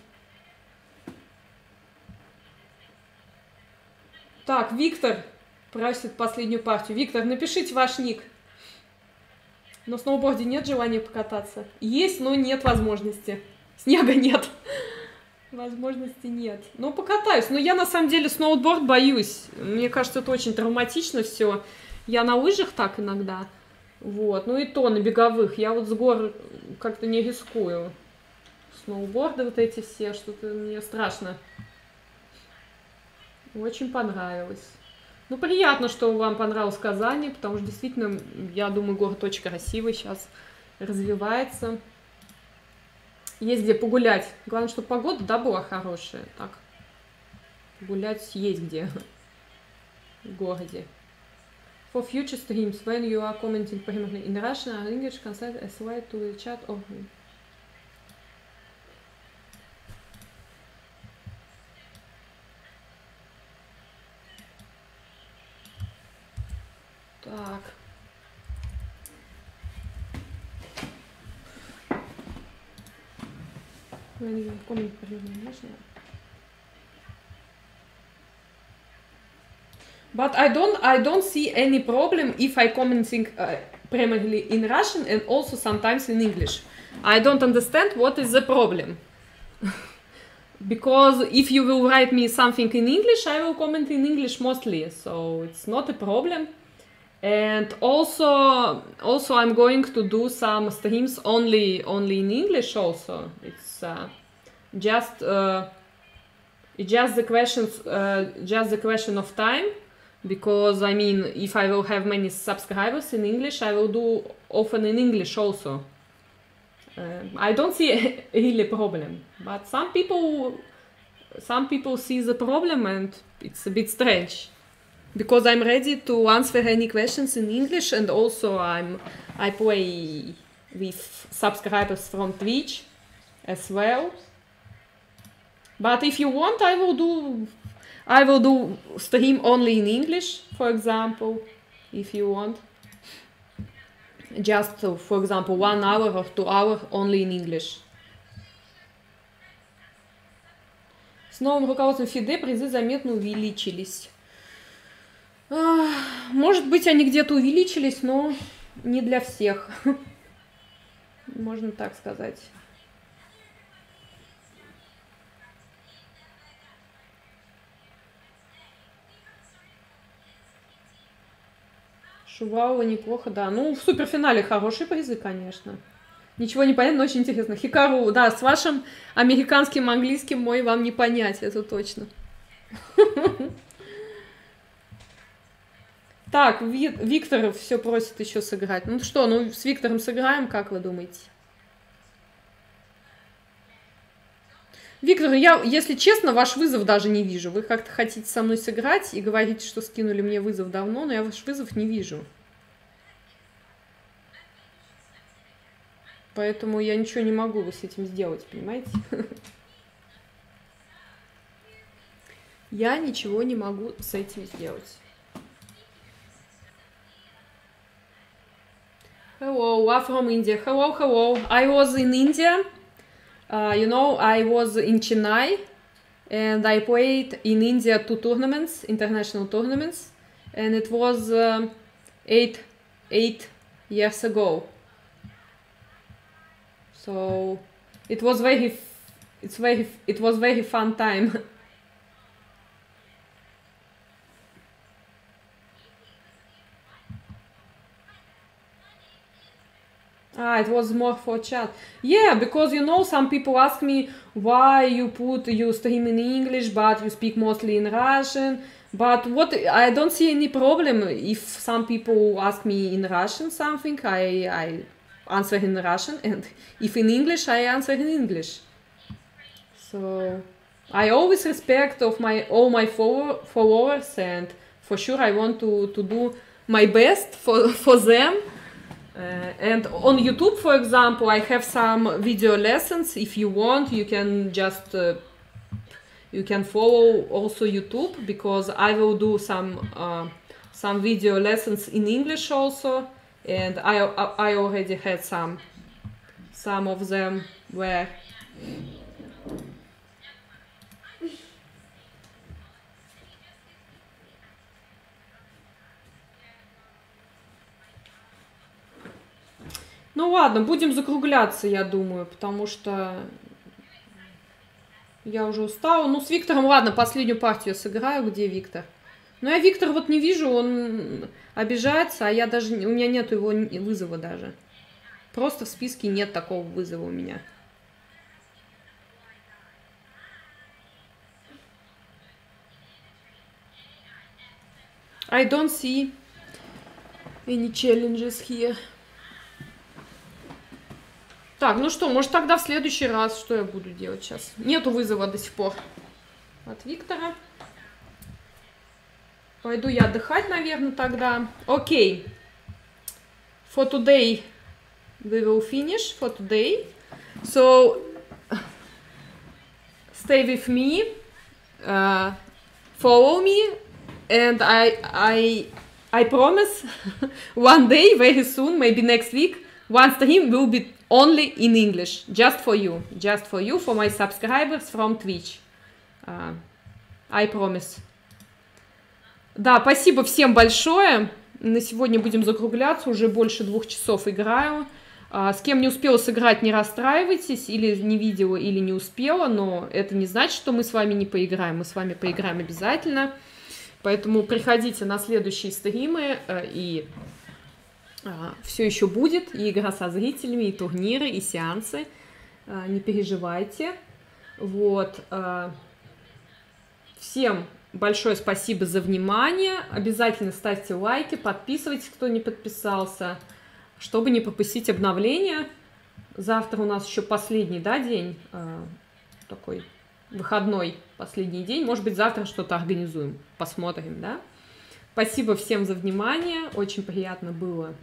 Speaker 1: Так, Виктор просит последнюю партию. Виктор, напишите ваш ник. На сноуборде нет желания покататься? Есть, но нет возможности. Снега нет. Возможности нет. Ну, покатаюсь. Но я, на самом деле, сноуборд боюсь. Мне кажется, это очень травматично все. Я на лыжах так иногда. Вот. Ну, и то на беговых. Я вот с гор как-то не рискую. Сноуборды вот эти все, что-то мне страшно. Очень понравилось. Ну, приятно, что вам понравилось Казань, потому что действительно, я думаю, город очень красивый, сейчас развивается. Есть где погулять. Главное, чтобы погода, да, была хорошая. Так, гулять есть где в городе. For future streams, when you are commenting primarily in Russian or English, consider a slide to the chat of... Так. But I don't see any problem if I commenting primarily in Russian and also sometimes in English. I don't understand what is the problem. Because if you will write me something in English, I will comment in English mostly. So it's not a problem. And also I'm going to do some streams only in English also. It's just the question of time, because I mean, if I will have many subscribers in English, I will do often in English also. I don't see really problem, but some people see the problem, and it's a bit strange. Because I'm ready to answer any questions in English, and also I play with subscribers from Twitch as well. But if you want, I will do stream only in English, for example, if you want. Just, for example, 1 hour or 2 hours only in English. С новым руководством ФИДЕ призы заметно увеличились. Может быть, они где-то увеличились, но не для всех. Можно так сказать. Шувалова неплохо, да. Ну, в суперфинале хорошие призы, конечно. Ничего не понятно, но очень интересно. Хикару, да, с вашим американским английским мой вам не понять, это точно. Так, Виктор все просит еще сыграть. Ну что, ну с Виктором сыграем, как вы думаете? Виктор, я, если честно, ваш вызов даже не вижу. Вы как-то хотите со мной сыграть и говорите, что скинули мне вызов давно, но я ваш вызов не вижу. Поэтому я ничего не могу с этим сделать, понимаете? Я ничего не могу с этим сделать. Hello, I'm from India. Hello, hello. I was in India. You know, I was in Chennai, and I played in India 2 tournaments, international tournaments, and it was 8 years ago. So it was very fun time. It was more for chat. Yeah, because you know, some people ask me why you stream in English, but you speak mostly in Russian. But what I don't see any problem if some people ask me in Russian something, I answer in Russian, and if in English, I answer in English. So I always respect of all my followers, and for sure I want to do my best for them. And on YouTube, for example, I have some video lessons. If you want, you can just you can follow also YouTube, because I will do some video lessons in English also, and I already had some of them where. Ну ладно, будем закругляться, я думаю, потому что я уже устала. Ну, с Виктором, ладно, последнюю партию сыграю. Где Виктор? Ну, я Виктора вот не вижу, он обижается, а я даже... У меня нету его вызова даже. Просто в списке нет такого вызова у меня. I don't see any challenges here. Так, ну что, может тогда в следующий раз, что я буду делать сейчас? Нету вызова до сих пор от Виктора. Пойду я отдыхать, наверное, тогда. Окей. For today we will finish for today. So stay with me, follow me, and I promise one day, very soon, maybe next week, one stream will be only in English, just for you, for my subscribers from Twitch. I promise. Да, спасибо всем большое. На сегодня будем закругляться, уже больше 2 часов играю. С кем не успела сыграть, не расстраивайтесь, или не видела, или не успела, но это не значит, что мы с вами не поиграем. Мы с вами поиграем обязательно. Поэтому приходите на следующие стримы, и все еще будет, и игра со зрителями, и турниры, и сеансы. Не переживайте. Вот. Всем большое спасибо за внимание. Обязательно ставьте лайки, подписывайтесь, кто не подписался, чтобы не пропустить обновления. Завтра у нас еще последний, да, день, такой выходной, последний день. Может быть, завтра что-то организуем, посмотрим, да. Спасибо всем за внимание. Очень приятно было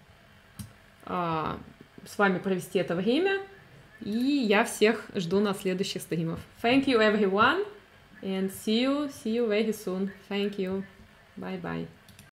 Speaker 1: с вами провести это время. И я всех жду на следующих стримах. Thank you, everyone. And see you very soon. Thank you. Bye-bye.